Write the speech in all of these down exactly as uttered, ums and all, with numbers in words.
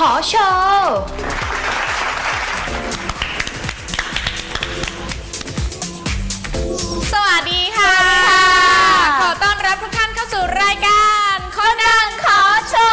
อโชว์สวัสดีค่ะขอต้อนรับทุกท่านเข้าสู่รายการคนดังขอโช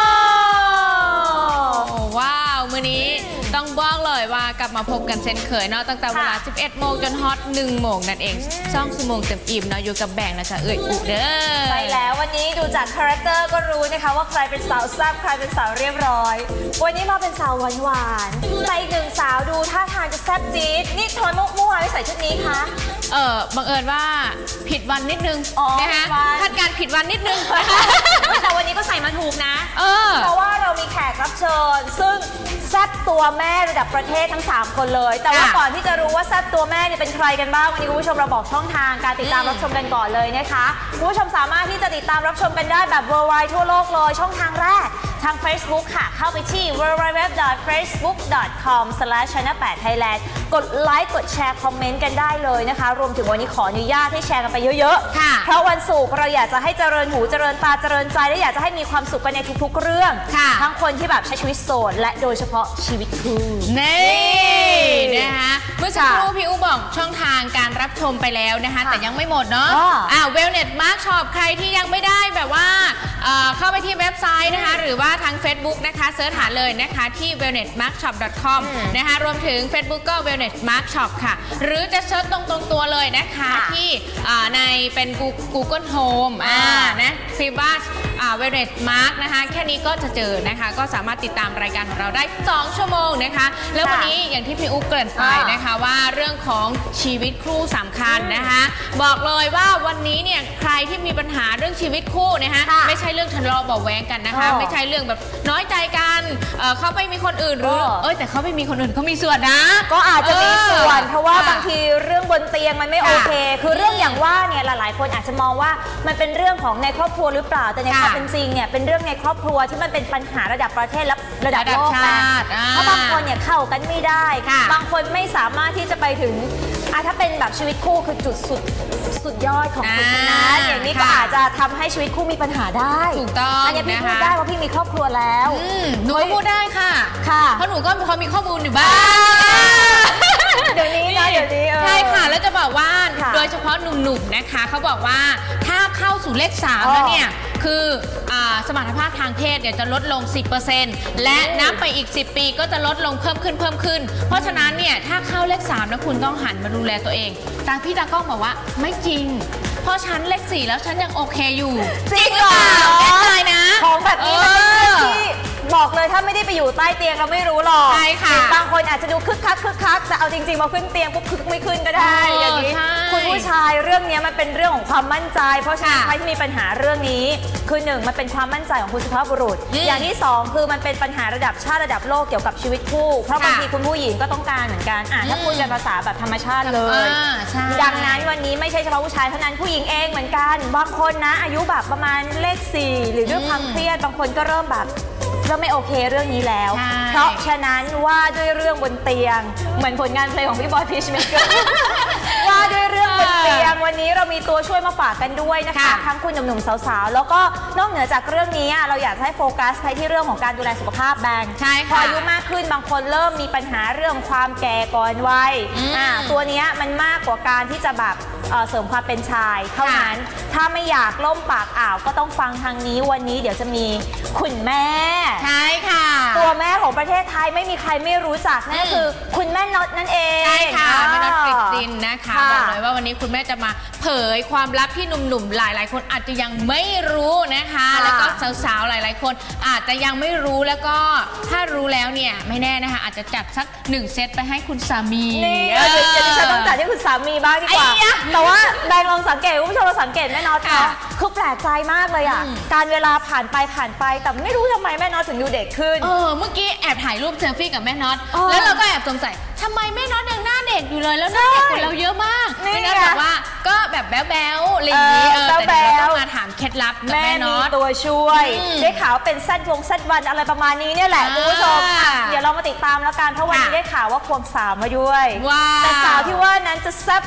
ว์ว้าวมื้อนี้ต้องบอกเลยว่ากลับมาพบกันเช่นเคยเนาะตั้งแต่เวลา สิบเอ็ดโมงจนฮอตหนึ่งโมงนั่นเองช่องชั่วโมงเต็มอิ่มเนาะอยู่กับแบ่งนะจ๊ะเอ่ยอุเด้อใช่แล้ววันนี้ดูจากคาแรคเตอร์ก็รู้นะคะว่าใครเป็นสาวแซ่บใครเป็นสาวเรียบร้อยวันนี้มาเป็นสาวหวานหวานใส่หนึ่งสาวดูท่าทางจะแซ่บจี๊ดนี่ทำไมเมื่อวานไม่ใส่ชุดนี้คะเออบังเอิญว่าผิดวันนิดนึงนะคะคาดการผิดวันนิดนึงแต่วันนี้ก็ใส่มาถูกนะเออเพราะว่าเรามีแขกรับเชิญซึ่งแซ่บตัวแม่ระดับประเทศทั้งสามคนเลยแต่ว่าก่อนที่จะรู้ว่าแซ่บตัวแม่เนี่ยเป็นใครกันบ้างวันนี้คุณผู้ชมเราบอกช่องทางการติดตามรับชมกันก่อนเลยนะคะคุณผู้ชมสามารถที่จะติดตามรับชมกันได้แบบ worldwide ทั่วโลกเลยช่องทางแรกทาง Facebook ค่ะเข้าไปที่ ดับเบิลยู ดับเบิลยู ดับเบิลยู ดอท เฟซบุ๊ก ดอท คอม สแลช ชาแนล แปด ไทยแลนด์ กดไลค์กดแชร์คอมเมนต์กันได้เลยนะคะรวมถึงวันนี้ขออนุญาตให้แชร์กันไปเยอะๆเพราะวันศุกร์เราอยากจะให้เจริญหูเจริญตาเจริญใจและอยากจะให้มีความสุขกันในทุกๆเรื่องทั้งคนที่แบบใช้ชีวิตโสดและโดยเฉพาะชีวิตคู่นี่นะคะเมื่อสักครู่พี่อู๋บอกช่องทางการรับชมไปแล้วนะคะแต่ยังไม่หมดเนาะอ่า Wellness Mark Shop ใครที่ยังไม่ได้แบบว่าเข้าไปที่เว็บไซต์นะคะหรือว่าทาง Facebook นะคะเสิร์ชหาเลยนะคะที่ เวลเนสมาร์คช็อป ดอท คอม นะคะรวมถึง Facebook ก็ Wellness Mark Shop ค่ะหรือจะเสิร์ชตรงๆตัวเลยนะคะที่ในเป็น Google Home อ่านะพิมพ์ว่า Wellness Mark นะคะแค่นี้ก็จะเจอนะคะก็สามารถติดตามรายการของเราได้สองชั่วโมงนะคะแล้ววันนี้อย่างที่พี่อุ๊บเกริ่นไปนะคะว่าเรื่องของชีวิตคู่สำคัญนะคะบอกเลยว่าวันนี้เนี่ยใครที่มีปัญหาเรื่องชีวิตคู่นะคะไม่ใช่เรื่องทะเลาะเบาแว้งกันนะคะไม่ใช่เรื่องแบบน้อยใจกันเขาไปมีคนอื่นหรือเอ้ยแต่เขาไม่มีคนอื่นเขามีส่วนนะก็อาจจะมีส่วนเพราะว่าบางทีเรื่องบนเตียงมันไม่โอเคคือเรื่องอย่างว่าเนี่ยหลายๆคนอาจจะมองว่ามันเป็นเรื่องของในครอบครัวหรือเปล่าแต่ในความเป็นจริงเนี่ยเป็นเรื่องในครอบครัวที่มันเป็นปัญหาระดับประเทศและระดับโลกนะเพราะบางคนเนี่ยเข้ากันไม่ได้บางคนไม่สามารถที่จะไปถึงถ้าเป็นแบบชีวิตคู่คือจุดสุดสุดยอดของคุณนะอย่างนี้ก็อาจจะทำให้ชีวิตคู่มีปัญหาได้ถูกต้องอันนี้พี่พูดได้ว่าพี่มีครอบครัวแล้วหนูก็พูดได้ค่ะค่ะเพราะหนูก็พอมีข้อมูลอยู่บ้างเดี๋ยวนี้นะเดี๋ยวนี้ใช่ค่ะแล้วจะบอกว่าโดยเฉพาะหนุ่มๆนะคะเขาบอกว่าถ้าเข้าสู่เลขสามแล้วเนี่ยคือสมรรถภาพทางเพศเนี่ยจะลดลง สิบเปอร์เซ็นต์ และนับไปอีกสิบปีก็จะลดลงเพิ่มขึ้นเพิ่มขึ้นเพราะฉะนั้นเนี่ยถ้าเข้าเลขสามแล้วคุณต้องหันมาดูแลตัวเองตาพี่ตากล้องบอกว่าไม่จริงเพราะฉันเลขสี่แล้วฉันยังโอเคอยู่จริงหรือเปล่าแน่ใจนะของแบบนี้มันเป็นเรื่องที่บอกเลยถ้าไม่ได้ไปอยู่ใต้เตียงเราไม่รู้หรอกใช่ค่ะบางคนอาจจะดูคึกคักคึกคักแต่เอาจริงๆมาขึ้นเตียงปุ๊บคึกไม่ขึ้นก็ได้อย่างนี้คุณผู้ชายเรื่องนี้มันเป็นเรื่องของความมั่นใจเพราะฉะนั้นใครที่มีปัญหาเรื่องนี้คือหนึ่งมันเป็นความมั่นใจของคุณสุภาพบุรุษอย่างที่สองคือมันเป็นปัญหาระดับชาติระดับโลกเกี่ยวกับชีวิตคู่เพราะบางทีคุณผู้หญิงก็ต้องการเหมือนกันอ่ะถ้าคุยกันภาษาแบบธรรมชาติเลยดังนั้นวันนี้ไม่ใช่เฉพาะผู้ชายเท่านั้นผู้หญิงเองเหมือนกันบางคนนะอายุแบบประมาณเลขสี่หรือด้วยความเครียดบางคนก็เริ่มแบบเริ่มไม่โอเคเรื่องนี้แล้วเพราะฉะนั้นว่าด้วยเรื่องบนเตียงเหมือนผลงานเพลงของพี่บอยพีชเมเกอร์ว่าด้วยเรื่องบนเตียงวันนี้เรามีตัวช่วยมาฝากกันด้วยนะคะทั้งคุณหนุ่มๆสาวๆแล้วก็นอกเหนือจากเรื่องนี้เราอยากให้โฟกัสไปที่เรื่องของการดูแลสุขภาพแบงใช่พออายุมากขึ้นบางคนเริ่มมีปัญหาเรื่องความแก่ก่อนวัยตัวนี้มันมากกว่าการที่จะแบบเสริมความเป็นชายเท่านั้นถ้าไม่อยากล่มปากอ่าวก็ต้องฟังทางนี้วันนี้เดี๋ยวจะมีคุณแม่ใช่ค่ะตัวแม่ของประเทศไทยไม่มีใครไม่รู้จักนั่นคือคุณแม่น็อตนั่นเองใช่ค่ะแม่น็อตกฤษฎินนะคะบอกเลยว่าวันนี้คุณแม่จะมาเผยความลับที่หนุ่มๆหลายๆคนอาจจะยังไม่รู้นะคะแล้วก็สาวๆหลายๆคนอาจจะยังไม่รู้แล้วก็ถ้ารู้แล้วเนี่ยไม่แน่นะคะอาจจะจัดสักหนึ่งเซตไปให้คุณสามีนี่เดี๋ยวดิฉันต้องจัดให้คุณสามีบ้างดีกว่าแต่ว่าแบงค์ลองสังเกตคุณผู้ชมลองสังเกตแม่น็อตค่ะคือแปลกใจมากเลยอ่ะการเวลาผ่านไปผ่านไปแต่ไม่รู้ทำไมแม่น็อตถึงดูเด็กขึ้นเออเมื่อกี้แอบถ่ายรูปเซลฟี่กับแม่น็อตแล้วเราก็แอบสงสัยทำไมแม่น็อตยังหน้าเด็กอยู่เลยแล้วหน้าเด็กกว่าเราเยอะมากแม่น็อตบอกว่าก็แบบแบ๊วๆอะไรอย่างนี้เออแต่เราต้องมาถามเคล็ดลับกับแม่น็อตตัวช่วยได้ข่าวเป็นสั้นวงสั้นวันอะไรประมาณนี้เนี่ยแหละคุณผู้ชมเดี๋ยวเรามาติดตามแล้วกันเพราะวันนี้ได้ข่าวว่าควงสาวมาด้วยแต่สาวที่ว่านั้นจะแซ่บ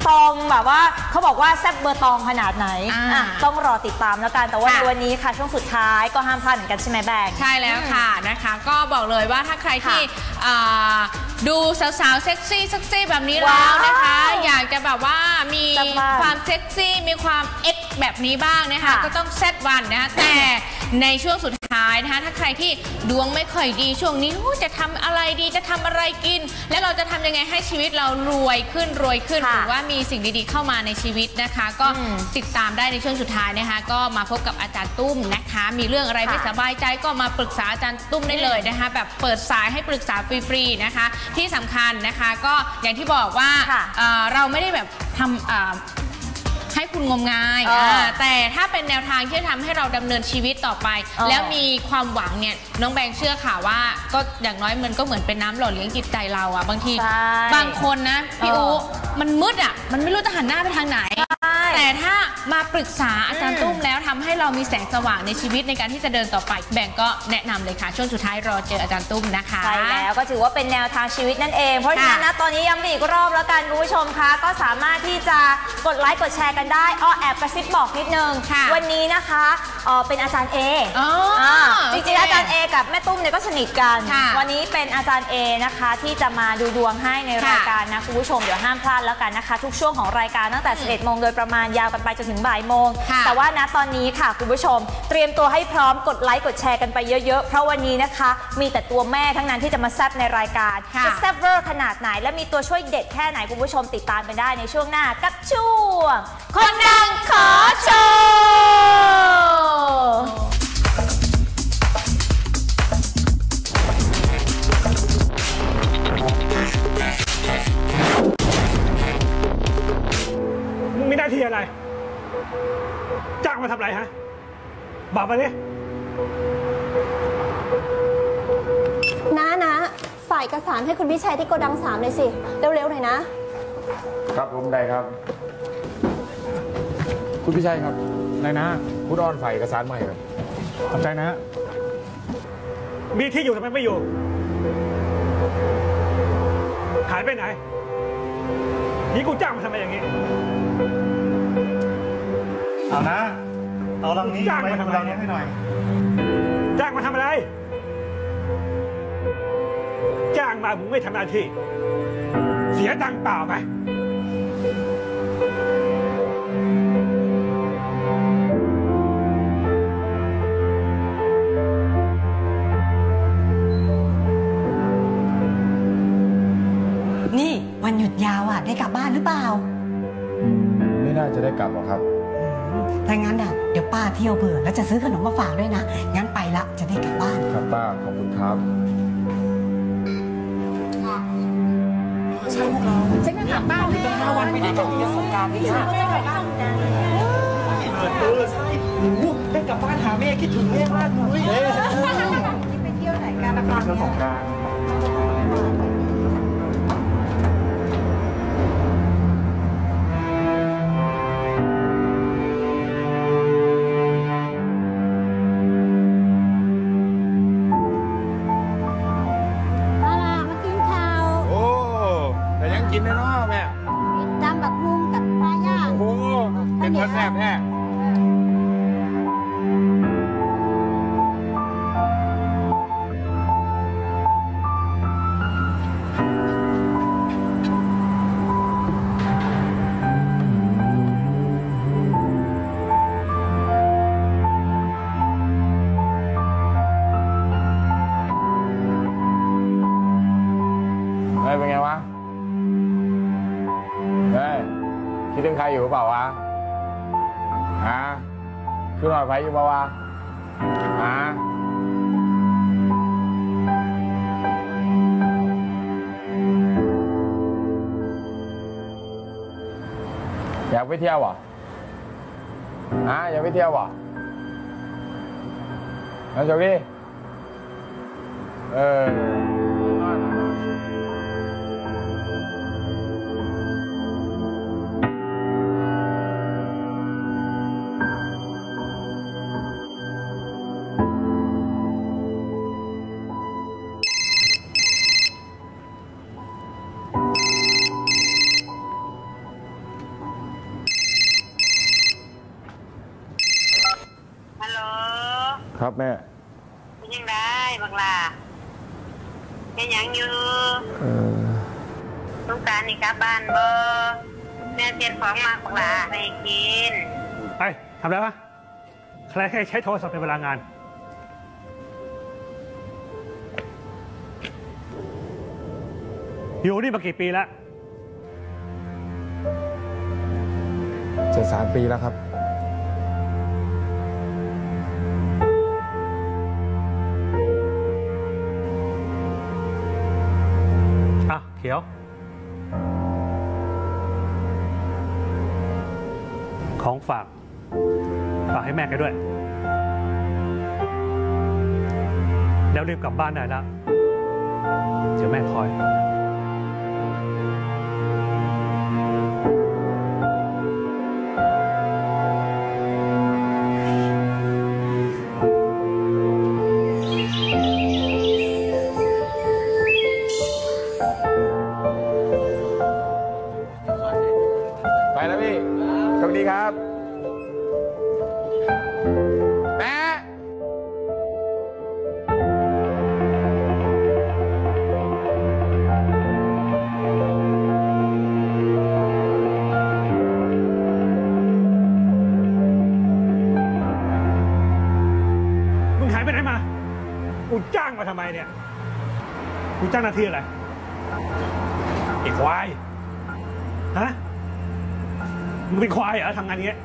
ตองแบบว่าเขาบอกว่าแซ่บเบอร์ตองขนาดไหนอ่ะต้องรอติดตามแล้วกันแต่ว่าในวันนี้ค่ะช่วงสุดท้ายก็ห้ามพลาดเหมือนกันใช่ไหมแบงค์ใช่แล้วค่ะนะคะก็บอกเลยว่าถ้าใครที่ดูสาวๆเซ็กซี่เซ็กซี่แบบนี้แล้วนะคะอยากจะแบบว่ามีความเซ็กซี่มีความเอ็กแบบนี้บ้างนะคะก็ต้องเซตวันนะคะแต่ในช่วงสุดท้ายนะคะถ้าใครที่ดวงไม่ค่อยดีช่วงนี้จะทำอะไรดีจะทำอะไรกินและเราจะทำยังไงให้ชีวิตเรารวยขึ้นรวยขึ้นหรือว่ามีสิ่งดีๆเข้ามาในชีวิตนะคะก็ติดตามได้ในช่วงสุดท้ายนะคะก็มาพบกับอาจารย์ตุ้มนะคะมีเรื่องอะไรไม่สบายใจก็มาปรึกษาอาจารย์ตุ้มได้เลยนะคะแบบเปิดสายให้ปรึกษาฟรีๆนะคะที่สำคัญนะคะก็อย่างที่บอกว่าเราไม่ได้แบบทำให้คุณงมงายแต่ถ้าเป็นแนวทางที่จะทำให้เราดำเนินชีวิตต่อไปแล้วมีความหวังเนี่ยน้องแบงค์เชื่อค่ะว่าก็อย่างน้อยมันก็เหมือนเป็นน้ำหล่อเลี้ยงจิตใจเราอ่ะบางทีบางคนนะพี่อู๋มันมืดอ่ะมันไม่รู้จะหันหน้าไปทางไหนแต่ถ้ามาปรึกษาอาจารย์ตุ้มแล้วทำให้เรามีแสงสว่างในชีวิตในการที่จะเดินต่อไปแบงค์ก็แนะนำเลยค่ะช่วงสุดท้ายรอเจออาจารย์ตุ้มนะคะใช่แล้วก็ถือว่าเป็นแนวทางชีวิตนั่นเองเพราะฉะนั้นนะตอนนี้ย้ำอีกรอบแล้วกันคุณผู้ชมคะก็สามารถที่จะกดไลค์กดแชร์กันได้อ้อแอบกระซิบบอกนิดนึงวันนี้นะคะเป็นอาจารย์เอจริงๆอาจารย์เอกับแม่ตุ้มเนี่ยก็สนิทกันวันนี้เป็นอาจารย์เอนะคะที่จะมาดูดวงให้ในรายการนะคุณผู้ชมเดี๋ยวห้ามพลาดแล้วกันนะคะทุกช่วงของรายการตั้งแต่สิบเอ็ดโมงโดยประมาณยาวกันไปจนถึงบ่ายโมงแต่ว่าณตอนนี้ค่ะคุณผู้ชมเตรียมตัวให้พร้อมกดไลค์กดแชร์กันไปเยอะๆเพราะวันนี้นะคะมีแต่ตัวแม่ทั้งนั้นที่จะมาแซ่บในรายการจะแซ่บเวอร์ขนาดไหนและมีตัวช่วยเด็ดแค่ไหนคุณผู้ชมติดตามกันได้ในช่วงหน้ากับช่วงคนดังขอโชว์มึงมีหน้าที่อะไรจ้างมาทำอะไรฮะบอกมาดิน้านะฝ่ายเอกสารให้คุณพิชัยที่โกดังสามเลยสิเร็วๆหน่อยนะครับผมได้ครับคุณพิชัยครับนายนะคุณอ้อนฝ่ายเอกสารใหม่ครับขอบใจนะมีที่อยู่ทำไมไม่อยู่หายไปไหนนี่กูจ้างมาทำไมอย่างนี้เอานะเอาลังนี้จ้างมาทำอะไรให้หน่อยจ้างมาทำอะไรจ้างมามึงไม่ทำหน้าที่เสียตังค์เปล่าไหมนี่วันหยุดยาวอ่ะได้กลับบ้านหรือเปล่าไม่น่าจะได้กลับหรอกครับถ้างั้นอ่ะเดี๋ยวป้าเที่ยวเบื่อแล้วจะซื้อขนมมาฝากด้วยนะงั้นไปละจะได้กลับบ้านครับป้าขอบคุณครับใช่พวกเราฉันจะกลับบ้านตั้งห้าวันไปไหนกันเที่ยวสงกรานต์นี่ค่ะเออใช่ได้กลับบ้านหาแม่คิดถึงแม่มากเลยไปเที่ยวไหนกันนะคะเที่ยวสงกรานต์กินแน่นอนแม่จำแบบมุงกับปลาย่างโอ้เป็นแซ่บแท้เป็นไงวะคิดถึงใครอยู่เปล่าวะฮะคือหน่อยใครอยู่เปล่าวะฮะอยากไปเที่ยววะฮะอยากไปเที่ยววะน้องโชกี้เออครับแม่ยังได้บักลาเป็นยังอยู่เออต้องการนี่กลับบ้านบ่แม่เตรียมของมาบักลาให้กินไปทำอะไรวะใครให้ใช้โทรศัพท์ในเวลางานอยู่นี่มากี่ปีแล้วจะสามปีแล้วครับอ่ะเขียวของฝากฝากให้แม่แกด้วยแล้วรีบกลับบ้านได้แล้วเดี๋ยวแม่คอยไปแล้วพี่โชคดีครับแม่มึงหายไปไหนมากูจ้างมาทำไมเนี่ยกูจ้างหน้าที่อะไรไอ้ควายฮะมึงเป็นควายเหรอทำงานนี้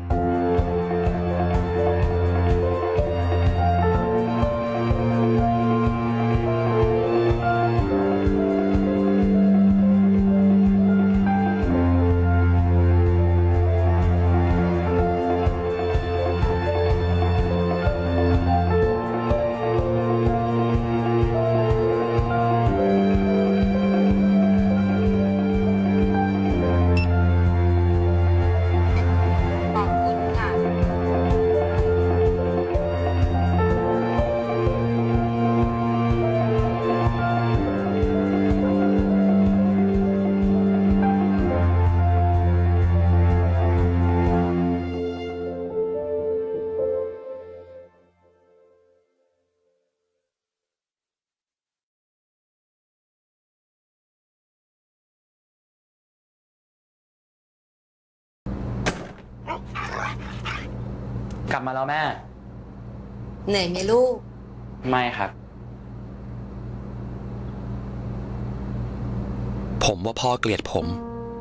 กลับมาแล้วแม่เหนื่อยไหมลูกไม่ครับผมว่าพ่อเกลียดผม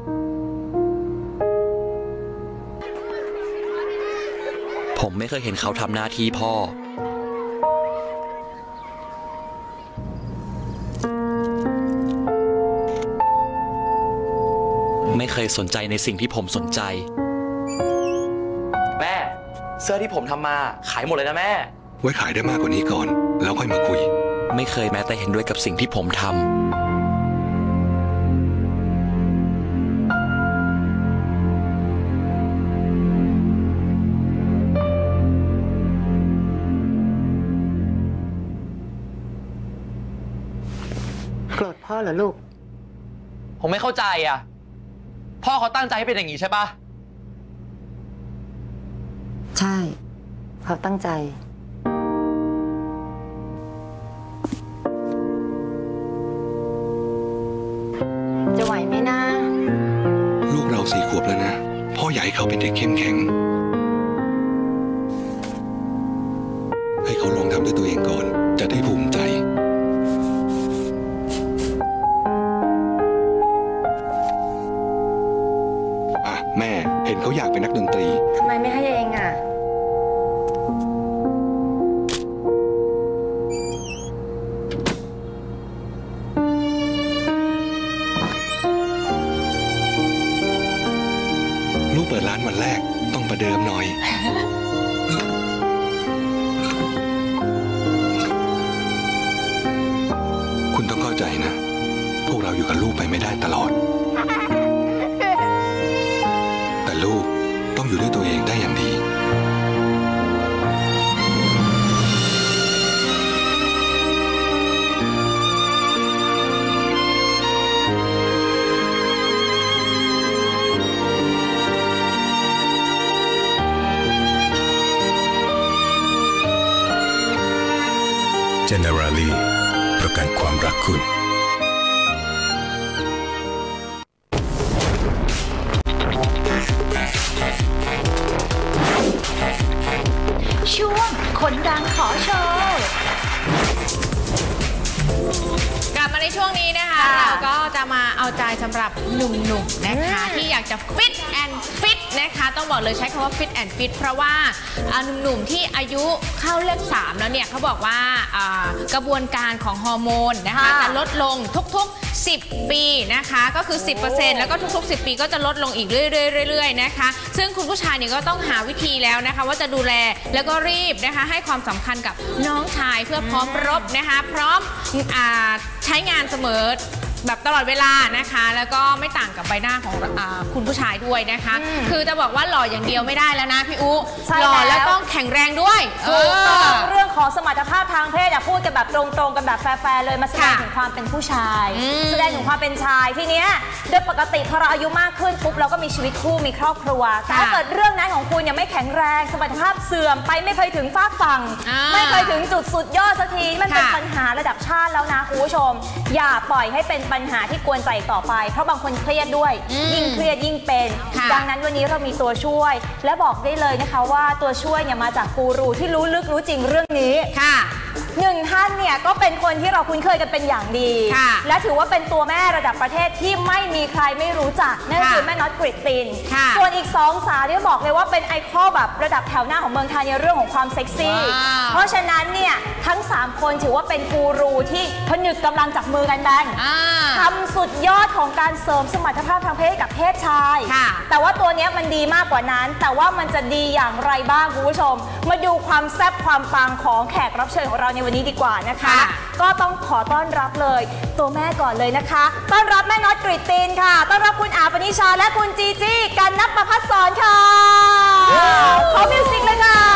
ผมไม่เคยเห็นเขาทำหน้าที่พ่อไม่เคยสนใจในสิ่งที่ผมสนใจแม่เสื้อที่ผมทำมาขายหมดเลยนะแม่ไว้ขายได้มากกว่านี้ก่อนแล้วค่อยมาคุยไม่เคยแม้แต่เห็นด้วยกับสิ่งที่ผมทำโกรธพ่อเหรอลูกผมไม่เข้าใจอ่ะพ่อเขาตั้งใจให้เป็นอย่างนี้ใช่ปะใช่เขาตั้งใจจะไหวไหมนะลูกเราสี่ขวบแล้วนะพ่ออยากให้เขาเป็นเด็กเข้มแข็งให้เขาลองทำด้วยตัวเองก่อนจะได้ภูมิใจอ่ะแม่เห็นเขาอยากเป็นนักดนตรีทำไมไม่ให้เองอ่ะลูกเปิดร้านวันแรกต้องประเดิมหน่อยคุณต้องเข้าใจนะพวกเราอยู่กับลูกไปไม่ได้ตลอดแต่ลูกต้องอยู่ด้วยตัวเองได้อย่างดี Generali ประกันความรักคุณช่วงคนดังขอโชว์กลับมาในช่วงนี้นะคะเราก็จะมาเอาใจสำหรับหนุ่มๆนะคะที่อยากจะฟิตแอนด์ฟิตนะคะต้องบอกเลยใช้คำว่าฟิตแอนด์ฟิตเพราะว่าหนุ่มๆที่อายุเข้าเลขสามแล้วเนี่ยเขาบอกว่ากระบวนการของฮอร์โมนนะคะจะลดลงทุกๆสิบปีนะคะก็คือ สิบเปอร์เซ็นต์ แล้วก็ทุกๆสิบปีก็จะลดลงอีกเรื่อยๆๆนะคะซึ่งคุณผู้ชายเนี่ยก็ต้องหาวิธีแล้วนะคะว่าจะดูแลแล้วก็รีบนะคะให้ความสำคัญกับน้องชายเพื่อพร้อมรบนะคะพร้อมอ่าใช้งานเสมอแบบตลอดเวลานะคะแล้วก็ไม่ต่างกับใบหน้าของอคุณผู้ชายด้วยนะคะคือจะบอกว่าหล่ออย่างเดียวไม่ได้แล้วนะพี่อุ๊หล่อแล้วต้องแข็งแรงด้วยถูกต้องเรื่องของสมรรถภาพทางเพศพูดกันแบบตรงๆกันแบบแฟร์ๆเลยมาแสดงถึงความเป็นผู้ชายแสดงถึงความเป็นชายทีเนี้ยโดยปกติพอเราอายุมากขึ้นปุ๊บเราก็มีชีวิตคู่มีครอบครัวแต่ถ้าเกิดเรื่องนั้นของคุณยังไม่แข็งแรงสมรรถภาพเสื่อมไปไม่เคยถึงฟากฝั่งไม่เคยถึงจุดสุดยอดสักทีมันเป็นปัญหาระดับชาติแล้วนะคุณผู้ชมอย่าปล่อยให้เป็นปัญหาที่กวนใจต่อไปเพราะบางคนเครียดด้วยยิ่งเครียดยิ่งเป็นดังนั้นวันนี้เรามีตัวช่วยและบอกได้เลยนะคะว่าตัวช่วยเนี่ยมาจากกูรูที่รู้ลึกรู้จริงเรื่องนี้ค่ะหนึ่งท่านเนี่ยก็เป็นคนที่เราคุ้นเคยกันเป็นอย่างดีและถือว่าเป็นตัวแม่ระดับประเทศที่ไม่มีใครไม่รู้จักนั่นคือแม่น็อตกฤตตินส่วนอีกสองสาวที่บอกเลยว่าเป็นไอคอลแบบระดับแถวหน้าของเมืองไทยในเรื่องของความเซ็กซี่เพราะฉะนั้นเนี่ยทั้งสามคนถือว่าเป็นกูรูที่ผนึกกำลังจับมือกันแบงทำสุดยอดของการเสริมสมรรถภาพทางเพศกับเพศชายแต่ว่าตัวนี้มันดีมากกว่านั้นแต่ว่ามันจะดีอย่างไรบ้างคุณผู้ชมมาดูความแซ่บความปังของแขกรับเชิญของเราในวันนี้ดีกว่านะคะก็ต้องขอต้อนรับเลยตัวแม่ก่อนเลยนะคะต้อนรับแม่น็อตกฤตตินค่ะต้อนรับคุณอาปณิชาและคุณจีจี้กันณประภัสสรค่ะขอมิวสิกเลยค่ะ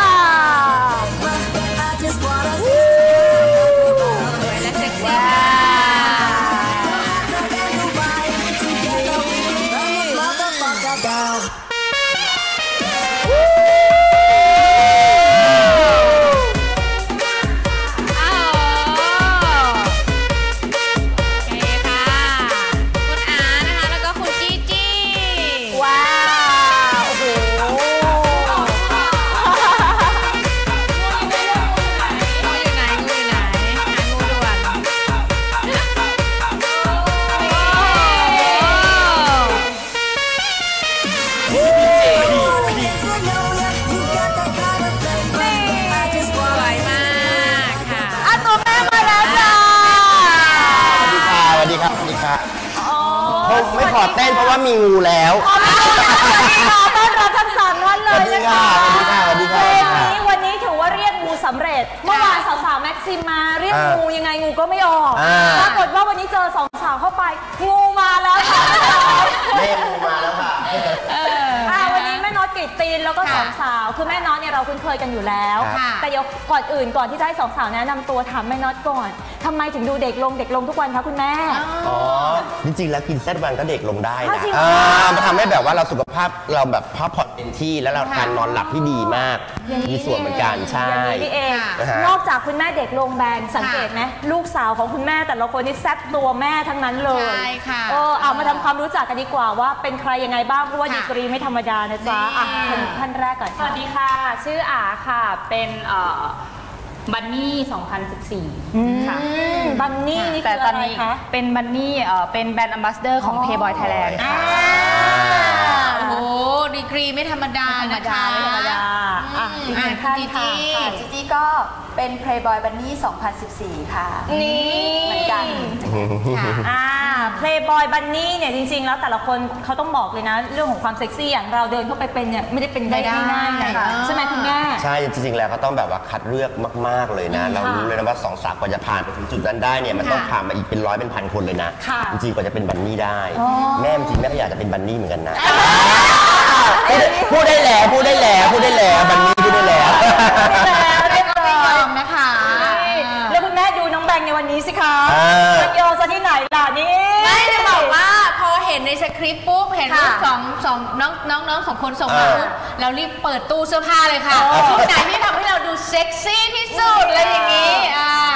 ไม่ขอเต้นเพราะว่ามีงูแล้วต้อนรับทั้งสามท่านเลยนะคะวันนี้วันนี้ถือว่าเรียกงูสำเร็จเมื่อวานสาวๆแม็กซิมมาเรียกงูยังไงงูก็ไม่ออกปรากฏว่าวันนี้เจอสองสาวเข้าไปงูมาแล้วค่ะแม่งูมาแล้วค่ะวันนี้แม่น็อตกฤตตินแล้วก็สองสาวคือแม่น็อตเนี่ยเราคุ้นเคยกันอยู่แล้วแต่เดี๋ยวก่อนอื่นก่อนที่จะให้สองสาวแนะนำตัวถามแม่น็อตก่อนทำไมถึงดูเด็กลงเด็กลงทุกวันคะคุณแม่อ๋อจริงๆแล้วกินเส้นวันก็เด็กลงได้นะมันทำให้แบบว่าเราสุขภาพเราแบบพักผ่อนเต็มที่แล้วเราการนอนหลับที่ดีมากมีส่วนเหมือนกันใช่นี่เองนอกจากคุณแม่เด็กลงแบนสังเกตไหมลูกสาวของคุณแม่แต่ละคนนี่แซ่บตัวแม่ทั้งนั้นเลยใช่ค่ะเออเอามาทำความรู้จักกันดีกว่าว่าเป็นใครยังไงบ้างเพราะว่าดีกรีไม่ธรรมดานะจ๊ะอ่ะท่านแรกก่อนสวัสดีค่ะชื่ออาค่ะเป็นบันนี่สองพันสิบสี่ค่ะบันนี่นี่คืออะไรคะเป็นบันนี่เป็นแบรนด์แอมบาสเดอร์ของ Playboy Thailand ค่ะโอ้โหดีกรีไม่ธรรมดานะคะไม่ธรรมดาอ่ะอีกหนึ่งท่านค่ะจีจี้ก็เป็น Playboy Bunny สองพันสิบสี่ค่ะนี่เหมือนกันอ่า Playboy Bunny เนี่ยจริงๆแล้วแต่ละคนเขาต้องบอกเลยนะเรื่องของความเซ็กซี่อย่างเราเดินเข้าไปเป็นเนี่ยไม่ได้เป็นได้ง่ายๆใช่ไหมคุณแม่ใช่จริงๆแล้วก็ต้องแบบว่าคัดเลือกมากๆเลยนะเรารู้เลยนะว่าสองสาวกว่าจะผ่านไปถึงจุดนั้นได้เนี่ยมันต้องผ่านมาอีกเป็นร้อยเป็นพันคนเลยนะจริงๆกว่าจะเป็นบันนี่ได้แม่จริงแม่ก็อยากจะเป็นบันนี่เหมือนกันนะพูดได้แล้วพูดได้แล้วพูดได้แล้วบันนี่พูดได้แล้วไม่ยอมนะคะแล้วคุณแม่ดูน้องแบงในวันนี้สิคะมันโยนซะที่ไหนล่ะนี่ไม่จะบอกว่าพอเห็นในสคริปต์ปุ๊บเห็นรูปสองสองน้องน้องน้องสองคนส่งมาปุ๊บเรารีบเปิดตู้เสื้อผ้าเลยค่ะชุดไหนที่ทำให้เราดูเซ็กซี่ที่สุดอะไรอย่างนี้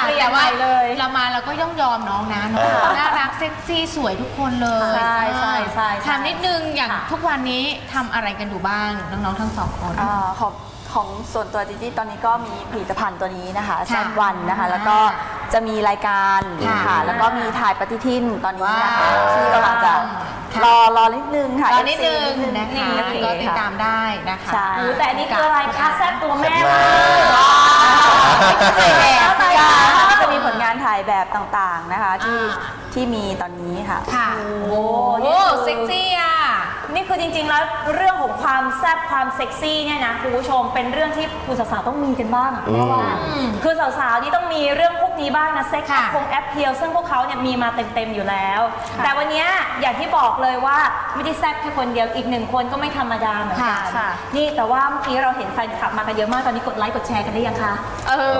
แต่ว่าเรามาเราก็ย่อมยอมน้องนะน้องน่ารักเซ็กซี่สวยทุกคนเลยใช่ใช่ใช่ถามนิดนึงอย่างทุกวันนี้ทำอะไรกันอยู่บ้างน้องๆทั้งสองคนของของส่วนตัวจีจี้ตอนนี้ก็มีผลิตภัณฑ์ตัวนี้นะคะแซนวันนะคะแล้วก็จะมีรายการค่ะแล้วก็มีถ่ายปฏิทินตอนนี้นะคะที่กำลังจะรอรอนิดนึงค่ะรอนิดนึงนะคะก็ติดตามได้นะคะแต่อันนี้คืออะไรคะแซ่บตัวแม่มาถ่ายแบบจะมีผลงานถ่ายแบบต่างๆนะคะที่ที่มีตอนนี้ค่ะค่ะโอ้โหเซ็กซี่อ่ะนี่คือจริงๆแล้วเรื่องของความแซ่บความเซ็กซี่เนี่ยนะคุณผู้ชมเป็นเรื่องที่คุณสาวๆต้องมีกันบ้างอ่ะเพราะว่าคือสาวๆนี่ต้องมีเรื่องพวกนี้บ้างนะเซ็กแอปคงแอปเพียวซึ่งพวกเขาเนี่ยมีมาเต็มๆอยู่แล้วแต่วันนี้อย่างที่บอกเลยว่าไม่ได้แซ่บแค่คนเดียวอีกหนึ่งคนก็ไม่ธรรมดาเหมือนกันนี่แต่ว่าเมื่อกี้เราเห็นแฟนคลับมากันเยอะมากตอนนี้กดไลค์กดแชร์กันได้ยังคะเออ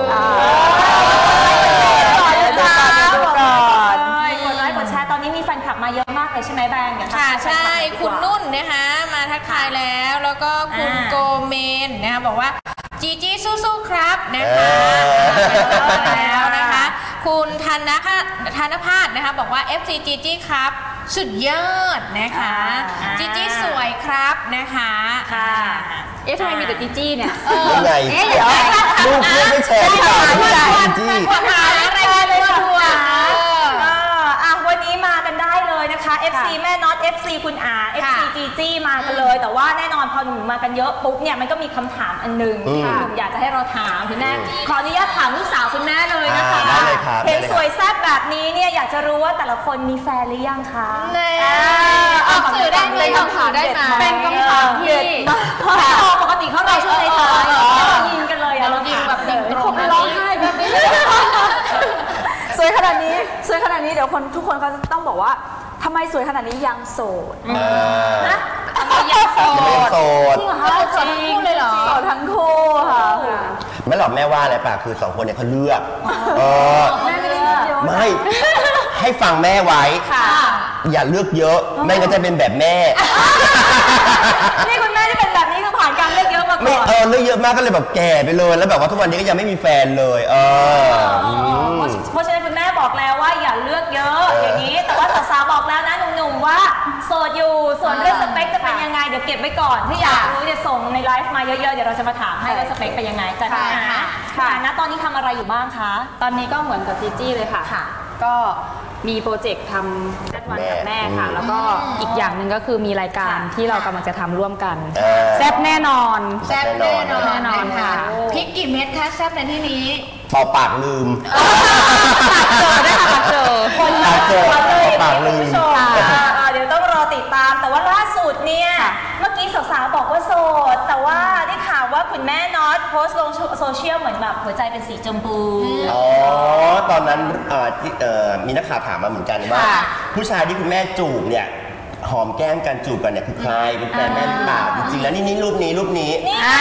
ก่อนกดไลค์กดแชร์ตอนนี้มีแฟนคลับมาเยอะมากเลยใช่ไหมแบงค์ค่ะใช่คุณนุ่นนะคะมาทักทายแล้วแล้วก็คุณโกเมนนะคะบอกว่าจีจี้สู้ๆครับนะคะแล้วนะคะคุณธนภาสธนภาสนะคะบอกว่า เอฟ ซี จีจี้ครับสุดยอดนะคะจีจี้สวยครับนะคะค่ะเอ๊ะทำไมมีแต่จีจี้เนี่ยเออไงเดี๋ยวลูกเพื่อนไม่แชร์ที่ไหนจีจี้อะไรเลยทัวร์อ่ะวันนี้มากันได้เลยนะคะ เอฟ ซี แม่น็อต เอฟ ซี คุณอา เอฟ ซี จีจี้มากันเลยแต่ว่าแน่นอนพอหนุ่มมากันเยอะปุ๊บเนี่ยมันก็มีคำถามอันนึงที่หนุ่มอยากจะให้เราถามคุณแม่ขออนุญาตถามลูกสาวคุณแม่เลยนะคะเห็นสวยแซ่บแบบนี้เนี่ยอยากจะรู้ว่าแต่ละคนมีแฟนหรือยังคะออกสื่อได้ไหมออกสื่อได้ไหมเป็นคำถามที่ปกติเขาเราช่วยในท้ายยิงกันเลยเรายิงแบบยิงตรงร้องไห้แบบนี้สวยขนาดนี้สวยขนาดนี้เดี๋ยวคนทุกคนเขาจะต้องบอกว่าทำไมสวยขนาดนี้ยังโสดนะทำไมยังโสดจริงเหรอคะโสดทั้งคู่เลยเหรอโสดทั้งคู่ค่ะไม่หรอกแม่ว่าอะไรป่ะคือสองคนเนี่ยเขาเลือกแม่ไม่ได้เลือกเยอะไม่ให้ฟังแม่ไว้อย่าเลือกเยอะไม่งั้นจะเป็นแบบแม่นี่คุณแม่ที่เป็นแบบนี้คือผ่านการเลือกเยอะมาก่อนไม่เออเลือกเยอะมากก็เลยแบบแก่ไปเลยแล้วแบบว่าทุกวันนี้ก็ยังไม่มีแฟนเลยเออเพราะฉะนั้นคุณแม่บอกแล้วว่าอย่าเลือกเยอะอย่างนี้แต่ว่าสาวๆบอกแล้วนะหนุ่มๆว่าโสดอยู่ส่วนเรื่องสเปคจะเป็นยังไงเดี๋ยวเก็บไว้ก่อนที่อยากรู้จะส่งในไลฟ์มาเยอะๆเดี๋ยวเราจะมาถามให้ว่าสเปคเป็นยังไงแต่ค่ะค่ะนะตอนนี้ทำอะไรอยู่บ้างคะตอนนี้ก็เหมือนกับจีจี้เลยค่ะก็มีโปรเจกต์ทำแซดวันกับแม่ค่ะแล้วก็อีกอย่างหนึ่งก็คือมีรายการที่เรากำลังจะทำร่วมกันแซ่บแน่นอนแซ่บแน่นอนแน่นอนค่ะพริกกี่เม็ดคะแซ่บในที่นี้เป่าปากลืมเจอได้ค่ะเจอคนปากเจอปากลืมเดี๋ยวต้องรอติดตามแต่ว่าล่าสุดเนี่ยเมื่อกี้สาวๆบอกว่าโสดแต่ว่าได้ข่าวว่าคุณแม่น็อตโพสต์ลงโซเชียลเหมือนแบบหัวใจเป็นสีชมพูอ๋อตอนนั้นมีนักข่าวถามมาเหมือนกันว่าผู้ชายที่คุณแม่จูบเนี่ยหอมแก้มกันจูบกันเนี่ยคือใครเป็นแฟนแม่หรือเปล่าจริงๆแล้วนี่นี่รูปนี้รูปนี้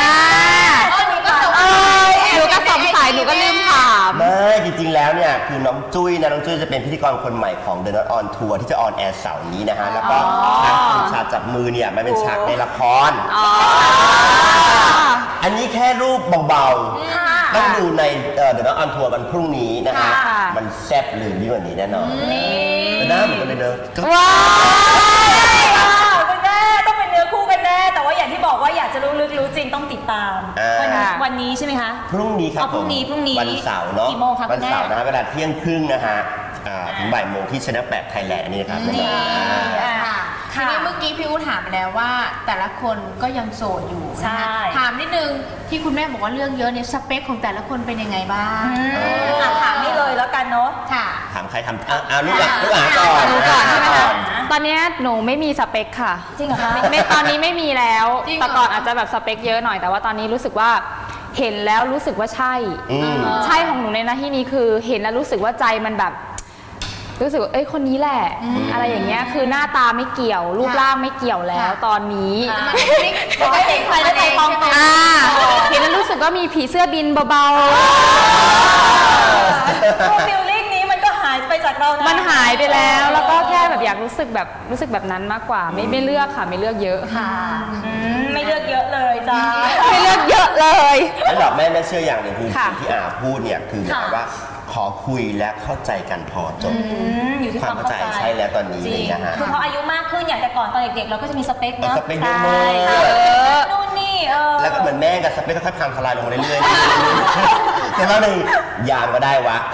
หนูก็สงสัยหนูก็ลืมถามไม่จริงๆแล้วเนี่ยคือน้องจุ้ยนะน้องจุ้ยจะเป็นพิธีกรคนใหม่ของ The Not On Tour ที่จะออนแอร์เสาร์นี้นะฮะแล้วก็ฉากจับมือเนี่ยมันเป็นฉากในละครอันนี้แค่รูปเบาๆต้องดูใน The Not On Tour วันพรุ่งนี้นะฮะมันแซ่บลืมยิ่งกว่านี้แน่นอนแต่หน้าเหมือนกันเลยเนอะว้าวคุณแม่ต้องเป็นเนื้อคู่กันแน่แต่ว่าอย่างที่บอกว่าอยากจะรู้ลึกรู้จริงต้องติดตามวันนี้ใช่ไหมคะพรุ่งนี้ครับพรุ่งนี้พรุ่งนี้วันเสาร์เนาะกี่โมงคะวันเสาร์นะเวลาเที่ยงครึ่งนะฮะถึงบ่ายโมงที่ชนะแปดไทยแลนด์อันนี้นะครับนี่ทีนี้เมื่อกี้พี่อู๋ถามไปแล้วว่าแต่ละคนก็ยังโสดอยู่ใช่ถามนิดนึงที่คุณแม่บอกว่าเรื่องเยอะเนี่ยสเปคของแต่ละคนเป็นยังไงบ้างถามนี่เลยแล้วกันเนาะค่ะถามใครทำอ่าลูกหลานลูกหลานก่อนลูกหลานใช่ไหมคะตอนนี้หนูไม่มีสเปคค่ะจริงเหรอคะไม่ตอนนี้ไม่มีแล้วแต่ก่อนอาจจะแบบสเปคเยอะหน่อยแต่ว่าตอนนี้รู้สึกว่าเห็นแล้วรู้สึกว่าใช่ใช่ของหนูในหน้าที่นี้คือเห็นแล้วรู้สึกว่าใจมันแบบรู้สึกว่าเอ้ยคนนี้แหละอะไรอย่างเงี้ยคือหน้าตาไม่เกี่ยวรูปร่างไม่เกี่ยวแล้วตอนนี้ปกติใครจะใจฟองตัวเห็นแล้วรู้สึกว่ามีผีเสื้อบินเบาๆฟิลลิ่งนี้มันก็หายไปจากเรานะมันหายไปแล้วแล้วก็แค่แบบอยากรู้สึกแบบรู้สึกแบบนั้นมากกว่าไม่ไม่เลือกค่ะไม่เลือกเยอะค่ะไม่เลือกเยอะเลยจ้าไม่เลือกเยอะเลยแล้วแบบแม่แม่เชื่ออย่างหนึ่งคือที่อาพูดเนี่ยคือแบบว่าขอคุยและเข้าใจกันพอจบอยู่ที่ความเข้าใจใช่แล้วตอนนี้อะไรเงี้ยฮะคือพออายุมากขึ้นอย่างแต่ก่อนตอนเด็กๆเราก็จะมีสเปคเนาะสเปคเยอะมากนู่นนี่เออแล้วก็เหมือนแม่กับสเปคก็ค่อยพังทลายลงมาเรื่อยๆแต่ว่าหนึ่งยามก็ได้วะ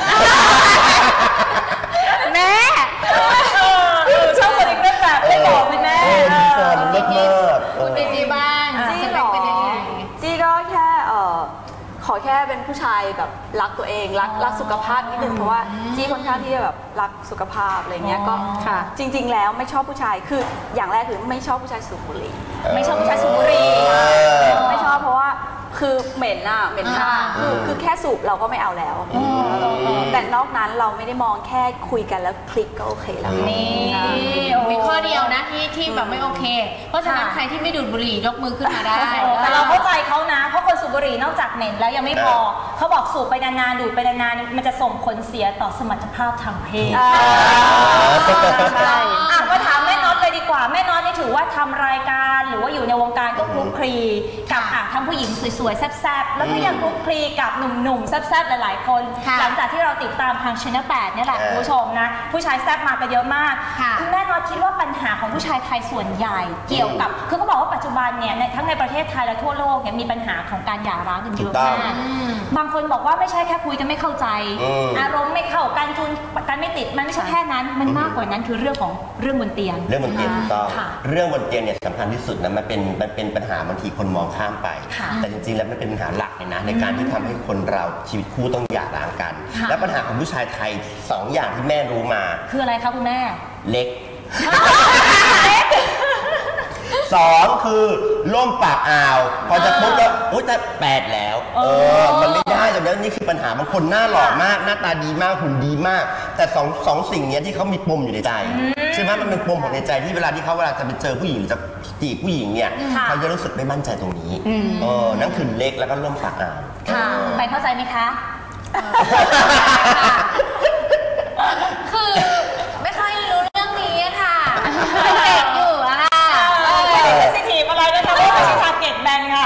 แม่ชอบคนอีกเรื่องแบบไม่บอกเป็นแม่ดีสอนเล็กมากคุณจีจีบ้างจีหรอจีก็แค่เออขอแค่เป็นผู้ชายแบบรักตัวเองรักรักสุขภาพนิดนึงเพราะว่าจีค่อนข้างที่จะแบบรักสุขภาพอะไรเงี้ยก็จริงๆแล้วไม่ชอบผู้ชายคืออย่างแรกคือไม่ชอบผู้ชายสูบบุหรี่ไม่ชอบผู้ชายสูบบุหรี่ไม่ชอบเพราะว่าคือเหม็นอะเหม็นหน้าคือคือแค่สูบเราก็ไม่เอาแล้วแต่นอกนั้นเราไม่ได้มองแค่คุยกันแล้วคลิกก็โอเคแล้วนี่มีข้อเดียวนะที่ที่แบบไม่โอเคเพราะฉะนั้นใครที่ไม่ดูดบุหรี่ยกมือขึ้นมาได้แต่เราเข้าใจเขานะเพราะคนสูบบุหรี่นอกจากเหม็นแล้วยังไม่พอเขาบอกสูบไปนานๆดูดไปนานๆมันจะส่งผลเสียต่อสมรรถภาพทางเพศใช่อ่ะก็ถามแม่น็อตเลยดีกว่าแม่น็อตนี่ถือว่าทำรายการหรือว่าอยู่ในวงการก็คลุกคลีกับอ่ะทั้งผู้หญิงสวยๆแซ่บๆแล้วก็ยังคลุกคลีกับหนุ่มๆแซ่บๆหลายๆคนหลังจากที่เราติดตามทางช่องแปดเนี่ยแหละคุณผู้ชมนะผู้ชายแซ่บมากันเยอะมากคุณแม่น็อตคิดว่าปัญหาของผู้ชายไทยส่วนใหญ่เกี่ยวกับคือเขาบอกว่าปัจจุบันเนี่ยทั้งในประเทศไทยและทั่วโลกเนี่ยมีปัญหาของการหย่าร้างกันเยอะมากบางคนบอกว่าไม่ใช่แค่คุยกันไม่เข้าใจอารมณ์ไม่เข้ากันจูนกันไม่ติดมันไม่ใช่แค่นั้นมันมากกว่านั้นคือเรื่องของเรื่องบนเตียงเรื่องบนเตียงถูกต้องเรื่องบนเตียงเนี่ยสำคัญที่สุดนะมันเป็นมันเป็นปัญหาบางทีคนมองข้ามไปแต่จริงๆแล้วมันเป็นปัญหาหลักเลยนะในการที่ทำให้คนเราชีวิตคู่ต้องหย่าร้างกันและปัญหาของผู้ชายไทยสองอย่างที่แม่รู้มาคืออะไรคะคุณแม่เล็กสองคือล่มปากอ่าวพอจะปุ๊บก็อุ้ยแต่แปดแล้วเออมันไม่ได้แต่แล้วนี่คือปัญหาบางคนหน้าหล่อมากหน้าตาดีมากหุ่นดีมากแต่สองสองสิ่งนี้ที่เขามีปมอยู่ในใจใช่ไหมมันเป็นปมของในใจที่เวลาที่เขาเวลาจะไปเจอผู้หญิงหรือจะจีบผู้หญิงเนี่ยเขาจะรู้สึกไม่มั่นใจตรงนี้เออนั่นคือเล็กแล้วก็ล่มปากอ่าวค่ะไปเข้าใจไหมคะคือไม่ค่อยรู้เรื่องนี้ค่ะเด็กอยู่อะค่ะไม่ได้เซนซิทีฟอะไรนะคะไม่ใช่ทาร์เก็ตแบนค่ะ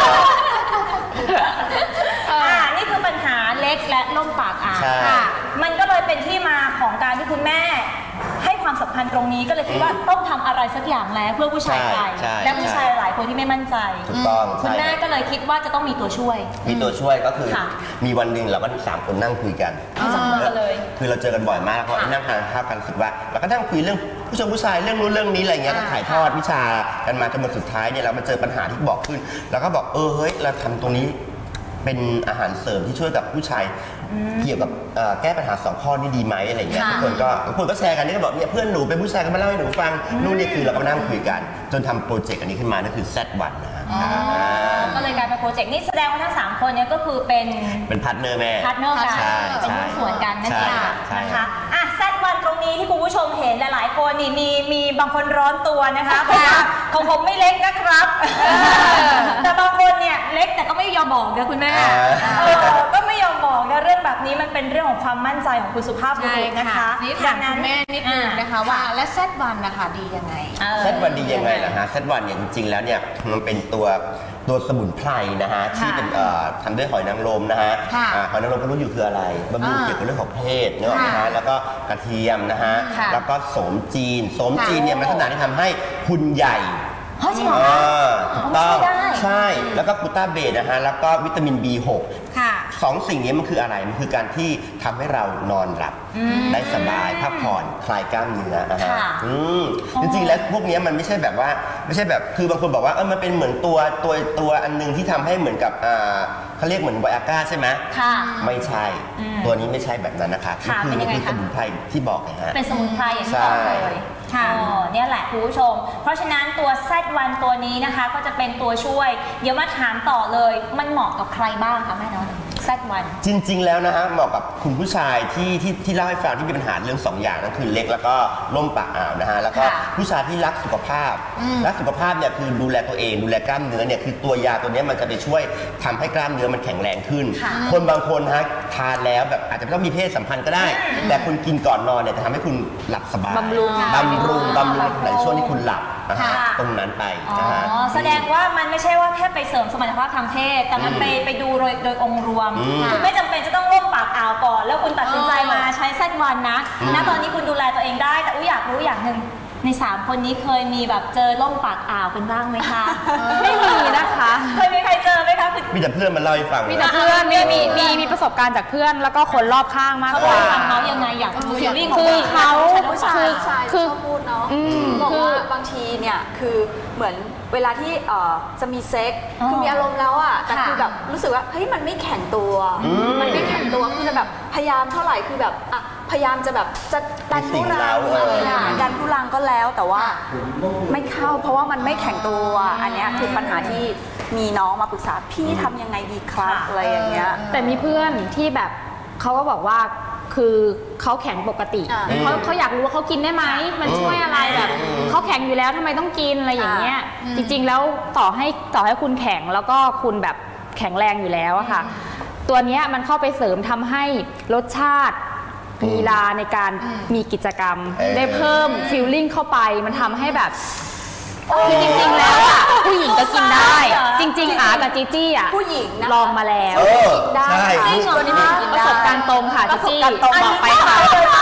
อ่านี่คือปัญหาเล็กและล่มปากอ่าวค่ะมันก็เลยเป็นที่มาของการที่คุณแม่ให้ความสำคัญตรงนี้ก็เลยคิดว่าต้องทำอะไรสักอย่างแล้วเพื่อผู้ชายไทยและผู้ชายหลายคนที่ไม่มั่นใจถูกต้องคุณแม่ก็เลยคิดว่าจะต้องมีตัวช่วยมีตัวช่วยก็คือมีวันหนึ่งเราก็สามคนนั่งคุยกันสองคนเลยคือเราเจอกันบ่อยมากเพราะนั่งทานข้าวกันรู้สึกว่าเราก็นั่งคุยเรื่องผู้ชมผู้ชายเรื่องนู้นเรื่องนี้อะไรเงี้ยก็ถ่ายทอดวิชากันมาจนวันสุดท้ายเนี่ยเรามาเจอปัญหาที่บอกขึ้นแล้วก็บอกเออเฮ้ยเราทำตรงนี้เป็นอาหารเสริมที่ช่วยกับผู้ชายเกี่ยวกับแก้ปัญหาสองข้อนี้ดีไหมอะไรเงี้ยทุกคนก็ทุกคนก็แชร์กันนี่ก็บอกเนี่ยเพื่อนหนูเป็นผู้ชายก็มาเล่าให้หนูฟังนู่นนี่คือเราก็นั่งคุยกันจนทำโปรเจกต์อันนี้ขึ้นมานั่นคือ แซด วัน นะฮะก็เลยกลายเป็นโปรเจกต์นี้แสดงว่าทั้งสามคนเนี่ยก็คือเป็นเป็นพาร์ทเนอร์แม่พาร์ทเนอร์กันเป็นหุ้นส่วนกันนั่นเองนะคะอ่ะ แซด วัน ตรงนี้ที่คุณผู้ชมเห็นหลายๆคนนี่มีมีบางคนร้อนตัวนะคะเพราะว่าของผมไม่เล็กนะครับแต่บางคนเนี่ยเล็กแต่ก็ไม่ยอมบอกนะคุณแม่ก็ไม่ยอมบอกนะเรื่องแบบนี้มันเป็นเรื่องของความมั่นใจของคุณสุภาพบุรุษนะคะนี่ถามคุณแม่นิดนึงนะคะว่าและ แซด วัน นะคะดียังไงแซด วัน ดียังไงล่ะฮะ แซด วัน เนี่ยจริงๆแล้วเนี่ยมันเป็นตัวตัวสมุนไพรนะฮะที่เป็นทำด้วยหอยนางรมนะฮะหอยนางรมก็รู้อยู่คืออะไรบำรุงเกี่ยวกับเรื่องของเพศเนอะนะฮะแล้วก็กระเทียมนะฮะแล้วก็โสมจีนโสมจีนเนี่ยมันลักษณะที่ทำให้หุ่นใหญ่เฮ้ยจริงเหรอถูกต้องใช่แล้วก็กลูตาเบตนะฮะแล้วก็วิตามิน บี หก ค่ะสองสิ่งนี้มันคืออะไรมันคือการที่ทำให้เรานอนหลับได้สบายพักผ่อนคลายกล้ามเนื้อนะฮะจริงๆแล้วพวกนี้มันไม่ใช่แบบว่าไม่ใช่แบบคือบางคนบอกว่าเออมันเป็นเหมือนตัวตัวตัวอันนึงที่ทำให้เหมือนกับอ่าเขาเรียกเหมือนไวอาก้าใช่ไหมค่ะไม่ใช่ตัวนี้ไม่ใช่แบบนั้นนะคะคือมันคือสมุนไพรที่บอกนะฮะเป็นสมุนไพรอย่างที่บอกเลยค่ะเนี่ยแหละคุณผู้ชมเพราะฉะนั้นตัว แซด วัน ตัวนี้นะคะก็จะเป็นตัวช่วยเดี๋ยวมาถามต่อเลยมันเหมาะกับใครบ้างคะแม่น้อง แซด วันจริงๆแล้วนะฮะเหมาะกับคุณผู้ชายที่ที่ที่เล่าให้ฟังที่มีปัญหาเรื่องสองอย่างนั่นคือเล็กแล้วก็ล่มปากอ่าวนะฮะแล้วก็ผู้ชายที่รักสุขภาพรักสุขภาพเนี่ยคือดูแลตัวเองดูแลกล้ามเนื้อเนี่ยคือตัวยาตัวนี้มันจะไปช่วยทำให้กล้ามเนื้อมันแข็งแรงขึ้นคนบางคนฮะทานแล้วแบบอาจจะไม่ต้องมีเพศสัมพันธ์ก็ได้แต่คุณกินก่อนนอนเนี่ยจะทำให้คุณหลับสบายบำรุงบำรุงบำรุงในช่วงที่คุณหลับตรงนั้นไปอ๋อแสดงว่ามันไม่ใช่ว่าแค่ไปเสริมสมรรถภาพทางเพศแต่มันไปไปดูโดยโดยองค์รวมคุณไม่จำเป็นจะต้องร่วมปากอ่าวก่อนแล้วคุณตัดสินใจมาใช้เส้นวันนะณตอนนี้คุณดูแลตัวเองได้แต่อุ้ยอยากรู้อย่างหนึ่งในสามคนนี้เคยมีแบบเจอล่มปากอ่าวกันบ้างไหมคะไม่มีนะคะเคยมีใครเจอไหมคะมีแต่เพื่อนมาเล่าให้ฟังมีแต่เพื่อนมีมีมีมีประสบการณ์จากเพื่อนแล้วก็คนรอบข้างมากกว่าเขายังไงอยากรู้ฟีลลิ่งคือเขาผู้ชายชายชอบพูดเนาะบอกว่าบางทีเนี่ยคือเหมือนเวลาที่จะมีเซ็กคือมีอารมณ์แล้วอ่ะแต่คือแบบรู้สึกว่าเฮ้ยมันไม่แข็งตัวมันไม่แข็งตัวคือจะแบบพยายามเท่าไหร่คือแบบอ่ะพยายามจะแบบจะดันทุรังดันทุรังก็แล้วแต่ว่าไม่เข้าเพราะว่ามันไม่แข็งตัวอันนี้คือปัญหาที่มีน้องมาปรึกษาพี่ทำยังไงดีครับอะไรอย่างเงี้ยแต่มีเพื่อนที่แบบเขาก็บอกว่าคือเขาแข็งปกติเขาเขาอยากรู้ว่าเขากินได้ไหมมันช่วยอะไรแบบเขาแข็งอยู่แล้วทำไมต้องกินอะไรอย่างเงี้ยจริงๆแล้วต่อให้ต่อให้คุณแข็งแล้วก็คุณแบบแข็งแรงอยู่แล้วอะค่ะตัวเนี้ยมันเข้าไปเสริมทำให้รสชาติลีลาในการมีกิจกรรมได้เพิ่มฟีลลิ่งเข้าไปมันทำให้แบบคือจริงๆแล้วอ่ะผู้หญิงก็กินได้จริงๆอากับจีจี้อ่ะผู้หญิงลองมาแล้วได้ตัวนี้ประสบการณ์ตรงค่ะจีจี้บอกไปค่ะ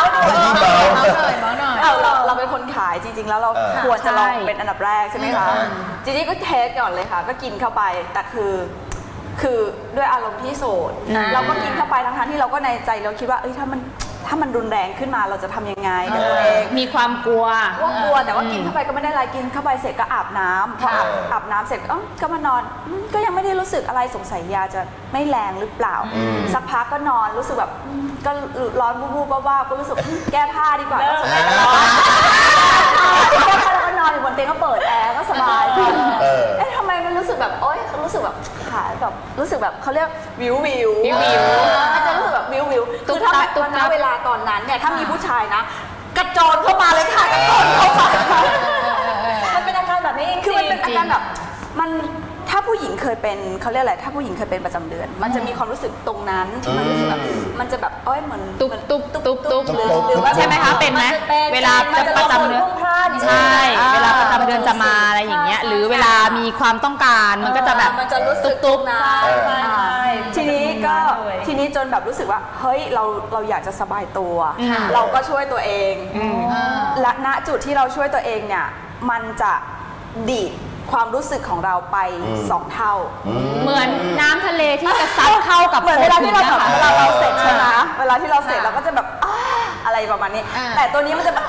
เราเราเป็นคนขายจริงๆแล้วเราควรจะลองเป็นอันดับแรกใช่ไหมคะจีจี้ก็เทสก่อนเลยค่ะก็กินเข้าไปแต่คือคือด้วยอารมณ์ที่โสดเราก็กินเข้าไปทั้งๆที่เราก็ในใจเราคิดว่าเอ้ยถ้ามันถ้ามันรุนแรงขึ้นมาเราจะทำยังไงกับตัวเองมีความกลัวว่ากลัวแต่ว่ากินเข้าไปก็ไม่ได้อะไรกินเข้าไปเสร็จก็อาบน้ำพออาบอาบน้ำเสร็จก็ก็มานอนก็ยังไม่ได้รู้สึกอะไรสงสัยยาจะไม่แรงหรือเปล่าสักพักก็นอนรู้สึกแบบก็ร้อนวูบๆบ้าๆก็รู้สึกแก้ผ้าดีกว่าก็สบายร้อนแก้ผ้าแล้วก็นอนอยู่บนเตียงก็เปิดแอร์ก็สบายเอ๊ะทำไมมันรู้สึกแบบโอ๊ยรู้สึกแบบขาแบบรู้สึกแบบเขาเรียกวิววิววิวมันจะรู้สึกแบบวิววิวคือถ้าตอนนั้นเวลาตอนนั้นเนี่ยถ้ามีผู้ชายนะกระโจนเข้ามาเลยค่ะกระโจนเข้ามามันเป็นอาการแบบนี้จริงคือมันเป็นอาการแบบมันถ้าผู้หญิงเคยเป็นเขาเรียกอะไรถ้าผู้หญิงเคยเป็นประจำเดือนมันจะมีความรู้สึกตรงนั้นที่มันรู้สึกแบบมันจะแบบอ้อยเหมือนตุ๊บตุ๊บตุ๊บตุ๊บใช่ไหมคะเป็นไหมเวลาจะประจำเดือนใช่เวลาประจำเดือนจะมาอะไรอย่างเงี้ยหรือเวลามีความต้องการมันก็จะแบบมันจะรู้สึกตุ๊บนะทีนี้ก็ทีนี้จนแบบรู้สึกว่าเฮ้ยเราเราอยากจะสบายตัวเราก็ช่วยตัวเองและณจุดที่เราช่วยตัวเองเนี่ยมันจะดีดความรู้สึกของเราไปสองเท่าเหมือนน้ำทะเลที่จะซัดเข้ากับเหมือนเวลาที่เราแบบเวลาเราเสร็จใช่ไหมเวลาที่เราเสร็จเราก็จะแบบอะไรประมาณนี้แต่ตัวนี้มันจะแบบ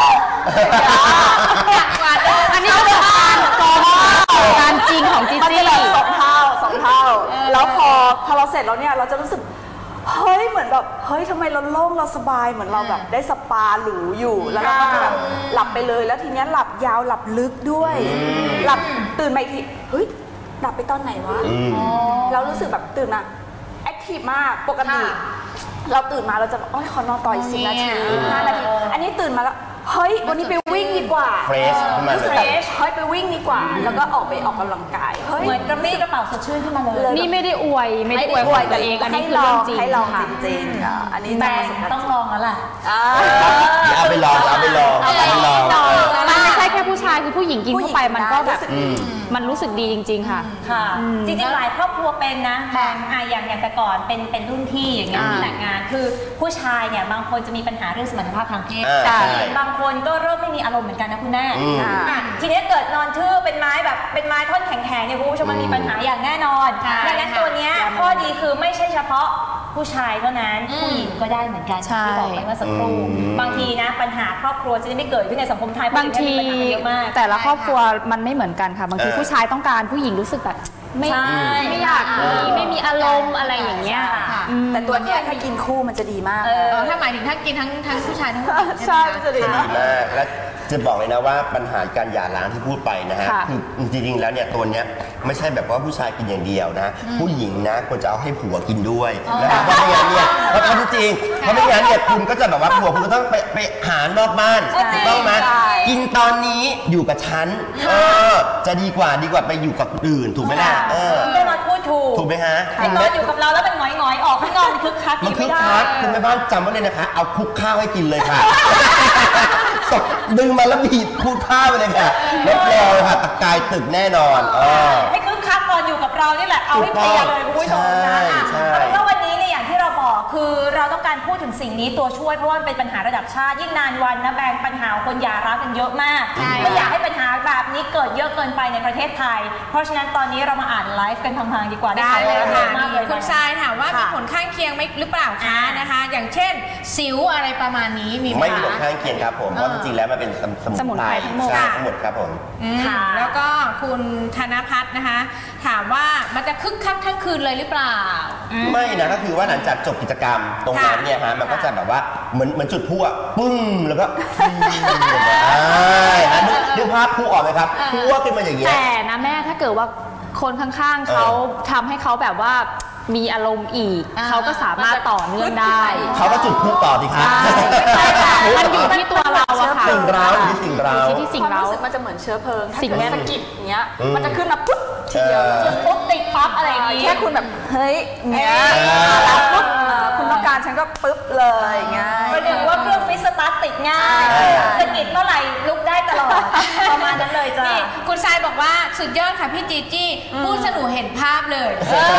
อันนี้ก็เป็นการกองการจริงของจีจี้สองเท่าสองเท่าแล้วพอพอเราเสร็จแล้วเนี่ยเราจะรู้สึกเฮ้ยเหมือนแบบเฮ้ยทำไมเราโล่งเราสบายเหมือนเราแบบได้สปาหรูอยู่แล้วเราก็จะแบบหลับไปเลยแล้วทีนี้หลับยาวหลับลึกด้วยหลับตื่นมาอีกทีเฮ้ยหลับไปตอนไหนวะเรารู้สึกแบบตื่นมาแอคทีฟมากปกติเราตื่นมาเราจะแบบโอ๊ยขอนอนต่ออีกสิบนาทีห้านาทีอันนี้ตื่นมาแล้วเฮ้ยวันนี้ไปวิ่งดีกว่าเฟรชขึ้นมาเลยเฮ้ยไปวิ่งดีกว่าแล้วก็ออกไปออกกำลังกายเหมือนกระปรี้กระเป๋าสดชื่นขึ้นมาเลยนี่ไม่ได้อวยไม่ได้อวยของตัวเองอันนี้คือเรื่องจริงให้ลองจริงๆอันนี้แต่ต้องลองแล้วล่ะเอาไปลองเอาไปลองเอาไปลองมันไม่ใช่แค่ผู้ชายคือผู้หญิงกินเข้าไปมันก็แบบมันรู้สึกดีจริงๆค่ะค่ะจริงๆหลายครอบครัวเป็นนะบางอย่างอย่างแต่ก่อนเป็นเป็นรุ่นพี่อย่างเงี้ยแต่งงานคือผู้ชายเนี่ยบางคนจะมีปัญหาเรื่องสมรรถภาพทางเพศบางคนก็เริ่มไม่มีอารมณ์เหมือนกันนะคุณแม่ทีนี้เกิดนอนทื่อเป็นไม้แบบเป็นไม้ท่อนแข็งๆเนี่ยคุณผู้ชมมันมีปัญหาอย่างแน่นอนดังนั้นตัวนี้ข้อดีคือไม่ใช่เฉพาะผู้ชายเท่านั้นผู้หญิงก็ได้เหมือนกันที่บอกไปเมื่อสักครู่บางทีนะปัญหาครอบครัวจะไม่เกิดขึ้นในสังคมไทยบางทีแต่ละครอบครัวมันไม่เหมือนกันค่ะบางทีผู้ชายต้องการผู้หญิงรู้สึกแบบไม่ไม่อยากมีไม่มีอารมณ์อะไรอย่างเงี้ยแต่ตัวนี้ถ้ากินคู่มันจะดีมากถ้าหมายถึงถ้ากินทั้งทั้งผู้ชายทั้งผู้หญิงใช่มันจะดีมากและจะบอกเลยนะว่าปัญหาการหย่าร้างที่พูดไปนะฮะคือจริงๆแล้วเนี่ยตัวเนี้ยไม่ใช่แบบว่าผู้ชายกินอย่างเดียวนะผู้หญิงนะควรจะเอาให้ผัวกินด้วยนะครับเพราะไม่งั้นเนี่ยเพราะจริงเพราะไม่งั้นเนี่ยคุณก็จะแบบว่าผัวคุณก็ต้องไปไปหานอกบ้านถูกต้องไหมกินตอนนี้อยู่กับฉันเออจะดีกว่าดีกว่าไปอยู่กับอื่นถูกไหมล่ะเออได้มาพูดถูกถูกไหมฮะตอนอยู่กับเราแล้วเป็นหงอยๆออกข้างนอกคึกคักมันคึกคักคุณแม่บ้านจำไว้เลยนะคะเอาคุกข้าวให้กินเลยค่ะตกดึงมาแล้วบีบพูดผ้าไปเลยค่ะรับรองค่ะตะกายตึกแน่นอนให้คึกคักก่อนอยู่กับเรานี่แหละเอาให้เพลียเลยคุณผู้ชมนะเอาเป็นว่าวันนี้เนี่ยอย่างที่เราบอกคือเราต้องการพูดถึงสิ่งนี้ตัวช่วยเพราะว่ามันเป็นปัญหาระดับชาติยิ่งนานวันนะแบงปัญหาคนหย่าร้างกันเยอะมากไม่อยากให้ปัญหาแบบนี้เกิดเยอะเกินไปในประเทศไทยเพราะฉะนั้นตอนนี้เรามาอ่านไลฟ์กันพังๆดีกว่าได้เลยค่ะคุณทรายถามว่ามีผลข้างเคียงไหมหรือเปล่าคะนะคะอย่างเช่นสิวอะไรประมาณนี้มีไม่มีผลข้างเคียงครับผมเพราะจริงๆแล้วมันเป็นสมุนไพรทั้งหมดทั้งหมดครับผมแล้วก็คุณธนภัทรนะคะถามว่ามันจะคึกคักทั้งคืนเลยหรือเปล่าไม่นะก็คือว่าหลังจากจบกิจกรรมตรงนั้นเนี่ยฮะมันก็จะแบบว่าเหมือนเหมือนจุดพุ่งปึ้งแล้วก็นึกภาพพุ่งออกไหมครับพุ่งขึ้นมาอย่างเงี้ยแต่นะแม่ถ้าเกิดว่าคนข้างๆเขาทำให้เขาแบบว่ามีอารมณ์อีกเขาก็สามารถต่อเนื่องได้เขาก็จุดพุ่งต่อสิครับมันอยู่ที่ตัวเราอะค่ะสิ่งเราที่สิ่งเราที่สิ่งเรามันจะเหมือนเชื้อเพลิงสิ่งแม่สกิดเนี้ยมันจะขึ้นมาปุ๊บทีเดียวจุดปุ๊บติดปั๊บอะไรอย่างงี้แค่คุณแบบเฮ้ยเนี้ยแล้วปุ๊บคุณต้องการฉันก็ปุ๊บเลยง่ายประเด็นว่าเครื่องฟิสตาร์ทติดง่ายสกิดเมื่อไหร่ลุกได้ตลอดประมาณนั้นเลยจ้ะนี่คุณทรายบอกว่าสุดยอดค่ะพี่จีจี้พูดสนุกเห็นภาพเลย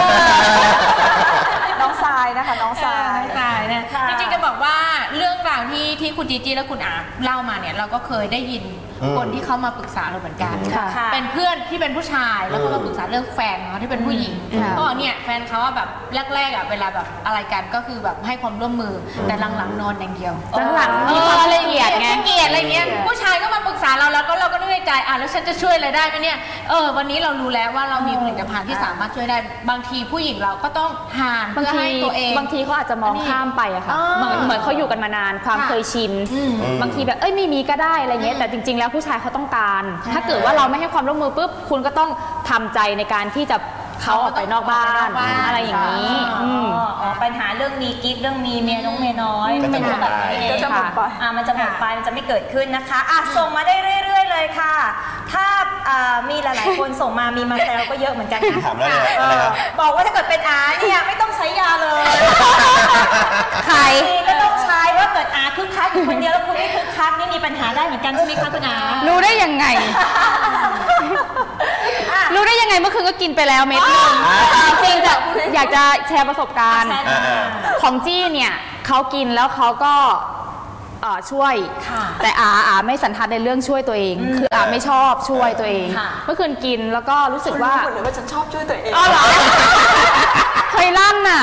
น้องทรายนะคะน้องทรายน้องทรายนะจริงๆจะบอกว่าเรื่องราวที่ที่คุณจีจี้และคุณอาเล่ามาเนี่ยเราก็เคยได้ยินคนที่เขามาปรึกษาเราเหมือนกันเป็นเพื่อนที่เป็นผู้ชายแล้วก็มาปรึกษาเรื่องแฟนเขาที่เป็นผู้หญิงก็เนี่ยแฟนเขาแบบแรกๆอ่ะเวลาแบบอะไรกันก็คือแบบให้ความร่วมมือแต่หลังๆนอนอย่างเดียวหลังๆมีความละเอียดไงละเอียดอะไรเงี้ยผู้ชายก็มาปรึกษาเราแล้วก็เราก็นึกในใจอ่ะแล้วฉันจะช่วยอะไรได้ไหมเนี่ยเออวันนี้เรารู้แล้วว่าเรามีผลิตภัณฑ์ที่สามารถช่วยได้บางทีผู้หญิงเราก็ต้องหาเพื่อให้ตัวเองบางทีเขาอาจจะมองข้ามไปอะค่ะเหมือนเหมือนเขาอยู่กันมานานความเคยชินบางทีแบบเอ้ยไม่มีก็ได้อะไรเงี้ยแต่จริงๆแล้วผู้ชายเขาต้องการถ้าเกิดว่าเราไม่ให้ความร่วมมือปุ๊บคุณก็ต้องทำใจในการที่จะเขาออกไปนอกบ้านอะไรอย่างนี้ปัญหาเรื่องมีกิ๊กเรื่องมีเมียน้องเมียน้อยมันจะแบบนี้ก็จะหมดไปมันจะหมดไปมันจะไม่เกิดขึ้นนะคะอ่ะส่งมาได้เรื่อยๆเลยค่ะถ้ามีหลายๆคนส่งมามีมาแซวก็เยอะเหมือนกันนะบอกว่าถ้าเกิดเป็นอาเนี่ยไม่ต้องใช้ยาเลยใครก็ต้องใช้ว่าเกิดอาคึกคักอยู่คนเดียวแล้วคุณไม่คึกคักนี่มีปัญหาได้เหมือนกันใช่ไหมคะคุณอารู้ได้ยังไงรู้ได้ยังไงเมื่อคืนก็กินไปแล้วเม็ดนึงจริงจะอยากจะแชร์ประสบการณ์ของจี้เนี่ยเขากินแล้วเขาก็ช่วยแต่อาอาไม่สันทัดในเรื่องช่วยตัวเองคืออาไม่ชอบช่วยตัวเองเมื่อคืนกินแล้วก็รู้สึกว่าคนรู้หรือว่าฉันชอบช่วยตัวเองอ๋อเหรอเคยลั่นน่ะ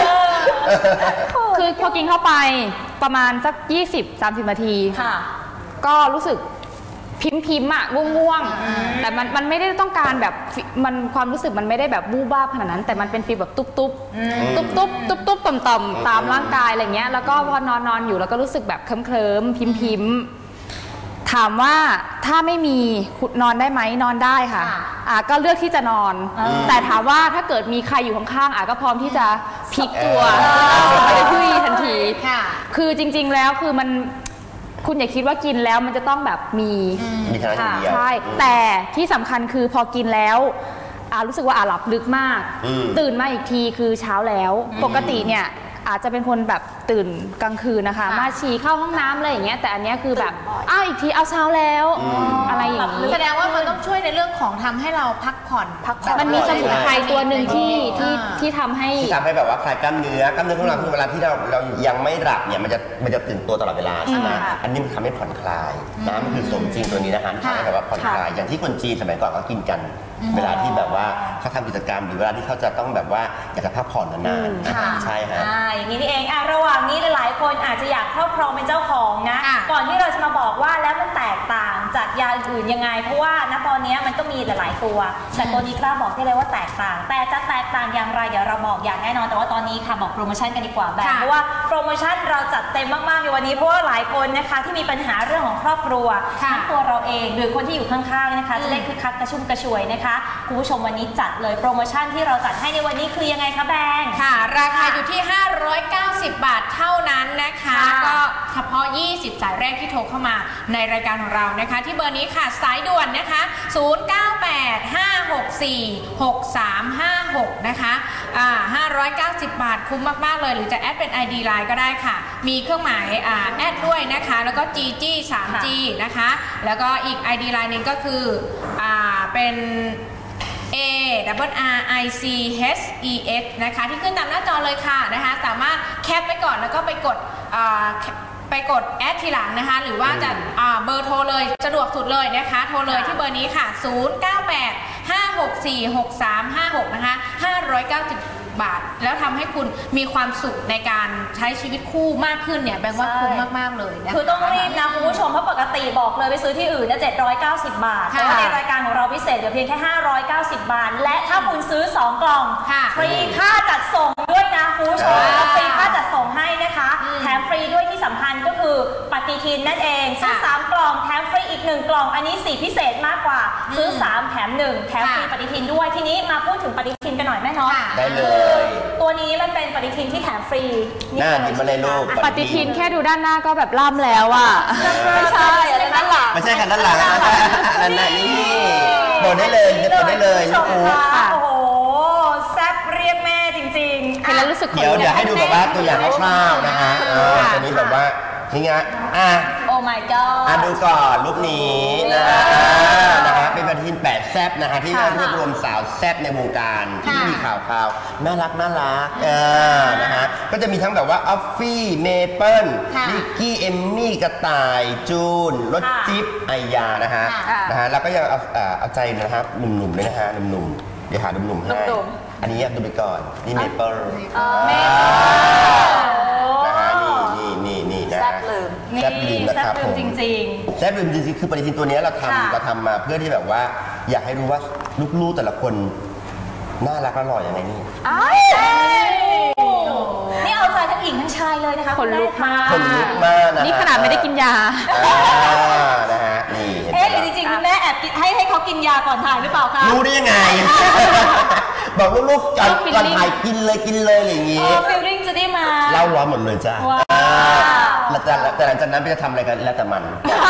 คือพอกินเข้าไปประมาณสัก ยี่สิบถึงสามสิบ นาทีก็รู้สึกพิมพ์พิมพ์อ่ะง่วงๆแต่มันมันไม่ได้ต้องการแบบมันความรู้สึกมันไม่ได้แบบบูบ้าขนาดนั้นแต่มันเป็นฟีลแบบตุ๊บตุ๊บตุ๊บตุ๊บตุ๊บตุ๊บต่อมต่อมตามร่างกายอะไรเงี้ยแล้วก็พอนอนนอนอยู่แล้วก็รู้สึกแบบเคลิ้มเคลิ้มพิมพ์พิมพ์ถามว่าถ้าไม่มีนอนได้ไหมนอนได้ค่ะอ่าก็เลือกที่จะนอนแต่ถามว่าถ้าเกิดมีใครอยู่ข้างๆอ่ะก็พร้อมที่จะพลิกตัวไปพึ่ยทันทีคือจริงๆแล้วคือมันคุณอย่าคิดว่ากินแล้วมันจะต้องแบบมีมีค่ะใช่แต่ที่สำคัญคือพอกินแล้วอารู้สึกว่าอาหลับลึกมากตื่นมาอีกทีคือเช้าแล้วปกติเนี่ยอาจจะเป็นคนแบบตื่นกลางคืนนะคะมาฉี่เข้าห้องน้ำอะไรอย่างเงี้ยแต่อันนี้คือแบบอ้าวอีกทีเอาเช้าแล้วอะไรอย่างนี้แสดงว่ามันต้องช่วยในเรื่องของทำให้เราพักผ่อนพักผ่อนมันมีสมุนไพรตัวหนึ่งที่ที่ที่ทำให้ที่ทำให้แบบว่าคลายกล้ามเนื้อกล้ามเนื้อของเราคือเวลาที่เราเรายังไม่หลับเนี่ยมันจะมันจะตื่นตัวตลอดเวลาใช่ไหมอันนี้มันทำให้ผ่อนคลายนะมันคือสมจริงตัวนี้นะคะทำให้แบบว่าผ่อนคลายอย่างที่คนจีนสมัยก่อนเขากินกันเวลาที่แบบว่าเขาทำกิจกรรมหรือเวลาที่เขาจะต้องแบบว่าอยากจะพักผ่อนนานๆใช่ฮะอย่างนี้นี่เองอ่ะระหว่างนี้หลายๆคนอาจจะอยากครอบครองเป็นเจ้าของนะก่อนที่เราจะมาบอกว่าแล้วมันแตกต่างจากยาอื่นยังไงเพราะว่าณตอนนี้มันก็มีหลายๆตัวแต่ตัวนี้กล้าบอกได้เลยว่าแตกต่างแต่จะแตกต่างอย่างไรเดี๋ยวเราบอกอย่างแน่นอนแต่ว่าตอนนี้ค่ะบอกโปรโมชั่นกันดีกว่าแบบเพราะว่าโปรโมชั่นเราจัดเต็มมากๆในวันนี้เพราะว่าหลายคนนะคะที่มีปัญหาเรื่องของครอบครัวทั้งตัวเราเองหรือคนที่อยู่ข้างๆนะคะจะได้คึกคักกระชุ่มกระชวยนะคะนะคะคุณผู้ชมวันนี้จัดเลยโปรโมชั่นที่เราจัดให้ในวันนี้คือยังไงคะแบงค์ค่ะราคาอยู่ที่ห้าร้อยเก้าสิบบาทเท่านั้นนะคะก็เฉพาะยี่สิบสายแรกที่โทรเข้ามาในรายการของเรานะคะที่เบอร์นี้ค่ะสายด่วนนะคะศูนย์ เก้า แปด ห้า หก สี่ หก สาม ห้า หกนะคะอ่าห้าร้อยเก้าสิบบาทคุ้มมากๆเลยหรือจะแอดเป็น ไอ ดี ไลน์ ก็ได้ค่ะมีเครื่องหมายอ่าแอดด้วยนะคะแล้วก็ จี จี ทรี จี นะคะแล้วก็อีก ไอ ดี ไลน์ นึงก็คืออ่าเป็น A W R I C H E X นะคะที่ขึ้นตามหน้าจอเลยค่ะนะคะสามารถแคปไปก่อนแล้วก็ไปกดไปกดแอดทีหลังนะคะหรือว่าจะเบอร์โทรเลยสะดวกสุดเลยนะคะโทรเลยที่เบอร์นี้ค่ะศูนย์ เก้า แปด ห้า หก สี่ หก สาม ห้า หกนะคะห้าร้อยเก้าสิบบาทแล้วทำให้คุณมีความสุขในการใช้ชีวิตคู่มากขึ้นเนี่ยแปลว่าคุ้มมากๆเลยนะคือต้องรีบนะคุณผู้ชมเพราะปกติบอกเลยไปซื้อที่อื่นนะเจ็ดร้อยเก้าสิบบาทแต่ว่าในรายการของเราพิเศษเดี๋ยวเพียงแค่ห้าร้อยเก้าสิบบาทและถ้าคุณซื้อสองกล่องฟรีค่าจัดส่งด้วยนะคุณผู้ชมฟรีค่าจัดส่งให้นะคะแถมฟรีด้วยที่สำคัญก็คือปฏิทินนั่นเองซื้อสามกล่องแถมฟรีอีกหนึ่งกล่องอันนี้สีพิเศษมากกว่าซื้อสามแถมหนึ่งแถมฟรีปฏิทินด้วยทีนี้มาพูดถึงปฏิทินกันหน่อยแม่เนาะได้เลยตัวนี้มันเป็นปฏิทินที่แถมฟรีหน้าดิบมาเลยลูกปฏิทินแค่ดูด้านหน้าก็แบบล่ำแล้วอ่ะไม่ใช่อะไรด้านหลังไม่ใช่ค่ะด้านหลังนั่นน่ะนี่โดนได้เลยโดนได้เลยลูกอู๋โอ้โหแซ่บเรียกแม่จริงๆเห็นแล้วรู้สึกเดี๋ยวเดี๋ยวให้ดูแบบว่าตัวอย่างคร่าวๆนะฮะตัวนี้แบบว่านี่ไงอ่ะโอ้ my god อ่ะดูก่อนรูปนี้นะฮะนะฮะเป็นปฏิทินแปดแซ่บนะฮะที่รวบรวมสาวแซ่บในวงการที่มีข่าวข่าวน่ารักน่ารักเออนะฮะก็จะมีทั้งแบบว่าออฟฟี่เมเปิลนิกกี้เอมมี่กระต่ายจูนรถจิ๊บไอยานะฮะนะฮะแล้วก็ยังเอาเอาใจนะครับหนุ่มๆเลยนะฮะหนุ่มๆเดี๋ยวหาหนุ่มๆให้อันนี้ดูไปก่อนนี่เมเปิลนะฮะนี่นี่นี่นะแซ่บลืมแซ่บลืมนะครับผมจริงๆแซ่บลืมจริงๆคือปฏิทินตัวนี้เราทำเราทำมาเพื่อที่แบบว่าอยากให้รู้ว่าลูกๆแต่ละคนน่ารักอร่อยอย่างไรนี่นี่เอาใจทั้งหญิงทั้งชายเลยนะคะคนลุกมากคนลุกมากนะนี่ขนาดไม่ได้กินยานะฮะนี่เอ๊ะหรือจริงๆคุณแม่แอบให้ให้เขากินยาก่อนถ่ายหรือเปล่าคะรู้ได้ยังไงบอกลูกๆก่อนก่อนถ่ายกินเลยกินเลยอย่างงี้ฟิลลิ่งจะได้มาเล่าร้อนหมดเลยจ้ะแต่หลังจากนั้นจะทำอะไรกันแล้วแต่มัน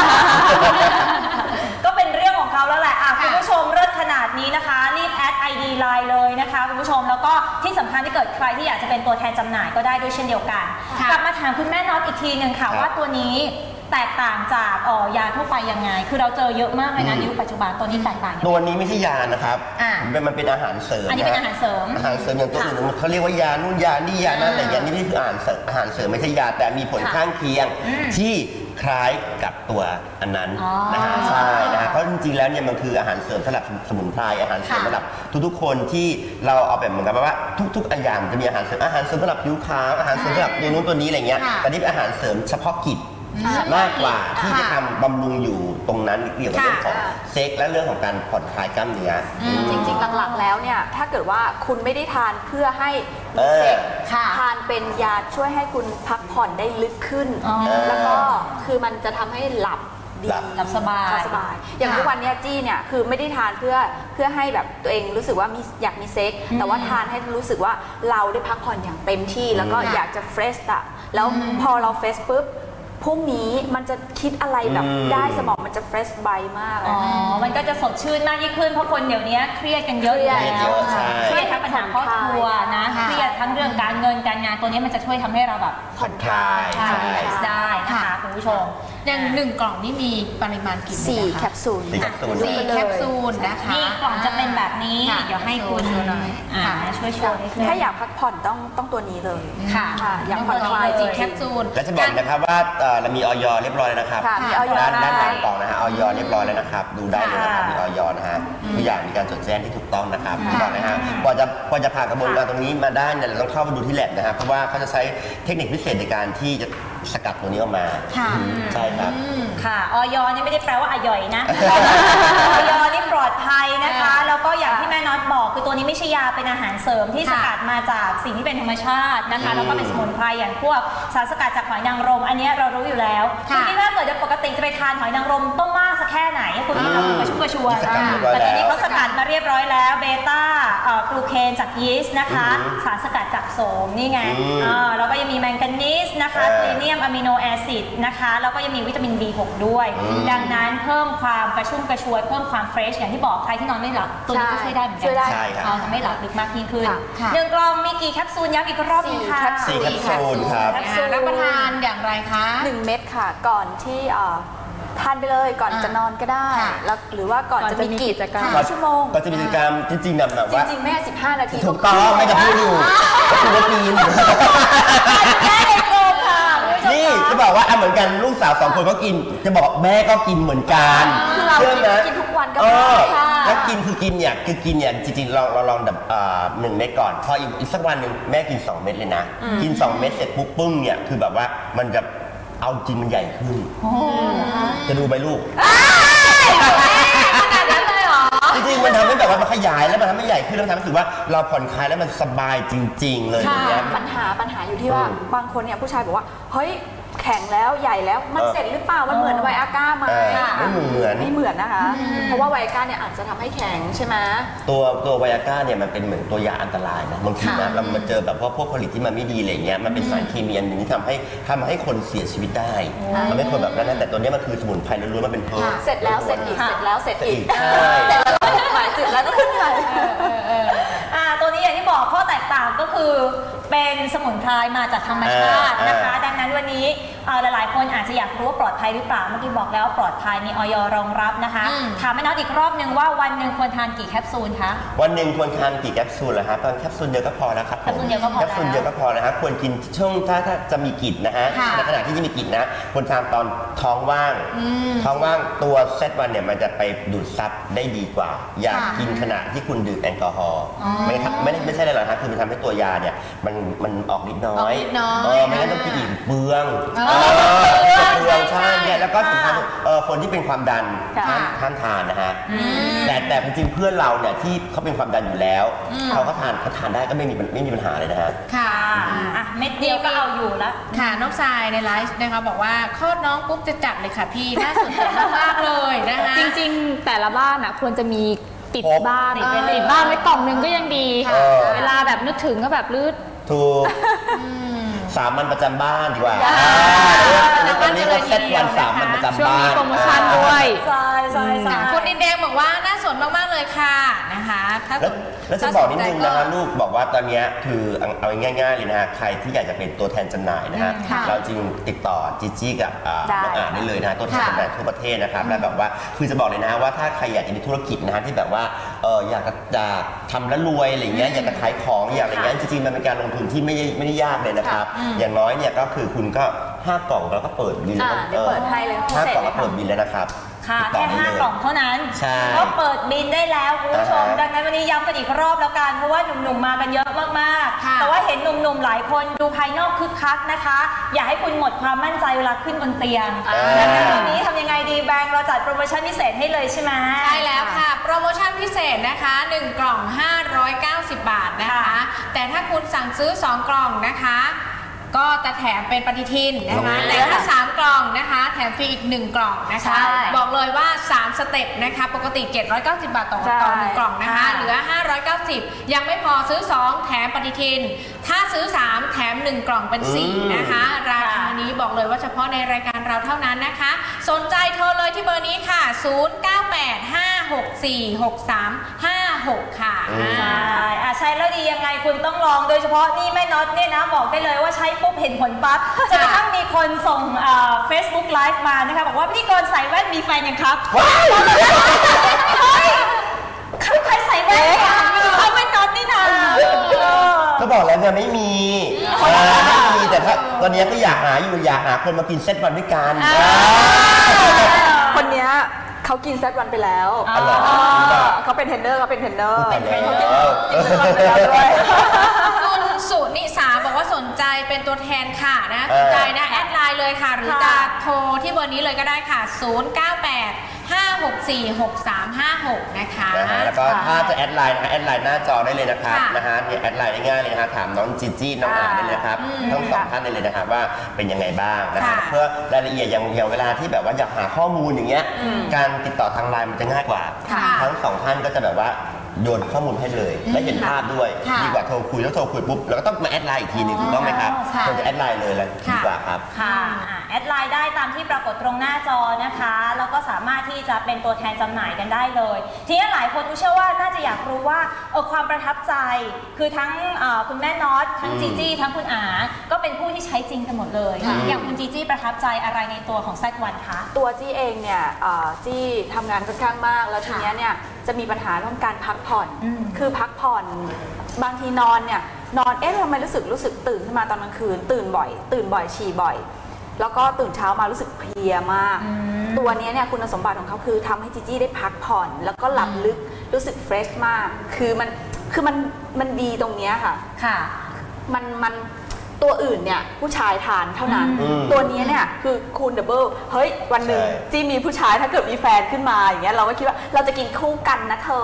ก็เป็นเรื่องของเขาแล้วแหละคุณผู้ชมเลิศขนาดนี้นะคะรีบแอด ไอ ดี ไลน์ เลยนะคะคุณผู้ชมแล้วก็ที่สำคัญที่เกิดใครที่อยากจะเป็นตัวแทนจำหน่ายก็ได้ด้วยเช่นเดียวกันกลับมาถามคุณแม่น็อตอีกทีหนึ่งค่ะว่าตัวนี้แตกต่างจากอ๋อยาทั่วไปยังไงคือเราเจอเยอะมากเลยนะในยุคปัจจุบันตัวนี้แตกต่างตัวนี้ไม่ใช่ยานะครับมันเป็นอาหารเสริมอันนี้เป็นอาหารเสริมอาหารเสริมอย่างตัวอื่นเขาเรียกว่ายานู่นยานี่ยานั่นอะไรอย่างนี้นี่คืออาหารเสริมอาหารเสริมไม่ใช่ยาแต่มีผลข้างเคียงที่คล้ายกับตัวอันนั้นนะฮะใช่นะฮะเพราะจริงๆแล้วเนี่ยมันคืออาหารเสริมสำหรับสมุนไพรอาหารเสริมสำหรับทุกๆคนที่เราเอาแบบเหมือนกับว่าทุกๆอย่างจะมีอาหารเสริมอาหารเสริมสำหรับผิวขาวอาหารเสริมสำหรับตัวนู้นตัวนี้อะไรเงี้ยแต่นี่เป็นอาหารเสริมเฉพาะกิจมากกว่าที่จะทำบำรุงอยู่ตรงนั้นเกี่ยวกับเรื่องของเซ็กและเรื่องของการผ่อนคลายกล้ามเนื้อจริงๆหลักๆแล้วเนี่ยถ้าเกิดว่าคุณไม่ได้ทานเพื่อให้เซ็กทานเป็นยาช่วยให้คุณพักผ่อนได้ลึกขึ้นแล้วก็คือมันจะทำให้หลับดีหลับสบายสบายอย่างทุกวันนี้จี้เนี่ยคือไม่ได้ทานเพื่อเพื่อให้แบบตัวเองรู้สึกว่ามีอยากมีเซ็กแต่ว่าทานให้รู้สึกว่าเราได้พักผ่อนอย่างเต็มที่แล้วก็อยากจะเฟรชอะแล้วพอเราเฟรชปุ๊บพรุ่งนี้มันจะคิดอะไรแบบได้สมองมันจะเฟรชไบมากอ๋อมันก็จะสดชื่นมากยิ่งขึ้นเพราะคนเดี๋ยวนี้เครียดกันเยอะแล้วเครียดทั้งปัญหาครอบครัวนะเครียดทั้งเรื่องการเงินการงานตัวนี้มันจะช่วยทำให้เราแบบผ่อนคลายได้นะคะคุณผู้ชมอย่างหนึ่งกล่องนี่มีปริมาณกี่สี่แคปซูลสี่แคปซูลสี่แคปซูลนะคะนี่กล่องจะเป็นแบบนี้เดี๋ยวให้คุณหน่อยช่วยโชว์ถ้าอยากพักผ่อนต้องต้องตัวนี้เลยค่ะอยากผ่อนคลายสี่แคปซูลและจะบอกนะครับว่าเรามีออยเรียบร้อยแล้วนะครับด้านด้านหลังกล่องนะฮะออยเรียบร้อยแล้วนะครับดูได้เลยนะครับมีออยนะฮะทุกอย่างมีการจดแจ้งที่ถูกต้องนะครับบอกนะฮะกว่าจะกว่าจะผ่านกระบวนการตรงนี้มาได้เนี่ยเราต้องเข้าไปดูที่แลบนะครับเพราะว่าเขาจะใช้เทคนิคพิเศษในการที่จะสกัดตัวนี้ออกมาใช่ครับค่ะออยนี่ไม่ได้แปลว่าอร่อยนะออยนี่ปลอดภัยนะคะแล้วก็อย่างที่แม่น็อตบอกคือตัวนี้ไม่ใช่ยาเป็นอาหารเสริมที่สกัดมาจากสิ่งที่เป็นธรรมชาตินะคะแล้วก็เป็นสมุนไพรอย่างพวกสารสกัดจากหอยนางรมอันนี้เรารู้อยู่แล้วคุณคิดว่าเกิดจะปกติจะไปทานหอยนางรมต้มมากสแค่ไหนให้คุณมีความกระชุ่มกระชวยสกัดเรียบร้อยแต่ตอนนี้แล้วเขาสกัดมาเรียบร้อยแล้วเบต้ากลูเคนจากยีสต์นะคะสารสกัดจากโสมนี่ไงแล้วก็ยังมีแมงกานีสนะคะซีเนียมอะมิโนแอซิดนะคะแล้วก็ยังมีวิตามิน บี หก ด้วยดังนั้นเพิ่มความกระชุ่มกระชวยเพิ่มความเฟรชอย่างที่บอกใครที่นอนไม่หลับตัวนี้ก็ช่วยได้เหมือนกันนอนไม่หลับลึกมากยิ่งขึ้นหนึ่งกล่องมีกี่แคปซูลย้ำอีกรอบนึงค่ะสี่แคปซูลครับรับประทานอย่างไรคะหนึ่งเม็ดค่ะก่อนที่ทานไปเลยก่อนจะนอนก็ได้แล้วหรือว่าก่อนจะมีกิจกรรมชั่วโมงก่อนจะมีกิจกรรมจริงๆแบบว่าจริงๆแม่สิบห้านาทีถูกต้องไม่จะพูดอยู่ก็คือว่ากินนี่จะบอกว่าเหมือนกันลูกสาวสองคนก็กินจะบอกแม่ก็กินเหมือนกันคือเรากินทุกวันก็ได้ค่ะแล้วกินคือกินเนี่ยคือกินเนี่ยจริงๆเราเราลองแบบหนึ่งเม็ดก่อนพออีกสักวันหนึ่งแม่กินสองเม็ดเลยนะกินสองเม็ดเสร็จปุ๊บปึ้งเนี่ยคือแบบว่ามันจะเอาจริงมันใหญ่ขึ้นจะดูไหมลูกจริงๆมันทำให้แบบว่ามันขยายแล้วมันทำให้ใหญ่ขึ้นแล้วทำให้รู้สึกว่าเราผ่อนคลายแล้วมันสบายจริงๆเลยอย่างเงี้ยปัญหาปัญหาอยู่ที่ว่าบางคนเนี่ยผู้ชายบอกว่าเฮ้ยแข็งแล้วใหญ่แล้วมันเสร็จหรือเปล่ามันเหมือนไวอาก้าไหมไม่เหมือนไม่เหมือนนะคะเพราะว่าไวอาก้าเนี่ยอาจจะทำให้แข็งใช่ไหมตัวตัวไวอาก้าเนี่ยมันเป็นเหมือนตัวยาอันตรายนะบางทีนะเรามาเจอแบบว่าพวกผลิตที่มันไม่ดีอะไรเงี้ยมันเป็นสารเคมีอันหนึ่งที่ทำให้ทำให้คนเสียชีวิตได้มันไม่ควรแบบนั้นแต่ตัวนี้มันคือสมุนไพรล้วนๆมันเป็นเพิร์เสร็จแล้วเสร็จอีกเสร็จแล้วเสร็จอีกเสร็จแล้วหมายสุดแล้วก็ขึ้นไปตัวนี้อย่างที่บอกข้อแตกต่างก็คือเป็นสมุนไพรมาจากธรรมชาตินะคะดังนั้นวันนี้หลายๆคนอาจจะอยากรู้ว่าปลอดภัยหรือเปล่าเมื่อกี้บอกแล้วปลอดภัยมีออยรองรับนะคะถามแม่น็อตอีกรอบนึงว่าวันหนึ่งควรทานกี่แคปซูลคะวันหนึ่งควรทานกี่แคปซูลเหรอฮะตอนแคปซูลเดียวก็พอแล้วครับแคปซูลเดียวก็พอแคปซูลเดียวก็พอนะฮะควรกินช่วงถ้าถ้าจะมีกิจนะฮะในขณะที่ยังมีกิจนะควรทานตอนท้องว่างท้องว่างตัวเซตวันเนี่ยมันจะไปดูดซับได้ดีกว่าอย่ากินขณะที่คุณดื่มแอลกอฮอล์ไม่ไม่ไม่ใช่อะไรหรอกนะคือมันทำให้ตัวยาเนี่ยมันมันออกฤทธิ์น้อยเออไม่งั้นต้องกินอีกเปลืองเปลืองใช่เนี่ยแล้วก็สำคัญคนที่เป็นความดันห้ามทานนะฮะแต่แต่จริงๆเพื่อนเราเนี่ยที่เขาเป็นความดันอยู่แล้วเขาก็ทานเขาทานได้ก็ไม่มีไม่มีปัญหาเลยนะฮะค่ะเม็ดเดียวก็เอาอยู่แล้วค่ะน้องทรายในไลฟ์นะคะบอกว่าคลอดน้องปุ๊บจะจัดเลยค่ะพี่น่าสนใจมากเลยนะคะจริงๆแต่ละบ้านอ่ะควรจะมีติดบ้านติดบ้านไว้กล่องนึงก็ยังดีเวลาแบบนึกถึงก็แบบลืดถูกสามวันประจำบ้านดีกว่าตอนนี้ก็เซตวันสามวันประจำบ้านช่วงโปรโมชั่นด้วยใช่ใช่ใช่คุณดินแดงบอกว่าน่าสนมากๆเลยค่ะนะคะแล้วจะบอกนิดนึงนะคะลูกบอกว่าตอนนี้คือเอาง่ายๆเลยนะฮะใครที่อยากจะเป็นตัวแทนจำหน่ายนะฮะเราจริงติดต่อจีจี้กับน้องอ่านได้เลยนะตัวแทนจำหน่ายทั่วประเทศนะครับแล้วแบบว่าคือจะบอกเลยนะว่าถ้าใครอยากจะมีธุรกิจนะฮะที่แบบว่าเอออยากจะทำแล้วรวยอะไรเงี้ยอยากจะขายของอยากอะไรเงี้ยจริงๆมันเป็นการลงทุนที่ไม่ไม่ได้ยากเลยนะครับอย่างน้อยเนี่ยก็คือคุณก็ห้ากล่องแล้วก็เปิดบินแล้วเปิดให้เลยห้ากล่องก็เปิดบินแล้วนะครับค่ะแค่ห้ากล่องเท่านั้นก็เปิดบินได้แล้วคุณผู้ชมดังนั้นวันนี้ย้ำกันอีกรอบแล้วกันเพราะว่าหนุ่มๆมากันเยอะมากๆแต่ว่าเห็นหนุ่มๆหลายคนดูภายนอกคึกคักนะคะอย่าให้คุณหมดความมั่นใจเวลาขึ้นบนเตียงดังนั้นวันนี้ทำยังไงดีแบงค์เราจัดโปรโมชั่นพิเศษให้เลยใช่ไหมใช่แล้วค่ะโปรโมชั่นพิเศษนะคะหนึ่งกล่องห้าร้อยเก้าสิบบาทนะคะแต่ถ้าคุณสั่งซื้อสองกล่องนะคะก็จะแถมเป็นปฏิทินนะคะแต่ถ้าสามกล่องนะคะแถมฟรีอีกหนึ่งกล่องนะคะบอกเลยว่าสามสเต็ปนะคะปกติเจ็ดร้อยเก้าสิบบาทต่อต่อหนึ่งกล่องนะคะเหลือห้าร้อยเก้าสิบยังไม่พอซื้อสองแถมปฏิทินถ้าซื้อสามแถมหนึ่งกล่องเป็นสี่นะคะราคานี้บอกเลยว่าเฉพาะในรายการเราเท่านั้นนะคะสนใจโทรเลยที่เบอร์นี้ค่ะศูนย์ เก้า แปด ห้า หก สี่ หก สาม ห้า หกค่ะใช่ใช้แล้วดียังไงคุณต้องลองโดยเฉพาะนี่แม่น็อตเนี่ยนะบอกได้เลยว่าใช้ปุ๊บเห็นผลปั๊บจะกระทั่งมีคนส่งเฟซบุ๊กไลฟ์มานะคะบอกว่าพิธีกรใส่แว่นมีแฟนยังครับใครใส่แว่นเขาไม่น็อตนี่นะก็บอกแล้วเนี่ยไม่มีไม่มีแต่ถ้าตอนนี้ก็อยากหาอยู่อยากหาคนมากินเซตวันด้วยกันคนเนี้ยเขากินเซตวันไปแล้วเขาเป็นเทรนเนอร์เขาเป็นเทรนเนอร์เขากินเซตวันไปแล้วด้วยคุณสุนิสาบอกว่าสนใจเป็นตัวแทนค่ะนะสนใจนะแอดไลน์เลยค่ะหรือจะโทรที่เบอร์นี้เลยก็ได้ค่ะศูนย์ เก้า แปด ห้า หก สี่ หก สาม ห้า หกนะคะแล้วก็ถ้าจะแอดไลน์นะแอดไลน์หน้าจอได้เลยนะครับนะฮะเนี่ยแอดไลน์ได้ง่ายเลยนะถามน้องจีจี้น้องอาได้เลยนะครับทั้งสองท่านได้เลยนะครับว่าเป็นยังไงบ้างนะครับเพื่อรายละเอียดอย่างอย่างเวลาที่แบบว่าอยากหาข้อมูลอย่างเงี้ยการติดต่อทางไลน์มันจะง่ายกว่าทั้งสองท่านก็จะแบบว่าโยนข้อมูลให้เลยและเห็นภาพด้วยดีกว่าโทรคุยแล้วโทรคุยปุ๊บแล้วก็ต้องมาแอดไลน์อีกทีนึงถูกต้องไหมครับควรจะแอดไลน์เลยเลยดีกว่าครับค่ะแอดไลน์ได้ตามที่ปรากฏตรงหน้าจอนะคะแล้วก็สามารถที่จะเป็นตัวแทนจำหน่ายกันได้เลยทีนี้หลายคนเชื่อว่าน่าจะอยากรู้ว่าเออความประทับใจคือทั้งคุณแม่น็อตทั้งจีจี้ทั้งคุณอาก็เป็นผู้ที่ใช้จริงกันหมดเลยอย่างคุณจีจี้ประทับใจอะไรในตัวของแซดวันคะตัวจี้เองเนี่ยจี้ทำงานค่อนข้างมากแล้วทีนี้เนี่ยจะมีปัญหาเรื่องการพักผ่อนคือพักผ่อนบางทีนอนเนี่ยนอนเอ๊ะทำไมรู้สึกรู้สึกตื่นขึ้นมาตอนกลางคืนตื่นบ่อยตื่นบ่อยฉี่บ่อยแล้วก็ตื่นเช้ามารู้สึกเพลียมากตัวนี้เนี่ยคุณสมบัติของเขาคือทำให้จีจี้ได้พักผ่อนแล้วก็หลับลึกรู้สึกเฟรชมากคือมันคือมันมันดีตรงนี้ค่ะค่ะมันมันตัวอื่นเนี่ยผู้ชายทานเท่านั้นตัวนี้เนี่ยคือคูณดับเบิลเฮ้ยวันหนึ่งจี้มีผู้ชายถ้าเกิดมีแฟนขึ้นมาอย่างเงี้ยเราก็คิดว่าเราจะกินคู่กันนะเธอ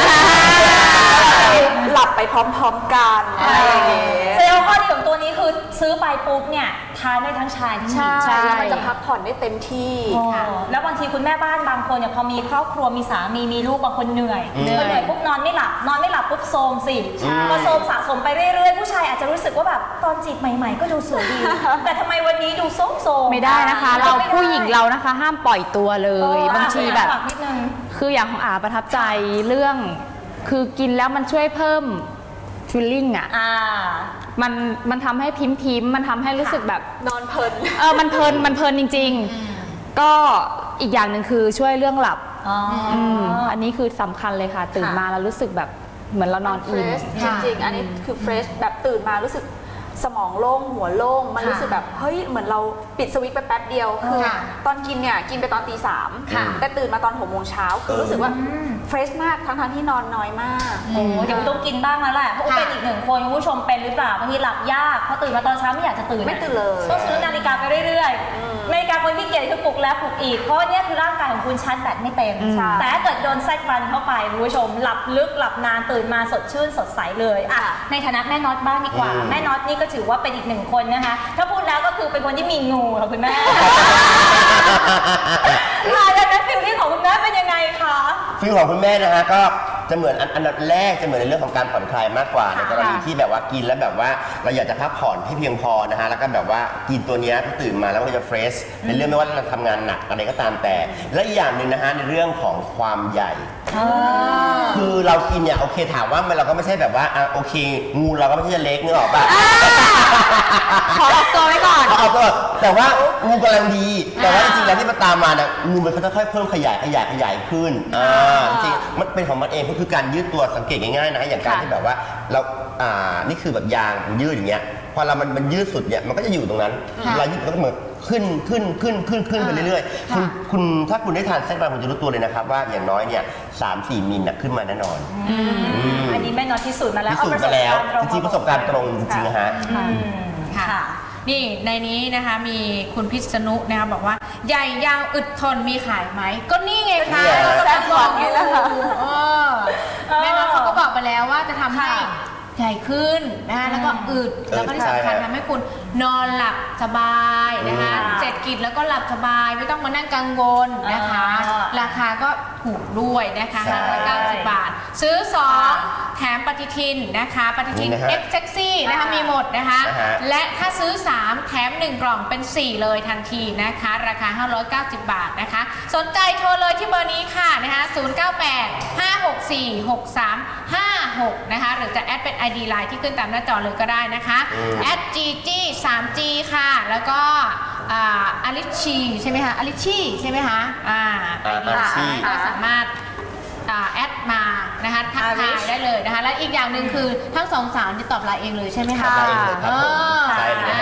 หลับไปพร้อมๆกันอะไรอย่างเงี้ยเซลล์ข้อดีของตัวนี้คือซื้อไปปุ๊บเนี่ยทานได้ทั้งชายทั้งหญิงใช่แล้วมันจะพักผ่อนได้เต็มที่แล้วบางทีคุณแม่บ้านบางคนเนี่ยพอมีครอบครัวมีสามีมีลูกบางคนเหนื่อยเหนื่อยปุ๊บนอนไม่หลับนอนไม่หลับปุ๊บโทรมสิพอโทรมสะสมไปเรื่อยๆผู้ชายอาจจะรู้สึกว่าแบบตอนจีบใหม่ๆก็ดูสวยดีแต่ทำไมวันนี้ดูโซมๆไม่ได้นะคะเราผู้หญิงเรานะคะห้ามปล่อยตัวเลยบางทีแบบคืออย่างของอาประทับใจเรื่องคือกินแล้วมันช่วยเพิ่มฟีลลิ่งอ่ะมันมันทำให้พิมพิมมันทำให้รู้สึกแบบนอนเพลินเออมันเพลินมันเพลินจริงๆก็อีกอย่างหนึ่งคือช่วยเรื่องหลับอันนี้คือสำคัญเลยค่ะตื่นมาแล้วรู้สึกแบบเหมือนเรานอนอิ่มจริงๆอันนี้คือเฟรชแบบตื่นมารู้สึกสมองโล่งหัวโล่งมันรู้สึกแบบเฮ้ยเหมือนเราปิดสวิตช์ไปแป๊บเดียวคือตอนกินเนี่ยกินไปตอนตีสามแต่ตื่นมาตอนหกโมงเช้าคือรู้สึกว่าเฟรชมากทั้งๆที่นอนน้อยมากโอ้เดี๋ยวต้องกินบ้างแล้วแหละเพราะเป็นอีกหนึ่งคนคุณผู้ชมเป็นหรือเปล่าบางทีหลับยากพอตื่นมาตอนเช้าไม่อยากจะตื่นไม่ตื่นเลยต้องซื้อนาฬิกาไปเรื่อยๆนาฬิกาคนที่เกียจคือปลุกแล้วปลุกอีกเพราะเนี่ยคือร่างกายของคุณชาร์จแบตไม่เต็มแต่ถ้าเกิดโดนแซดวันเข้าไปคุณผู้ชมหลับลึกหลับนานตื่นมาสดชื่นสดใสเลยอ่ะในฐานะแม่น็อตบ้างดีกว่าแม่น็อตนี่ก็ถือว่าเป็นอีกหนึ่งคนนะคะถ้าพูดแล้วก็คือเป็นคนที่มีงูค่ะคุณแม่ค่ะดังนั้นฟิลลิ่งของคุณแม่เป็นยังไงคะฟิลของคุณแม่นะฮะก็จะเหมือนอันดับแรกจะเหมือนในเรื่องของการผ่อนคลายมากกว่าในกรณีที่แบบว่ากินแล้วแบบว่าเราอยากจะพักผ่อนให้เพียงพอนะฮะแล้วก็แบบว่ากินตัวนี้ตื่นมาแล้วก็จะเฟรชในเรื่องไม่ว่าเราทำงานหนักอะไรก็ตามแต่และอีกอย่างหนึ่งนะฮะในเรื่องของความใหญ่คือเรากินเนี่ยโอเคถามว่ามันเราก็ไม่ใช่แบบว่าโอเคงูเราก็ไม่ใช่จะเล็กนึกออกป่ะขอออกตัวไว้ก่อนขอออกตัวแต่ว่างูกำลังดีแต่ว่าจริงๆแล้วที่มันตามมาเนี่ยงูมันก็ค่อยๆเพิ่มขยายขยายขยายขึ้นอ่าจริงมันเป็นของมันเองก็คือการยืดตัวสังเกตง่ายๆนะอย่างการที่แบบว่าเราอ่านี่คือแบบยางยืดอย่างเงี้ยพอเรามันมันยืดสุดเนี่ยมันก็จะอยู่ตรงนั้นเรายืดก็เหมือนขึ้นขึ้นขึ้นขึ้นขึ้นไปเรื่อยๆคุณคุณถ้าคุณได้ทานแซดวันคุณจะรู้ตัวเลยนะครับว่าอย่างน้อยเนี่ยสามสี่มิลขึ้นมาแน่นอนอันนี้แม่น็อตพิสูจน์มาแล้วพิสูจน์มาแล้วจริงๆประสบการณ์ตรงจริงๆฮะค่ะนี่ในนี้นะคะมีคุณพิษณุนะคะบอกว่าใหญ่ยาวอึดทนมีขายไหมก็นี่ไงคะแซดวันนี่แหละค่ะแม่น็อตเขาก็บอกไปแล้วว่าจะทำให้ใหญ่ขึ้นนะคะแล้วก็อึดแล้วก็ที่สำคัญทำให้คุณนอนหลับสบายนะคะเจ็ดกินแล้วก็หลับสบายไม่ต้องมานั่งกังวลนะคะราคาก็ถูกด้วยนะคะห้าร้อยเก้าสิบบาทซื้อสองแถมปฏิทินนะคะปฏิทิน X Sexy นะคะมีหมดนะคะและถ้าซื้อสามแถมหนึ่งกล่องเป็นสี่เลยทันทีนะคะราคาห้าร้อยเก้าสิบบาทนะคะสนใจโทรเลยที่เบอร์นี้ค่ะนะคะศูนย์ เก้า แปด ห้า หก สี่ หก สาม ห้า หกนะคะหรือจะแอดเป็น ไอ ดี ไลน์ ที่ขึ้นตามหน้าจอเลยก็ได้นะคะแอด จี จี ทรี จี ค่ะแล้วก็อลิชีใช่ไหมคะอลิชีใช่ไหมคะอ่าไอดีก็สามารถแอดมานะคะทักทายได้เลยนะคะและอีกอย่างหนึ่งคือทั้งสองสาวที่ตอบไลน์เองเลยใช่ไหมคะตอบไลน์เองเลยครับผมใช่เลยนะครับ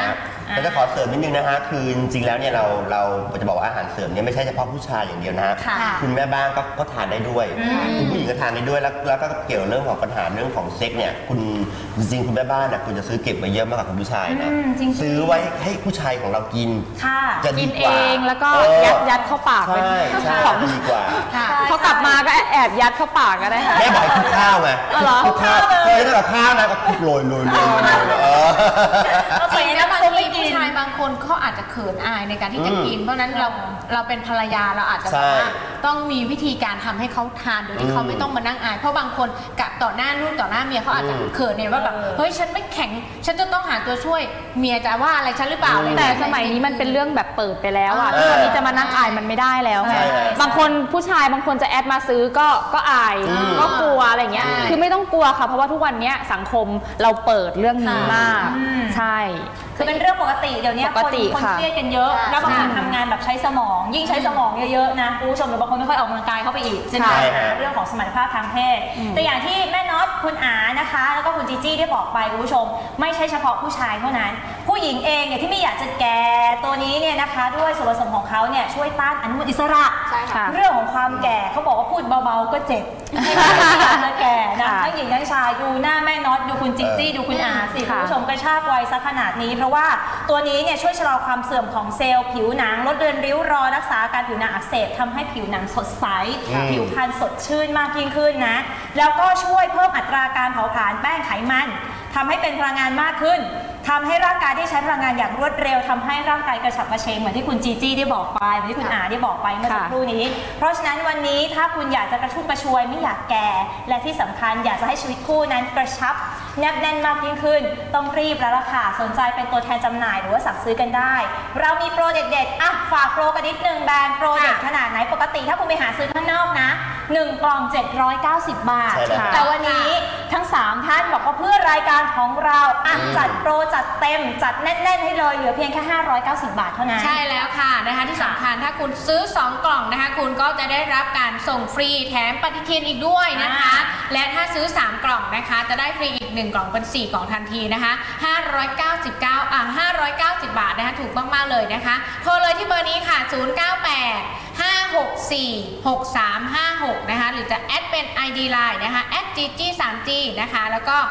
เราจะขอเสริมนิดนึงนะฮะคือจริงๆแล้วเนี่ยเราเราจะบอกว่าอาหารเสริมเนี่ยไม่ใช่เฉพาะผู้ชายอย่างเดียวนะฮะคุณแม่บ้านก็ก็ทานได้ด้วยคุณผู้หญิงก็ทานได้ด้วยแล้วแล้วก็เกี่ยวเรื่องของปัญหาเรื่องของเซ็กเนี่ยคุณจริงๆคุณแม่บ้านเนี่ยคุณจะซื้อเก็บไว้เยอะมากกว่าคุณผู้ชายนะซื้อไว้ให้ผู้ชายของเรากินจะดีกว่ากินเองแล้วก็ยัดยัดเข้าปากไปใช่ใช่ดีกว่าเขากลับมาก็แอบยัดเข้าปากก็ได้ค่ะแม่บอกคุกข้าวไงคุกข้าวเคยได้กับข้าวนะก็คุกโรยโรยโรยจริงนะบางทีผู้ชายบางคนเขาอาจจะเขินอายในการที่จะกินเพราะนั้นเราเราเป็นภรรยาเราอาจจะต้องมีวิธีการทำให้เขาทานโดยที่เขาไม่ต้องมานั่งอายเพราะบางคนกับต่อหน้าลูกต่อหน้าเมียเขาอาจจะเขินเนี่ยว่าแบบเฮ้ยฉันไม่แข็งฉันจะต้องหาตัวช่วยเมียจะว่าอะไรฉันหรือเปล่าแต่สมัยนี้มันเป็นเรื่องแบบเปิดไปแล้วอ่ะตอนนี้จะมานั่งอายมันไม่ได้แล้วไงบางคนผู้ชายบางคนจะแอดมาซื้อก็ก็อายก็กลัวอะไรเงี้ยคือไม่ต้องกลัวค่ะเพราะว่าทุกวันนี้สังคมเราเปิดเรื่องนี้มากใช่คือเป็นเรื่องปกติเดี๋ยวนี้คนคนเครียดกันเยอะแล้วบางคนทำงานแบบใช้สมองยิ่งใช้สมองเยอะๆนะคุณผู้ชมหรือบางคนไม่ค่อยออกกำลังกายเข้าไปอีกใช่ไหมเรื่องของสมรรถภาพทางเพศแต่อย่างที่แม่น็อตคุณอานะคะแล้วก็คุณจีจี้ได้บอกไปคุณผู้ชมไม่ใช่เฉพาะผู้ชายเท่านั้นผู้หญิงเองเนี่ยที่ไม่อยากจะแก่ตัวนี้เนี่ยนะคะด้วยส่วนผสมของเขาเนี่ยช่วยต้านอนุมูลอิสระเรื่องของความแก่เขาบอกว่าพูดเบาๆก็เจ็บไม่อยากจะแก่นะทั้งหญิงทั้งชายดูหน้าแม่น็อตดูคุณจีจี้ดูคุณอาสิคุณผู้ชมกระชากวัยซะขนาดนี้เพราะว่าตัวนี้เนี่ยช่วยชะลอความเสื่อมของเซลล์ผิวหนังลดเลือนริ้วรอยรักษาการผิวหนังอักเสบทำให้ผิวหนังสดใสผิวพรรณสดชื่นมากยิ่งขึ้นนะแล้วก็ช่วยเพิ่มอัตราการเผาผลาญแป้งไขมันทำให้เป็นพลังงานมากขึ้นทำให้ร่างกายได้ใช้พลังงานอย่างรวดเร็วทำให้ร่างกายกระฉับกระเฉงเหมือนที่คุณจีจี้ได้บอกไปเหมือนที่คุณอาได้บอกไปเมื่อสักครู่นี้เพราะฉะนั้นวันนี้ถ้าคุณอยากจะกระชุ่มกระชวยไม่อยากแก่และที่สำคัญอยากจะให้ชีวิตคู่นั้นกระชับแนบแน่นมากยิ่งขึ้นต้องรีบแล้วล่ะค่ะสนใจเป็นตัวแทนจำหน่ายหรือว่าสั่งซื้อกันได้เรามีโปรเด็ดๆอ่ะฝากโปรกันนิดนึงแบรนด์โปรเด็ดขนาดไหนปกติถ้าคุณไปหาซื้อข้างนอกนะหนึ่งกล่องเจ็ดร้อยเก้าสิบบาทแต่วันนี้ทั้งสามท่านบอกว่าเพื่อรายการของเราอ่ะจัดโปรจัดเต็มจัดแน่นๆให้เลยเหลือเพียงแค่ห้าร้อยเก้าสิบบาทเท่านั้นใช่แล้วค่ะนะคะที่สำคัญถ้าคุณซื้อสองกล่องนะคะคุณก็จะได้รับการส่งฟรีแถมปฏิทินอีกด้วยนะคะและถ้าซื้อสามกล่องนะคะจะได้ฟรีอีกหนึ่งกล่องเป็นสี่กล่องทันทีนะคะห้าร้อยเก้าสิบเก้าอ่ะห้าร้อยเก้าสิบบาทนะคะถูกมากๆเลยนะคะโทรเลยที่เบอร์นี้ค่ะศูนย์ เก้า แปด ห้า หก สี่ หก สาม ห้า หกนะคะหรือจะแอดเป็น ไอ ดี ไลน์ นะคะแอด จี จี ทรี จี นะคะแล้วก็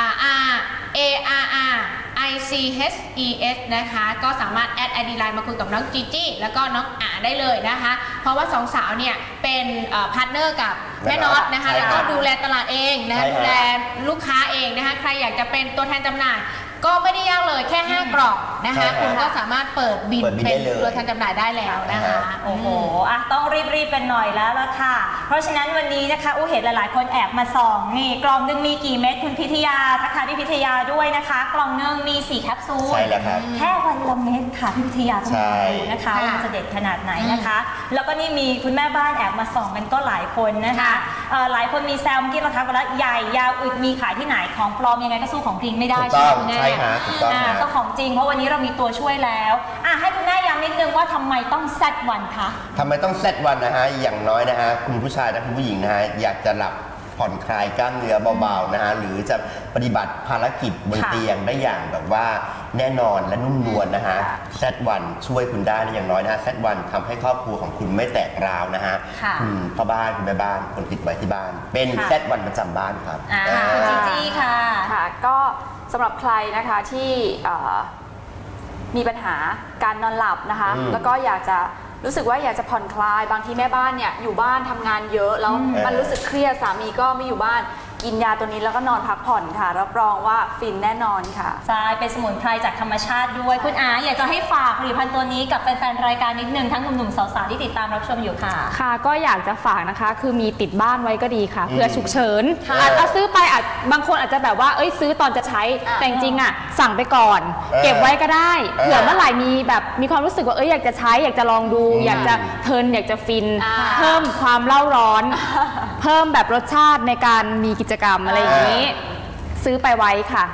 R A R R I C H E S นะคะก็สามารถแอด ไอ ดี ไลน์ มาคุยกับน้องจีจี้แล้วก็น้องอาได้เลยนะคะเพราะว่าสองสาวเนี่ยเป็นพาร์ทเนอร์กับแม่น็อตนะคะแล้วก็ดูแลตลาดเองนะคะดูแลลูกค้าเองนะคะใครอยากจะเป็นตัวแทนจำหน่ายก็ไม่ได้ยากเลยแค่ห้ากล่องนะคะคุณก็สามารถเปิดบินเป็นตัวแทนจำหน่ายได้แล้วนะคะโอ้โหอ่ะต้องรีบๆเป็นหน่อยแล้วล่ะค่ะเพราะฉะนั้นวันนี้นะคะอู้เห็นหลายๆคนแอบมาส่องนี่กล่องนึงมีกี่เม็ดคุณพิทยาทักทายพี่พิทยาด้วยนะคะกล่องนึงมีสี่แคปซูลใช่แล้วครับแค่วันละเม็ดค่ะพี่พิทยาต้องดูนะคะว่าจะเด็ดขนาดไหนนะคะแล้วก็นี่มีคุณแม่บ้านแอบมาส่องกันก็หลายคนนะคะหลายคนมีแซวเมื่อกี้เราทักไปแล้วใหญ่ยาวอึดมีขายที่ไหนของปลอมยังไงก็สู้ของจริงไม่ได้ใช่ไหมใช่ค่ะถูกต้องค่ะก็ของจริงเพราะวันนี้เรามีตัวช่วยแล้วอ่ะให้คุณแม่ย้ำนิดนึงว่าทำไมต้องแซดวันคะทำไมต้องแซดวันนะฮะอย่างน้อยนะฮะคุณผู้ชายและคุณผู้หญิงนะฮะอยากจะหลับผ่อนคลายกล้ามเนื้อเบาๆนะฮะหรือจะปฏิบัติภารกิจบนเตียงได้อย่างแบบว่าแน่นอนและนุ่มนวลนะฮะแซดวันช่วยคุณได้นะอย่างน้อยนะฮะแซดวันทำให้ครอบครัวของคุณไม่แตกร้าวนะฮะคุณพ่อบ้านคุณแม่บ้านคนติดไว้ที่บ้านเป็นแซดวันประจำบ้านครับคุณจีจี้ค่ะค่ะก็สำหรับใครนะคะที่มีปัญหาการนอนหลับนะคะแล้วก็อยากจะรู้สึกว่าอยากจะผ่อนคลายบางทีแม่บ้านเนี่ยอยู่บ้านทำงานเยอะแล้วมันรู้สึกเครียดสามีก็ไม่อยู่บ้านกินยาตัวนี้แล้วก็นอนพักผ่อนค่ะรับรองว่าฟินแน่นอนค่ะใช่เป็นสมุนไพรจากธรรมชาติด้วยคุณอาอยากจะให้ฝากผลิตภัณฑ์ตัวนี้กับแฟนๆรายการนิดนึงทั้งหนุ่มๆสาวๆที่ติดตามรับชมอยู่ค่ะค่ะก็อยากจะฝากนะคะคือมีติดบ้านไว้ก็ดีค่ะเพื่อฉุกเฉินอาจซื้อไปอาจบางคนอาจจะแบบว่าเอ้ยซื้อตอนจะใช้แต่จริงๆอ่ะสั่งไปก่อนเก็บไว้ก็ได้เผื่อเมื่อไหร่มีแบบมีความรู้สึกว่าเอ้ยอยากจะใช้อยากจะลองดูอยากจะเพลินอยากจะฟินเพิ่มความเล่าร้อนเพิ่มแบบรสชาติในการมีกิจกรรมอะไรอย่างนี้ซื้อไปไว้ค่ะ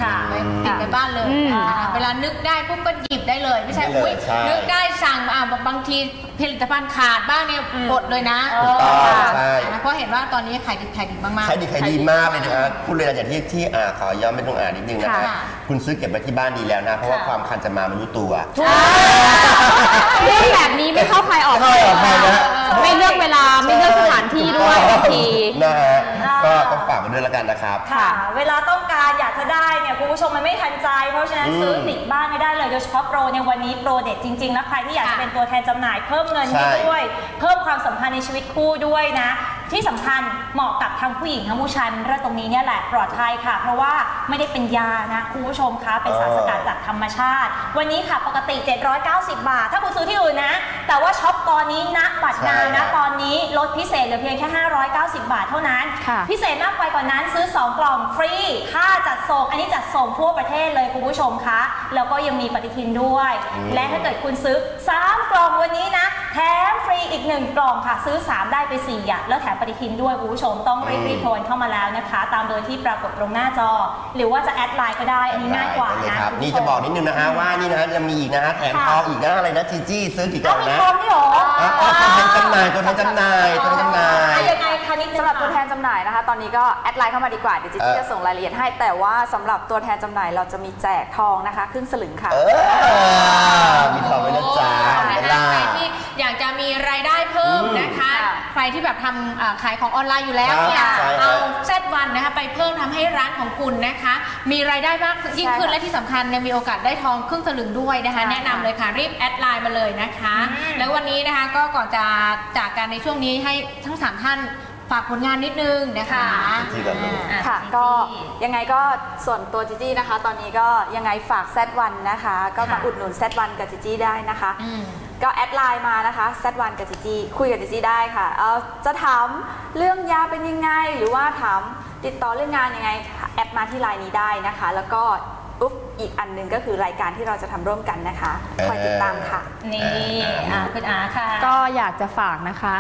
ติดไปบ้านเลยเวลานึกได้ปุ๊บก็หยิบได้เลยไม่ใช่อุ้ยนึกได้สั่งบางทีผลิตภัณฑ์ขาดบ้างเนี่ยกดเลยนะเพราะเห็นว่าตอนนี้ขายดีขายดีมากๆขายดีขายดีมากเลยนะคะพูดเลยนะอย่างที่ที่ขอย้อนไปตรงอ่านนิดนึงนะคะคุณซื้อเก็บไว้ที่บ้านดีแล้วนะเพราะว่าความคันจะมาไม่รู้ตัวเรื่องแบบนี้ไม่เข้าใครออกใครไม่เลือกเวลาไม่เลือกสถานที่ด้วยบางทีนะฮะก็ต้องฝากกันด้วยแล้วกันนะครับค่ะเวลาต้องการอยากจะได้เนี่ยคุณผู้ชมมันไม่ทันใจเพราะฉะนั้นซื้อติดบ้านไม่ได้เลยโดยเฉพาะโปรในวันนี้โปรเด็ดจริงๆแล้วใครที่อยากจะเป็นตัวแทนจำหน่ายเพิ่มเงินด้วยเพิ่มความสัมพันธ์ในชีวิตคู่ด้วยนะที่สำคัญเหมาะกับทั้งผู้หญิงทั้งผู้ชายมันเรื่องตรงนี้เนี่ยแหละปลอดภัยค่ะเพราะว่าไม่ได้เป็นยานะคุณผู้ชมคะเป็นสารสกัดจากธรรมชาติวันนี้ค่ะปกติเจ็ดร้อยเก้าสิบบาทถ้าคุณซื้อที่อื่นนะแต่ว่าช็อปตอนนี้ณบัตรนานนะตอนนี้ลดพิเศษเหลือเพียงแค่ห้าร้อยเก้าสิบบาทเท่านั้นพิเศษมากไปกว่านั้นซื้อสองกล่องฟรีค่าจัดส่งอันนี้จัดส่งทั่วประเทศเลยคุณผู้ชมคะแล้วก็ยังมีปฏิทินด้วยและถ้าเกิดคุณซื้อสามกล่องวันนี้นะแถมฟรีอีกหนึ่งกล่องค่ะซื้อสามได้ไปสี่อย่างแล้วแถมปฏิทินด้วยคุณผู้ชมต้องรีบๆโทรเข้ามาแล้วนะคะตามเบอร์ที่ปรากฏตรงหน้าจอหรือว่าจะแอดไลน์ก็ได้อันนี้ง่ายกว่านะนี่จะบอกนิดนึงนะฮะว่านี่นะฮะจะมีอีกนะฮะแถมทองอีกนะอะไรนะจีจี้ซื้อกี่กล่องนะทองนี่หรอตัวแทนจำหน่ายตัวแทนจำหน่ายตัวแทนจำหน่ายยังไงคะนิดนึงสำหรับตัวแทนจำหน่ายนะคะตอนนี้ก็แอดไลน์เข้ามาดีกว่าเดี๋ยวจีจี้จะส่งรายละเอียดให้แต่ว่าสำหรับตัวแทนจำหน่ายเราจะมีแจกทองนะคะครึ่งสลึงค่ะมีทองไว้นะจ๊ะใครที่อยากจะมีรายได้เพิ่มนะคะใครที่แบบทำขายของออนไลน์อยู่แล้วเนี่ยเอาแซดวันนะคะไปเพิ่มทำให้ร้านของคุณนะคะมีรายได้มากยิ่งขึ้นและที่สำคัญเนี่ยมีโอกาสได้ทองครึ่งสลึงด้วยนะคะแนะนำเลยค่ะรีบแอดไลน์มาเลยนะคะแล้ววันนี้นะคะก็ก่อนจะจากการในช่วงนี้ให้ทั้งสามท่านฝากผลงานนิดนึงนะคะค่ะก็ยังไงก็ส่วนตัวจีจี้นะคะตอนนี้ก็ยังไงฝากแซดวันนะคะก็มาอุดหนุนแซดวันกับจีจี้ได้นะคะก็แอดไลน์มานะคะแซดวันกับจีจี้คุยกับจีจี้ได้ค่ะเออจะถามเรื่องยาเป็นยังไงหรือว่าถามติดต่อเรื่องงานยังไงแอดมาที่ไลน์นี้ได้นะคะแล้วก็อุ๊บอีกอันหนึ่งก็คือรายการที่เราจะทำร่วมกันนะคะคอยติดตามค่ะนี่คุณอาค่ะก็อยากจะฝากนะคะ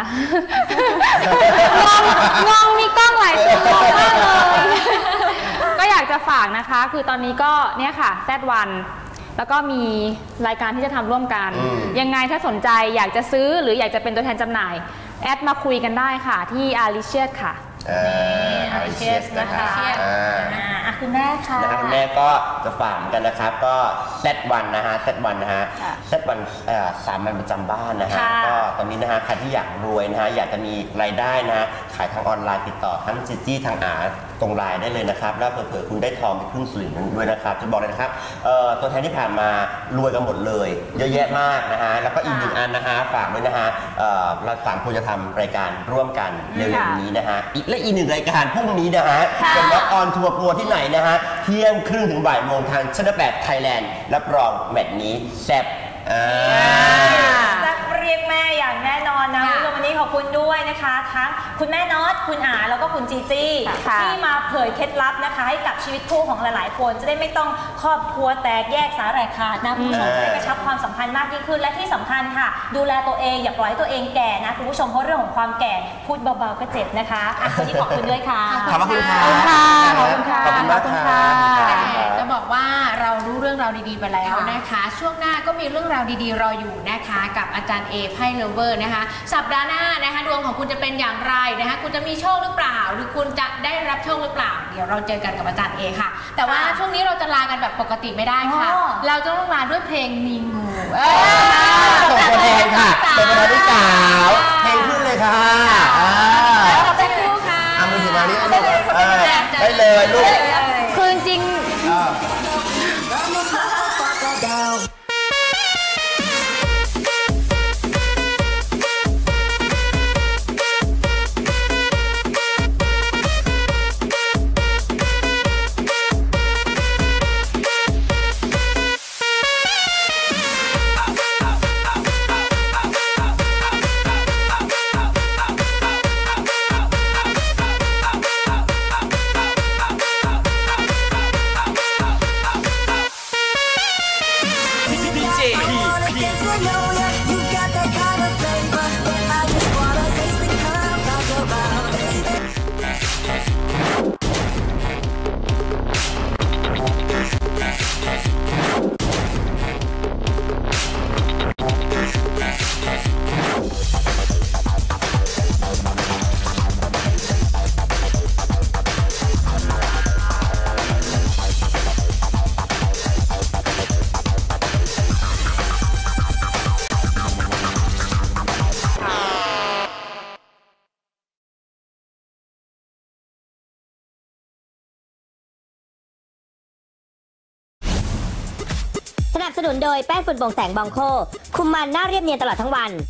งงมีกล้องหลายตัวมากเลยก็อยากจะฝากนะคะคือตอนนี้ก็เนี่ยค่ะแซดวันแล้วก็มีรายการที่จะทำร่วมกันยังไงถ้าสนใจอยากจะซื้อหรืออยากจะเป็นตัวแทนจำหน่ายแอดมาคุยกันได้ค่ะที่อาริเชียสค่ะอาริเชียสนะคะคุณแม่ค่ะนะครับคุณแม่ก็จะฝากเหมือนกันนะครับก็เซตวันนะฮะเซตวันนะฮะเซตวันสามวันประจำบ้านนะฮะก็ตอนนี้นะฮะใครที่อยากรวยนะฮะอยากจะมีรายได้นะฮะขายทางออนไลน์ติดต่อทั้งจีจี้ทางอาตรงไลน์ได้เลยนะครับแล้วเผื่อๆคุณได้ทองไปครึ่งสลึงด้วยนะครับจะบอกเลยนะครับตัวแทนที่ผ่านมารวยกันหมดเลยเยอะแยะมากนะฮะแล้วก็อีกหนึ่งอันนะฮะฝากด้วยนะฮะเราสามคนจะทำรายการร่วมกันเร็วๆนี้นะฮะอีกและอีกหนึ่งรายการพรุ่งนี้นะฮะจะมาออนทัวร์โปรที่ไหนนะฮะเที่ยงครึ่งถึงบ่ายโมงทางช่องแปดไทยแลนด์รับรองแมตช์นี้แซ่บแซ่บเรียกแม่อย่างแน่นอนนะวันนี้ขอบคุณด้วยนะคะทั้งคุณแม่น็อตคุณอาแล้วก็คุณจีจี้ที่มาเผยเคล็ดลับนะคะให้กับชีวิตคู่ของหลายๆคนจะได้ไม่ต้องครอบครัวแตกแยกสาแหรกขาดนะคุณผู้ชมจะได้กระชับความสัมพันธ์มากยิ่งขึ้นและที่สำคัญค่ะดูแลตัวเองอย่าปล่อยให้ตัวเองแก่นะคุณผู้ชมเพราะเรื่องของความแก่พูดเบาๆก็เจ็บนะคะวันนี้ขอบคุณด้วยค่ะขอบคุณค่ะขอบคุณค่ะขอบคุณค่ะขอบคุณค่ะจะบอกว่าเรารู้เรื่องราวดีๆไปแล้วนะคะช่วงหน้าก็มีเรื่องราวดีๆรออยู่นะคะกับอาจารย์เอไพ่เลเวอร์นะคะสัปดาห์หน้านะคะดวงของคุณจะเป็นอย่างไรนะคะคุณจะมีโชคหรือเปล่าหรือคุณจะได้รับโชคหรือเปล่าเดี๋ยวเราเจอกันกับอาจารย์เอค่ะแต่ว่าช่วงนี้เราจะลากันแบบปกติไม่ได้ค่ะเราจะต้องลาด้วยเพลงมีงูส่งตัวแทนค่ะส่งตัวแทนลูกสาวเพลงขึ้นเลยค่ะขอบคุณค่ะเอามือถือมานี่ได้เลยลูกคือจริงสนับสนุนโดยแป้งฝุ่นโปร่งแสงบองโคคุมมันหน้าเรียบเนียนตลอดทั้งวัน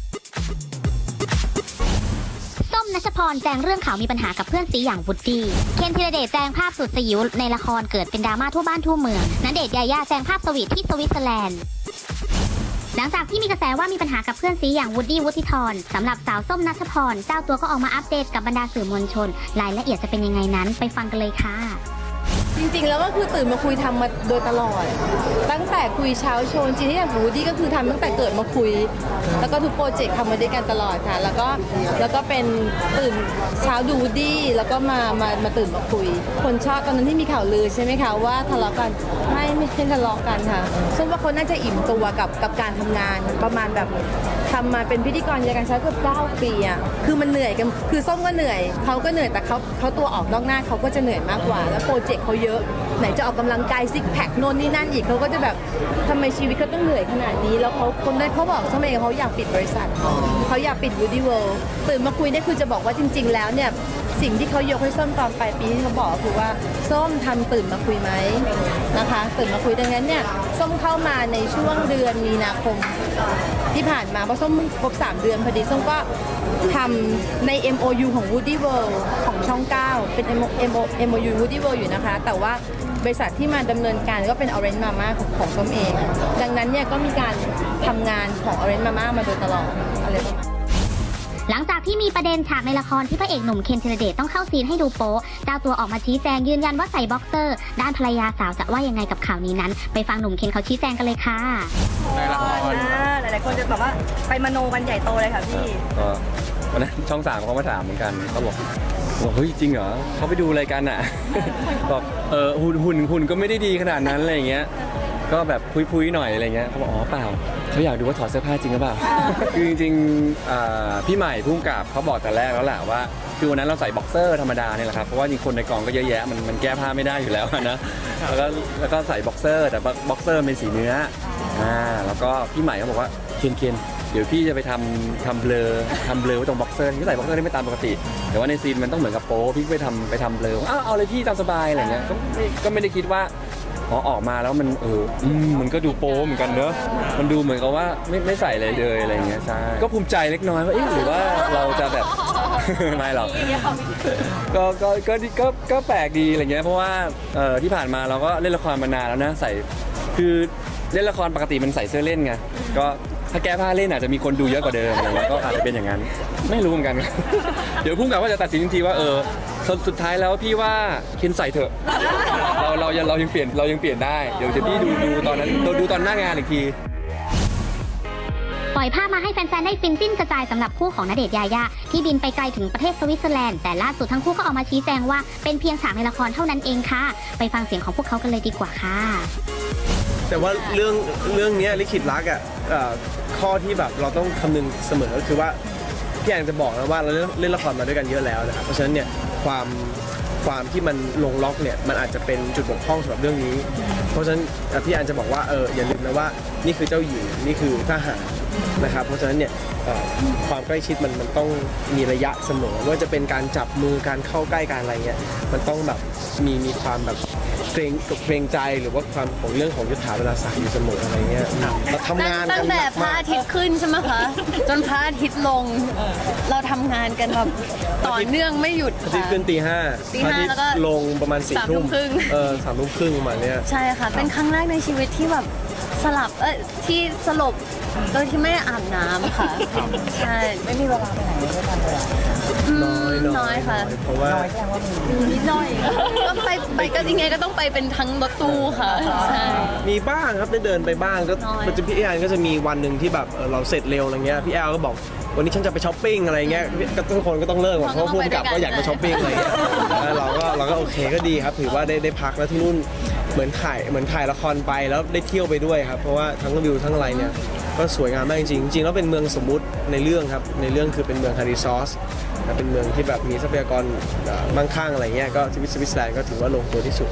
ส้มณัชพรแจ้งเรื่องข่าวมีปัญหากับเพื่อนซีอย่างวุฒิเคนธีรเดชแจ้งภาพสุดสยิวในละครเกิดเป็นดราม่าทั่วบ้านทั่วเมืองณเดชน์ยาย่าแจ้งภาพสวีทที่สวิตเซอร์แลนด์หลังจากที่มีกระแสว่ามีปัญหากับเพื่อนซีอย่างวูดดี้วุฒิธรสำหรับสาวส้มณัชพรเจ้าตัวก็ออกมาอัปเดตกับบรรดาสื่อมวลชนรายละเอียดจะเป็นยังไงนั้นไปฟังกันเลยค่ะจริงๆแล้วก็คือตื่นมาคุยทำมาโดยตลอดตั้งแต่คุยเช้าโชว์จริงๆที่อย่างวูดดี้ก็คือทำตั้งแต่เกิดมาคุยแล้วก็ทุกโปรเจกต์ทำมาด้วยกันตลอดค่ะแล้วก็แล้วก็เป็นตื่นเช้าดูวูดดี้แล้วก็มามามาตื่นมาคุยคนชอบตอนนั้นที่มีข่าวลือใช่ไหมคะว่าทะเลาะกันไม่ไม่ใช่ทะเลาะกันค่ะซึ่งว่าเขาน่าจะอิ่มตัวกับกับการทำงานประมาณแบบทำมาเป็นพิธีกรรายการเช้าเกือบเก้าปีอ่ะคือมันเหนื่อยกันคือส้มก็เหนื่อยเขาก็เหนื่อยแต่เขาเขาตัวออกนอกหน้าเขาก็จะเหนื่อยมากกว่าแล้วโปรเจกต์เขาเยอะไหนจะออกกำลังกายซิกแพคโน่นนี่นั่นอีกเขาก็จะแบบทำไมชีวิตเขาต้องเหนื่อยขนาดนี้แล้วเขาคนได้เขาบอกส้มเองเขาอยากปิดบริษัทเขาอยากปิด Woody World ตื่นมาคุยเนี่ยคือจะบอกว่าจริงๆแล้วเนี่ยสิ่งที่เขายกให้ส้มตอนปลายปีที่เขาบอกคือว่าส้มทำตื่นมาคุยไหมนะคะตื่นมาคุยดังนั้นเนี่ยส้มเข้ามาในช่วงเดือนมีนาคมที่ผ่านมาเพราะส้มครบสามเดือนพอดีส้มก็ทำใน เอ็ม โอ ยู ของ Woody World ของช่องเก้าเป็น เอ็ม โอ ยู Woody World อยู่นะคะแต่ว่าบริษัทที่มาดำเนินการก็เป็น Orange Mama ของของส้มเองดังนั้นเนี่ยก็มีการทำงานของ Orange Mama มาโดยตลอดอะไรประมาณหลังจากที่มีประเด็นฉากในละครที่พระเอกหนุ่มเคนธีรเดชต้องเข้าซีนให้ดูโป๊เจ้าตัวออกมาชี้แจงยืนยันว่าใส่บ็อกเซอร์ด้านภรรยาสาวจะว่ายังไงกับข่าวนี้นั้นไปฟังหนุ่มเคนเขาชี้แจงกันเลยค่ะในละครหลายๆคนจะแบบว่าไปมโนกันใหญ่โตเลยค่ะพี่ก็วันนั้นช่องสามเขามาถามเหมือนกันเขาบอกบอกเฮ้ยจริงเหรอเขาไปดูรายการอ่ะบอกเออหุ่นหุ่นหุ่นก็ไม่ได้ดีขนาดนั้นอะไรอย่างเงี้ยก็แบบพุ้ยๆหน่อยอะไรเงี้ยเขาบอกอ๋อเปล่าเขาอยากดูว่าถอดเสื้อผ้าจริงหรือเปล่าคือจริงๆพี่ใหม่พุ่งกับเขาบอกแต่แรกแล้วแหละว่าคือวันนั้นเราใส่บ็อกเซอร์ธรรมดาเนี่ยแหละครับเพราะว่าจริงคนในกองก็เยอะแยะมันมันแก้ผ้าไม่ได้อยู่แล้วนะแล้วก็แล้วก็ใส่บ็อกเซอร์แต่บ็อกเซอร์เป็นสีเนื้ออ่าแล้วก็พี่ใหม่เขาบอกว่าเคนเคนเดี๋ยวพี่จะไปทำทำเบลอทำเบลอไว้ตรงบ็อกเซอร์ที่ใส่บ็อกเซอร์ได้ไม่ตามปกติแต่ว่าในซีนมันต้องเหมือนกับโป๊พี่ไปทำไปทำเบลออ้าวเอาเลยพี่ตามสบายอะไรเงี้ยก็ก็ไม่ได้คิดว่าพอออกมาแล้วมันเออมันก็ดูโป๊เหมือนกันเนอะมันดูเหมือนกับว่าไม่ไม่ใส่อะไรเลยอะไรเงี้ยใช่ก็ภูมิใจเล็กน้อยว่าเอ๊ะหรือว่าเราจะแบบไม่หรอกก็ก็ก็ก็ก็แปลกดีอะไรเงี้ยเพราะว่าเออที่ผ่านมาเราก็เล่นละครมานานแล้วนะใส่คือเล่นละครปกติมันใส่เสื้อเล่นไงก็ถ้าแก้ผ้าเล่นอาจจะมีคนดูเยอะกว่าเดิมอะไรเงี้ยก็อาจจะเป็นอย่างนั้นไม่รู้เหมือนกันเดี๋ยวพุ่งกับว่าจะตัดสินจริงๆว่าเออสุดท้ายแล้วพี่ว่าเคนใส่เถอะเราเรายังเรายังเปลี่ยนเรายังเปลี่ยนได้เดี๋ยวจะพี่ดูดูตอนนั้นเราดูตอนหน้างานอีกทีปล่อยภาพมาให้แฟนๆได้ฟินจิ้นกระจายสำหรับคู่ของณเดชน์ยาย่าที่บินไปไกลถึงประเทศสวิตเซอร์แลนด์แต่ล่าสุดทั้งคู่ก็ออกมาชี้แจงว่าเป็นเพียงฉากในละครเท่านั้นเองค่ะไปฟังเสียงของพวกเขากันเลยดีกว่าค่ะแต่ว่าเรื่องเรื่องนี้ลิขิตรักอ่ะข้อที่แบบเราต้องคำนึงเสมอก็คือว่าพี่แอนจะบอกนะว่าเราเล่นละครมาด้วยกันเยอะแล้วนะครับเพราะฉะนั้นเนี่ยความความที่มันลงล็อกเนี่ยมันอาจจะเป็นจุดบกพร่องสำหรับเรื่องนี้เพราะฉะนั้นพี่แอนจะบอกว่าเอออย่าลืมนะว่านี่คือเจ้าหญิงนี่คือทหารนะครับเพราะฉะนั้นเนี่ยความใกล้ชิดมันมันต้องมีระยะเสมอว่าจะเป็นการจับมือการเข้าใกล้การอะไรเงี้ยมันต้องแบบมีมีความแบบเกรงเกรงใจหรือว่าความของเรื่องของยศถาบรรดาศักดิ์อยู่เสมออะไรเงี้ยเราทำงานกันตั้งแต่พระอาทิตย์ขึ้นใช่ไหมคะจนพระอาทิตย์ลงเราทำงานกันแบบต่อเนื่องไม่หยุดพระอาทิตย์ขึ้นตีห้าพระอาทิตย์ลงประมาณสี่ทุ่มเออสามทุ่มครึ่งประมาณนี้ใช่ค่ะเป็นครั้งแรกในชีวิตที่แบบสลับเออที่สลบโดยที่ไม่อาบน้ำค่ะใช่ไม่มีเวลาไปไหนด้วยกันเลยน้อยน้อยค่ะเพราะว่านิดหน่อยก็ไปไปก็ยังไงก็ต้องไปเป็นทั้งรถตู้ค่ะใช่มีบ้างครับได้เดินไปบ้างก็มันจะพี่แอนก็จะมีวันหนึ่งที่แบบเราเสร็จเร็วอะไรเงี้ยพี่แอลก็บอกวันนี้ฉันจะไปช้อปปิ้งอะไรเงี้ยก็ทุกคนก็ต้องเลิกเพราะผู้กำกับก็อยากมาช้อปปิ้งอะไรเงี้ยเราก็เราก็โอเคก็ดีครับถือว่าได้ได้พักแล้วที่นู่นเหมือนถ่ายเหมือนถ่ายละครไปแล้วได้เที่ยวไปด้วยครับเพราะว่าทั้งวิวทั้งอะไรเนี่ยก็สวยงามมากจริงจริงแล้วเป็นเมืองสมมุติในเรื่องครับในเรื่องคือเป็นเมืองฮาริซอสเป็นเมืองที่แบบมีทรัพยากรมั่งคั่งอะไรเงี้ยก็สวิตเซอร์แลนด์ก็ถือว่าลงตัวที่สุด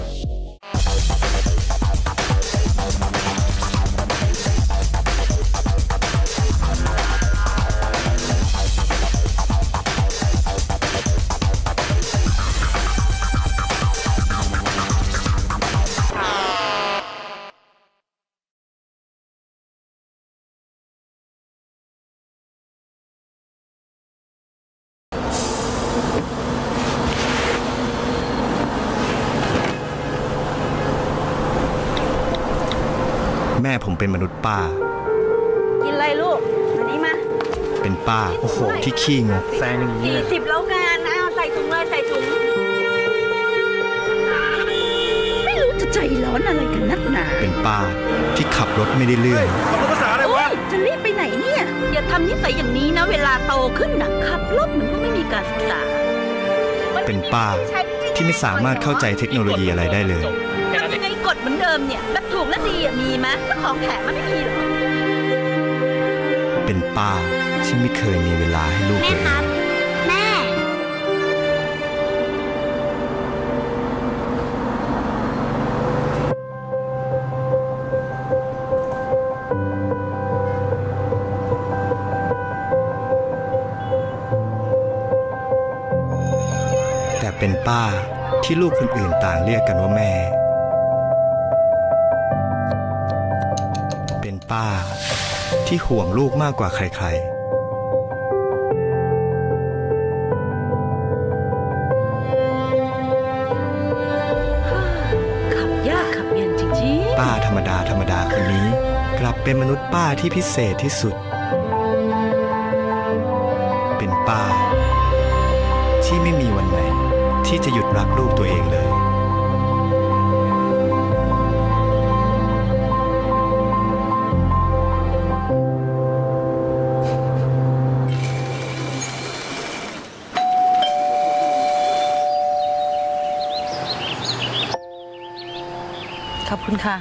แม่ผมเป็นมนุษย์ป้ากินอะไรลูกมานี่มาเป็นป้าที่ขี้งกแซงอย่างนี้สี่สิบแล้วงานเอาใส่ถุงเลยใส่ถุงไม่รู้จะใจร้อนอะไรกันนักหนาเป็นป้าที่ขับรถไม่ได้เลื่อนขับรถภาษาอะไรวะจะรีบไปไหนเนี่ยอย่าทำนิสัยอย่างนี้นะเวลาโตขึ้นนะขับรถเหมือนก็ไม่มีการศึกษาเป็นป้าที่ไม่สามารถเข้าใจเทคโนโลยีอะไรได้เลยทำยังไงกฎเหมือนเดิมเนี่ยแบบถูกและดีมีไหมถ้าของแถมมันไม่มีหรอเป็นป้าที่ไม่เคยมีเวลาให้ลูกแม่ครับแม่แต่เป็นป้าที่ลูกคนอื่นต่างเรียกกันว่าแม่เป็นป้าที่ห่วงลูกมากกว่าใครๆขับยากขับเย็นจริงๆป้าธรรมดาธรรมดาคนนี้กลับเป็นมนุษย์ป้าที่พิเศษที่สุดเป็นป้าที่ไม่มีวันไหนที่จะหยุดรักลูกตัวเองเลยขอบคุณค่ะ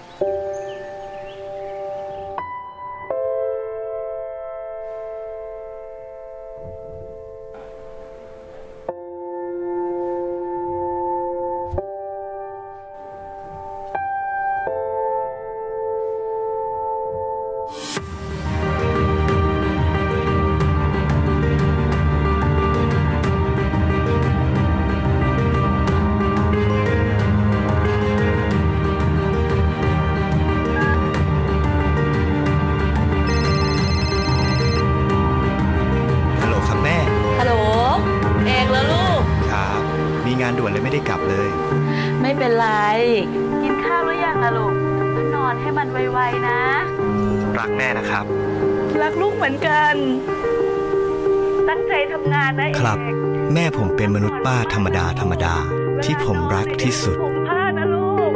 ด่วนเลยไม่ได้กลับเลยไม่เป็นไรกินข้าวหรือยังล่ะลูกนอนให้มันไวๆนะรักแม่นะครับรักลูกเหมือนกันตั้งใจทำงานนะเอกครับแม่ผมเป็นมนุษย์ป้าธรรมดาธรรมดาที่ผมรักที่สุดผมพลาดนะลูก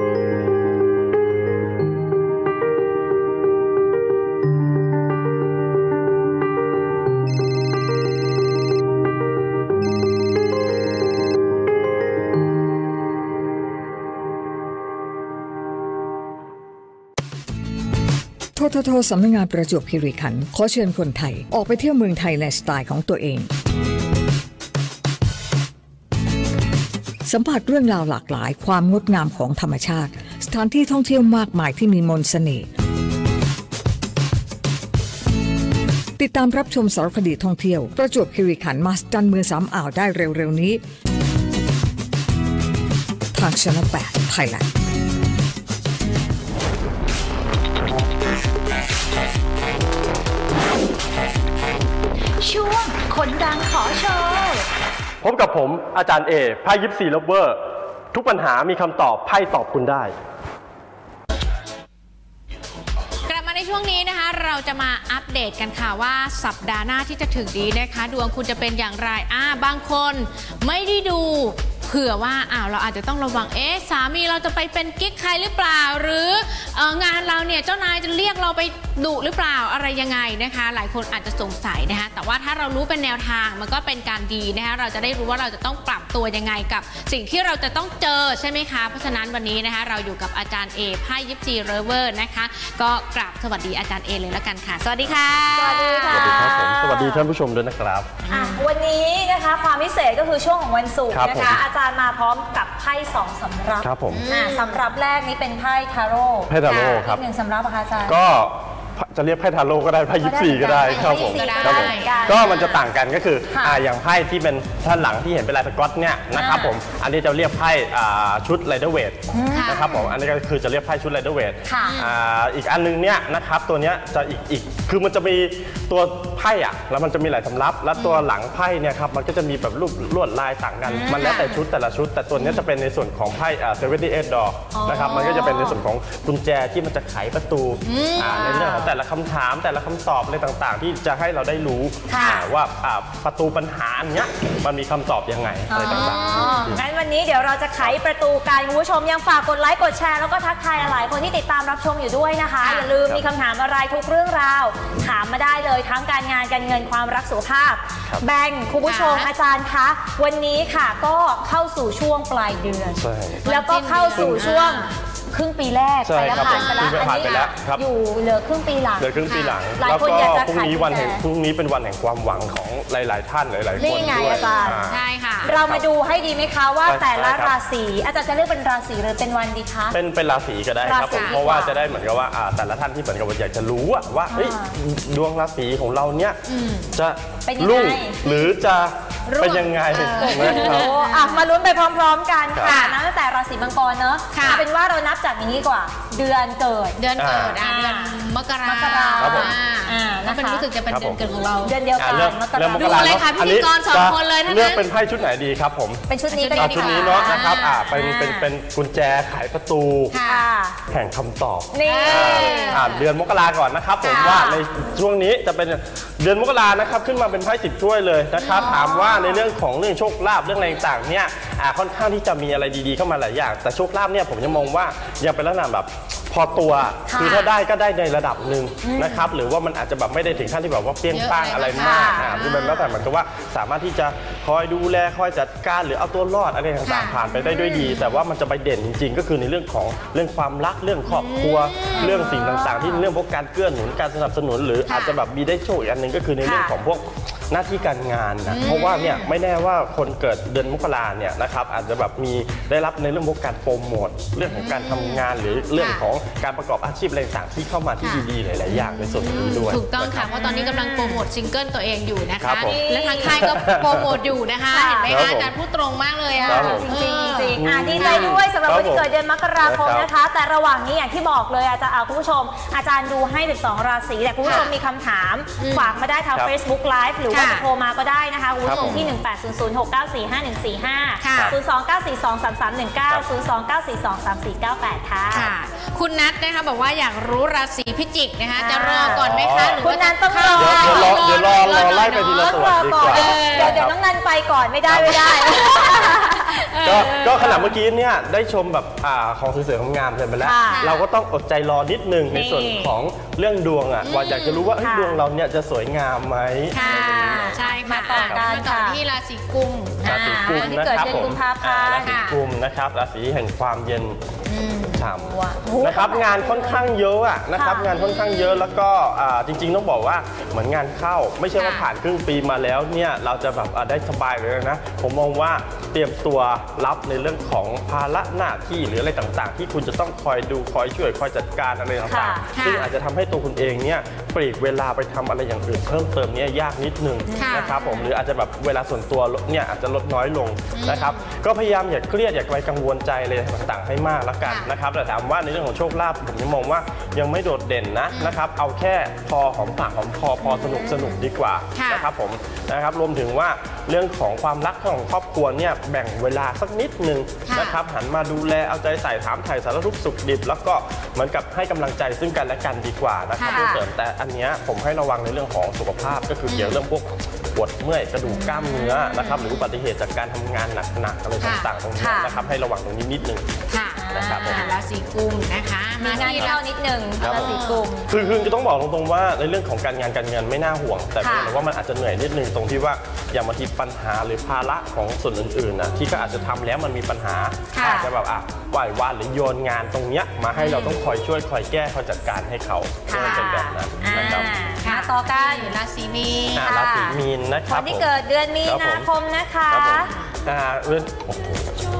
ทททสำนักงานประจวบคีรีขันธ์ขอเชิญคนไทยออกไปเที่ยวเมืองไทยในสไตล์ของตัวเองสัมผัสเรื่องราวหลากหลายความงดงามของธรรมชาติสถานที่ท่องเที่ยวมากมายที่มีมนต์เสน่ห์ติดตามรับชมสารคดีท่องเที่ยวประจวบคีรีขันธ์มาสจันเมืองสามอ่าวได้เร็วๆนี้ทางช่องแปดไทยแลนด์ช่วงคนดังขอโชว์พบกับผมอาจารย์เอไพ่ยิปซีลัฟเวอร์ทุกปัญหามีคำตอบไพ่ตอบคุณได้กลับมาในช่วงนี้นะคะเราจะมาอัปเดตกันค่ะว่าสัปดาห์หน้าที่จะถึงนี้นะคะดวงคุณจะเป็นอย่างไรอ่าบางคนไม่ได้ดูเผื่อว่าอ้าวเราอาจจะต้องระวังเอ๊ะสามีเราจะไปเป็นกิ๊กใครหรือเปล่าหรือเอ่องานเราเนี่ยเจ้านายจะเรียกเราไปดุหรือเปล่าอะไรยังไงนะคะหลายคนอาจจะสงสัยนะคะแต่ว่าถ้าเรารู้เป็นแนวทางมันก็เป็นการดีนะคะเราจะได้รู้ว่าเราจะต้องปรับตัวยังไงกับสิ่งที่เราจะต้องเจอใช่ไหมคะเพราะฉะนั้นวันนี้นะคะเราอยู่กับอาจารย์เอไพ่ยิปซีเรเวอร์นะคะก็กราบสวัสดีอาจารย์เอเลยแล้วกันค่ะสวัสดีค่ะสวัสดีค่ะสวัสดีครับผมสวัสดีท่านผู้ชมด้วยนะครับวันนี้นะคะความพิเศษก็คือช่วงของวันศุกร์นะคะอาจารย์มาพร้อมกับไพ่สองสำรับครับผมสำรับแรกนี้เป็นไพ่ทาโร่ไพ่ทาโร่ครับหนึ่งสำรับอาจารย์ก็จะเรียกไพ่ทาโร่ก็ได้ไพ่ยิปซีก็ได้ครับผมครับผมก็มันจะต่างกันก็คืออ่าอย่างไพ่ที่เป็นท่านหลังที่เห็นเป็นลายสก๊อตเนี่ยนะครับผมอันนี้จะเรียกไพ่ชุดไรเดอร์เวทนะครับผมอันนี้ก็คือจะเรียกไพ่ชุดไรเดอร์เวทอีกอันนึงเนี่ยนะครับตัวเนี้ยจะอีกอีกคือมันจะมีตัวไพ่อะแล้วมันจะมีหลายสำรับและตัวหลังไพ่เนี่ยครับมันก็จะมีแบบรูปลวดลายต่างกันมันแล้วแต่ชุดแต่ละชุดแต่ตัวนี้จะเป็นในส่วนของไพ่เซเว่นตี้เอทดอนะครับมันก็จะเป็นในส่วนของกุญแจที่มันจะไขประตูในเรื่องของแต่ละคำถามแต่ละคำตอบอะไรต่างๆที่จะให้เราได้รู้ว่าประตูปัญหาเนี้ยมันมีคำตอบยังไงอะไรต่างๆงั้นวันนี้เดี๋ยวเราจะไขประตูการคุณผู้ชมยังฝากกดไลค์กดแชร์แล้วก็ทักทายหลายคนที่ติดตามรับชมอยู่ด้วยนะคะอย่าลืมมีคำถามอะไรทุกเรื่องราวถามมาได้เลยทั้งการงานการเงินความรักสุขภาพแบ่งคุณผู้ชมอาจารย์คะวันนี้ค่ะก็เข้าสู่ช่วงปลายเดือนแล้วก็เข้าสู่ช่วงครึ่งปีแรกไปแล้วผ่านไปแล้วอันนี้อยู่เหลือครึ่งปีหลังเหลือครึ่งปีหลังหลายคนอยากจะขายพรุ่งนี้วันแห่งพรุ่งนี้เป็นวันแห่งความหวังของหลายๆท่านหลายๆคนด้วยนี่ไงอาจารย์ใช่ค่ะเรามาดูให้ดีไหมคะว่าแต่ละราศีอาจารย์จะเลือกเป็นราศีหรือเป็นวันดีคะเป็นเป็นราศีก็ได้ครับผมเพราะว่าจะได้เหมือนกับว่าแต่ละท่านที่เหมือนกับอยากจะรู้ว่าดวงราศีของเราเนี้ยจะรุ่งหรือจะเป็นยังไงนะครับมาลุ้นไปพร้อมๆกันค่ะนับตั้งแต่ราศีมังกรเนอะเอาเป็นว่าเรานับจากนี้กว่าเดือนเกิดเดือนเกิดเดือนมกราคมแล้วเป็นรู้สึกจะเป็นเดือนเกิดของเราเดือนเดียวกันมกราคมดูเลยค่ะพิธีกรสองคนเลยเลือกเป็นไพ่ชุดไหนดีครับผมเป็นชุดนี้ก็ได้ชุดนี้เนาะนะครับอ่าเป็นเป็นเป็นกุญแจไขประตูแห่งคำตอบนี่อ่าเดือนมกราก่อนนะครับผมว่าในช่วงนี้จะเป็นเดือนมกรานะครับขึ้นมาเป็นไพ่สิบถ้วยเลยนะครับถามว่าในเรื่องของเรื่องโชคลาภเรื่องอะไรต่างๆเนี่ยค่อนข้างที่จะมีอะไรดีๆเข้ามาหลายอย่างแต่โชคลาภเนี่ยผมยังมองว่ายังเป็นลักษณะแบบพอตัวคือถ้าได้ก็ได้ในระดับหนึ่งนะครับหรือว่ามันอาจจะแบบไม่ได้ถึงขั้นที่แบบว่าเปรี้ยงป้างอะไรมากคือมันแล้วแต่มันก็ว่าสามารถที่จะคอยดูแลคอยจัดการหรือเอาตัวรอดอะไรต่างๆผ่านไปได้ด้วยดีแต่ว่ามันจะไปเด่นจริงๆก็คือในเรื่องของเรื่องความรักเรื่องครอบครัวเรื่องสิ่งต่างๆที่เรื่องพวกการเกื้อหนุนการสนับสนุนหรืออาจจะแบบมีได้โชคอีกอันหนึ่งก็คือในเรื่องของพวกหน้าที่การงานนะเพราะว่าเนี่ยไม่แน่ว่าคนเกิดเดือนมกราเนี่ยนะครับอาจจะแบบมีได้รับในเรื่องพวกการโปรโมทเรื่องของการทำงานหรือเรื่องของการประกอบอาชีพอะไรต่างๆที่เข้ามาที่ดีๆหลายๆอย่างในส่วนนี้ด้วยถูกต้องค่ะเพราะตอนนี้กำลังโปรโมทซิงเกิลตัวเองอยู่นะคะและทางค่ายก็โปรโมทอยู่นะคะเห็นไหมคะอาจารย์พูดตรงมากเลยอ่ะจริงๆจริงๆดีใจด้วยสำหรับคนที่เกิดเดือนมกราคมนะคะแต่ระหว่างนี้อย่างที่บอกเลยอาจารย์คุณผู้ชมอาจารย์ดูให้สิบสองราศีแต่คุณผู้ชมมีคำถามฝากมาได้ทาง Facebook Live หรือว่าจะโทรมาก็ได้นะคะคุณผู้ชมที่หนึ่งแปดศูนย์ศูนย์ หกเก้าสี่ ห้าหนึ่งสี่ห้า ศูนย์ สอง เก้า สี่ สอง สาม สาม หนึ่ง เก้า ศูนย์ สอง เก้า สี่ สอง สาม สี่ เก้า แปดค่ะคุณนัทนะคะบอกว่าอยากรู้ราศีพิจิกนะคะจะรอก่อนไหมคะหรือคุณนัทต้องรอเดี๋ยวรอเดี๋ยวรอรอไล่ไปทีละส่วนดีกว่าเดี๋ยวเดี๋ยวน้องนันไปก่อนไม่ได้ไม่ได้ก็ก็ขณะเมื่อกี้เนี่ยได้ชมแบบของสวยๆงามๆเลยไปแล้วเราก็ต้องอดใจรอนิดนึงในส่วนของเรื่องดวงอ่ะว่าอยากจะรู้ว่าดวงเราเนี่ยจะสวยงามไหมใช่ค่ะต่อกันต่อที่ราศีกุมราศีกุมนะครับผมราศีกุมนะครับราศีแห่งความเย็นฉ่ำนะครับงานค่อนข้างเยอะอ่ะนะครับงานค่อนข้างเยอะแล้วก็จริงๆต้องบอกว่าเหมือนงานเข้าไม่ใช่ว่าผ่านครึ่งปีมาแล้วเนี่ยเราจะแบบได้สบายเลยนะผมมองว่าเตรียมตัวรับในเรื่องของภาระหน้าที่หรืออะไรต่างๆที่คุณจะต้องคอยดูคอยช่วยคอยจัดการอะไรต่างๆซึ่งอาจจะทำให้ตัวคุณเองเนี่ยปลีกเวลาไปทำอะไรอย่างอื่นเพิ่มเติมเนี่ยยากนิดนึงนะครับผมหรืออาจจะแบบเวลาส่วนตัวเนี่ยอาจจะลดน้อยลงนะครับก็พยายามอย่าเครียดอย่าไปกังวลใจอะไรต่างๆให้มากแล้วกันนะครับแต่ถามว่าในเรื่องของโชคลาภผมยังมองว่ายังไม่โดดเด่นนะนะครับเอาแค่พอหอมปากหอมคอพอสนุกสนุกดีกว่านะครับผมนะครับรวมถึงว่าเรื่องของความรักของครอบครัวเนี่ยแบ่งเวลาสักนิดนึงนะครับหันมาดูแลเอาใจใส่ถามไถ่สารทุกข์สุขดิบแล้วก็เหมือนกับให้กำลังใจซึ่งกันและกันดีกว่านะครับเพื่อเสริมแต่อันนี้ผมให้ระวังในเรื่องของสุขภาพก็คือเกี่ยวเรื่องพวกปวดเมื่อยกระดูกกล้ามเนื้อนะครับหรืออุบัติเหตุจากการทำงานหนักๆอะไรต่างๆตรงนี้นะครับให้ระวังตรงนี้นิดนึงนะครับราศีกุมนะคะมีงานเล่านิดนึงราศีกุมคือคือจะต้องบอกตรงๆว่าในเรื่องของการงานการเงินไม่น่าห่วงแต่เพียงแต่ว่ามันอาจจะเหนื่อยนิดนึงตรงที่ว่าอย่างบางทีปัญหาหรือภาระของส่วนอื่นๆนะที่ก็อาจจะทำแล้วมันมีปัญหาอาจจะแบบอ่ะปล่อยวางหรือโยนงานตรงเนี้ยมาให้เราต้องคอยช่วยคอยแก้คอยจัดการให้เขาเป็นแบบนั้นนะครับมาต่อกันราศีมีนราศีมีนนะครับคนที่เกิดเดือนมีนาคมนะคะอ่าเรื่อง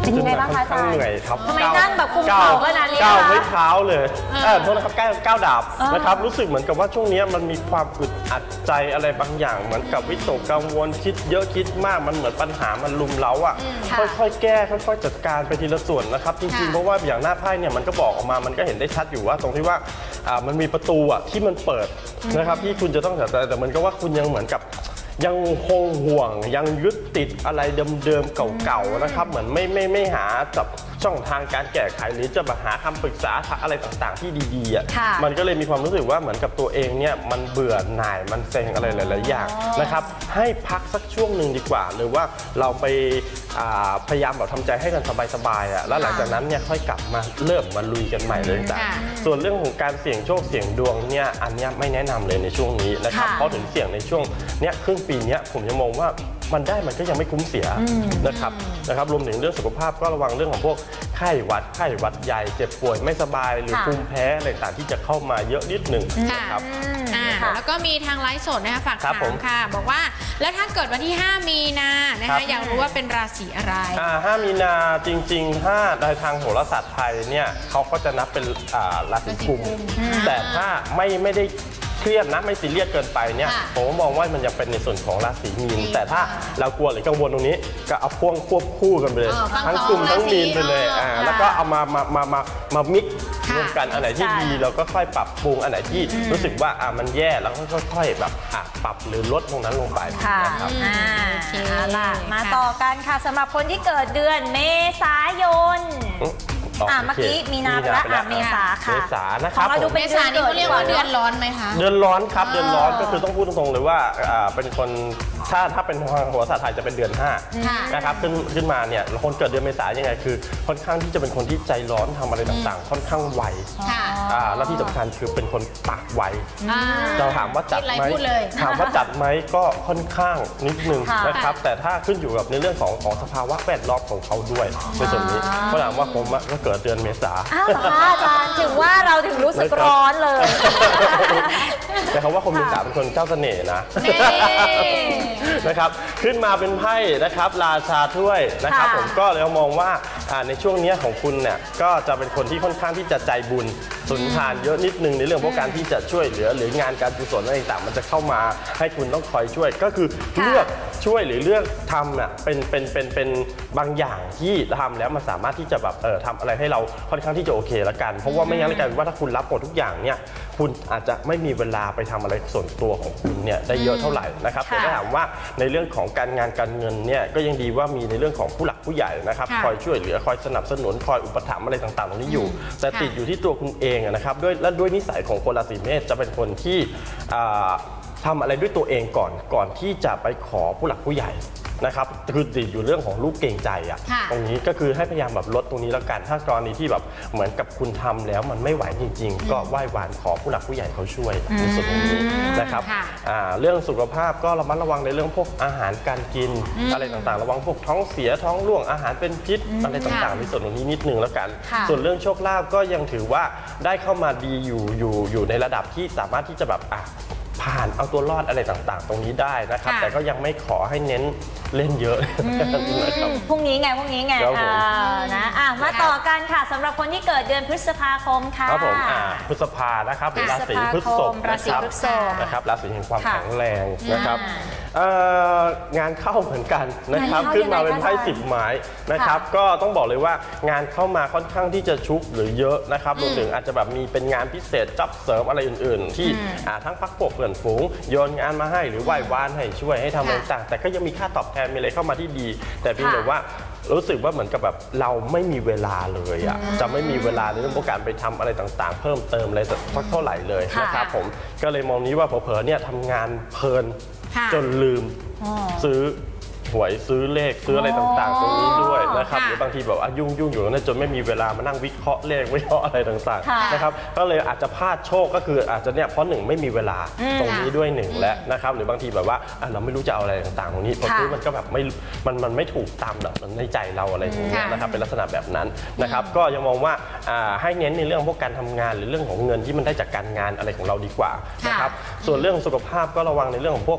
เป็นยังไงบ้างคะอาจารย์เหนื่อยครับทำไมนั่งแบบกุมเข่าขนาดนี้ก้าวคะไม่เท้าเลยเออโทษนะครับก้าวก้าวดาบเออนะครับรู้สึกเหมือนกับว่าช่วงนี้มันมีความอึดอัดใจอะไรบางอย่างเหมือนกับวิตกกังวลคิดเยอะคิดมากมันเหมือนปัญหามันลุมเร้าอ่ะค่อยๆแก้ค่อยๆจัดการไปทีละส่วนนะครับจริงๆเพราะว่าอย่างหน้าไพ่เนี่ยมันก็บอกออกมามันก็เห็นได้ชัดอยู่ว่าตรงที่ว่าอ่ามันมีประตูอ่ะที่มันเปิดนะครับที่คุณจะต้องจัดการแต่มันก็ว่าคุณยังเหมือนกับยังคงห่วงยังยึดติดอะไรเดิมๆเก่าๆนะครับเหมือนไม่ไม่ไม่หาจับช่องทางการแก้ไขหรือจะมาหาคำปรึกษาอะไรต่างๆที่ดีๆอ่ะมันก็เลยมีความรู้สึกว่าเหมือนกับตัวเองเนี่ยมันเบื่อหน่ายมันเซ็งอะไรหลายๆอย่างนะครับให้พักสักช่วงหนึ่งดีกว่าหรือว่าเราไปพยายามแบบทำใจให้กันสบายๆอ่ะแล้วหลังจากนั้นเนี่ยค่อยกลับมาเริ่มมาลุยกันใหม่เลยจ้ะส่วนเรื่องของการเสี่ยงโชคเสี่ยงดวงเนี่ยอันนี้ไม่แนะนำเลยในช่วงนี้นะครับเพราะถึงเสี่ยงในช่วงเนี้ยครึ่งปีนี้ผมจะมองว่ามันได้มันก็ยังไม่คุ้มเสียนะครับนะครับรวมถึงเรื่องสุขภาพก็ระวังเรื่องของพวกไข้หวัดไข้หวัดใหญ่เจ็บป่วยไม่สบายหรือภูมิแพ้อะไรต่างที่จะเข้ามาเยอะนิดหนึ่งนะครับแล้วก็มีทางไลฟ์สดนะคะฝากถามค่ะบอกว่าแล้วถ้าเกิดวันที่ห้ามีนานะคะอยากรู้ว่าเป็นราศีอะไรห้ามีนาจริงๆถ้าในทางโหราศาสตร์ไทยเนี่ยเขาก็จะนับเป็นราศีกุมแต่ถ้าไม่ไม่ได้เครียดนะไม่ซีเรียสเกินไปเนี่ยผมมองว่ามันยังเป็นในส่วนของราศีมีนแต่ถ้าเรากลัวหรือกังวลตรงนี้ก็เอาพ่วงควบคู่กันไปเลยทั้งกุมทั้งมีนไปเลยอ่าแล้วก็เอามามามามามามิกรวมกันอันไหนที่ดีเราก็ค่อยปรับปรุงอันไหนที่รู้สึกว่าอ่ามันแย่แล้วก็ค่อยๆแบบอ่ะปรับหรือลดตรงนั้นลงไปนะครับอ่าเอาล่ะมาต่อกันค่ะสำหรับคนที่เกิดเดือนเมษายนอ่าเมื่อกี้มีนาไปแล้วอ่ะเมษาค่ะเมษานะครับเราดูเป็นเมษานี่เขาเรียกว่าเดือนร้อนไหมคะเดือนร้อนครับเดือนร้อนก็คือต้องพูดตรงๆเลยว่าเป็นคนถ้าถ้าเป็นโหราศาสตร์ไทยจะเป็นเดือนห้านะครับขึ้นขึ้นมาเนี่ยคนเกิดเดือนเมษายังไงคือค่อนข้างที่จะเป็นคนที่ใจร้อนทำอะไรต่างๆค่อนข้างไวแล้วที่สำคัญคือเป็นคนปากไวเราถามว่าจัดไหมถามว่าจัดไหมก็ค่อนข้างนิดนึงนะครับแต่ถ้าขึ้นอยู่กับในเรื่องของของสภาวะแวดล้อมของเขาด้วยในส่วนนี้เพราะถามว่าผมก็เกิดเดือนเมษาอ้าวอาจารย์ถึงว่าเราถึงรู้สึกร้อนเลยแต่เขาว่าคนเมษาเป็นคนเจ้าเสน่ห์นะนะครับขึ้นมาเป็นไพ่นะครับราชาถ้วยนะครับผมก็เลยมองว่าในช่วงนี้ของคุณเนี่ยก็จะเป็นคนที่ค่อนข้างที่จะใจบุญสุนทานเยอะนิดนึงในเรื่องพวกการที่จะช่วยเหลือหรืองานการกุศลอะไรต่างๆมันจะเข้ามาให้คุณต้องคอยช่วยก็คือเลือกช่วยหรือเลือกทำน่ะเป็นเป็นเป็นเป็นบางอย่างที่ทำแล้วมันสามารถที่จะแบบเออทำอะไรให้เราค่อนข้างที่จะโอเคละกันเพราะว่าไม่งั้นกลายเป็นว่าถ้าคุณรับหมดทุกอย่างเนี่ยคุณอาจจะไม่มีเวลาไปทำอะไรส่วนตัวของคุณเนี่ยได้เยอะเท่าไหร่นะครับแต่ถ้าถามว่าในเรื่องของการงานการเงินเนี่ยก็ยังดีว่ามีในเรื่องของผู้หลักผู้ใหญ่นะครับคอยช่วยเหลือคอยสนับสนุนคอยอุปถัมภ์อะไรต่างๆตรงนี้อยู่แต่ติดอยู่ที่ตัวคุณเองนะครับด้วยและด้วยนิสัยของคนราศีเมษจะเป็นคนที่ทำอะไรด้วยตัวเองก่อนก่อนที่จะไปขอผู้หลักผู้ใหญ่นะครับคือติดอยู่เรื่องของลูกเกรงใจอ่ะตรงนี้ก็คือให้พยายามแบบลดตรงนี้แล้วกันถ้ากรณีที่แบบเหมือนกับคุณทำแล้วมันไม่ไหวจริงๆก็ไหว้วานขอผู้หลักผู้ใหญ่เขาช่วยในส่วนตรงนี้นะครับเรื่องสุขภาพก็ระมัดระวังในเรื่องพวกอาหารการกินอะไรต่างๆระวังพวกท้องเสียท้องร่วงอาหารเป็นพิษอะไรต่างๆในส่วนตรงนี้นิดนึงแล้วกันส่วนเรื่องโชคลาภก็ยังถือว่าได้เข้ามาดีอยู่อยู่อยู่ในระดับที่สามารถที่จะแบบอ่ะผ่านเอาตัวรอดอะไรต่างๆตรงนี้ได้นะครับแต่ก็ยังไม่ขอให้เน้นเล่นเยอะพรุ่งนี้ไงพรุ่งนี้ไงนะอ่ะมาต่อกันค่ะสำหรับคนที่เกิดเดือนพฤษภาคมค่ะครับผมพฤษภานะครับหรือราศีพฤษภนะครับราศีแห่งความแข็งแรงนะครับงานเข้าเหมือนกันนะครับขึ้นมาเป็นไพ่สิบไม้นะครับก็ต้องบอกเลยว่างานเข้ามาค่อนข้างที่จะชุกหรือเยอะนะครับรวมถึงอาจจะแบบมีเป็นงานพิเศษจับเสริมอะไรอื่นๆที่ทั้งพักพวกเพื่อนฝูงโยนงานมาให้หรือไหว้วานให้ช่วยให้ทำอะไรต่างแต่ก็ยังมีค่าตอบแทนมีอะไรเข้ามาที่ดีแต่เพียงแต่ว่ารู้สึกว่าเหมือนกับแบบเราไม่มีเวลาเลยอ่ะจะไม่มีเวลาในเรื่องของการไปทำอะไรต่างๆเพิ่มเติมอะไรสักเท่าไหร่เลยนะครับผมก็เลยมองนี้ว่าเผลอๆเนี่ยทำงานเพลินจนลืมซื้อหวยซื้อเลขซื้ออะไรต่างๆตรงนี้ด้วยนะครับหรือบางทีแบบยุ่งยุ่งอยู่นั่นจนไม่มีเวลามานั่งวิเคราะห์เลขวิเคราะห์อะไรต่างๆนะครับก็เลยอาจจะพลาดโชคก็คืออาจจะเนี่ยเพราะหนึ่งไม่มีเวลาตรงนี้ด้วยหนึ่งและนะครับหรือบางทีแบบว่าเราไม่รู้จะเอาอะไรต่างๆตรงนี้พอซื้อมันก็แบบไม่มันมันไม่ถูกตามแบบในใจเราอะไรอย่างเงี้ยนะครับเป็นลักษณะแบบนั้นนะครับก็ยังมองว่าให้เน้นในเรื่องพวกการทำงานหรือเรื่องของเงินที่มันได้จากการงานอะไรของเราดีกว่านะครับส่วนเรื่องสุขภาพก็ระวังในเรื่องของพวก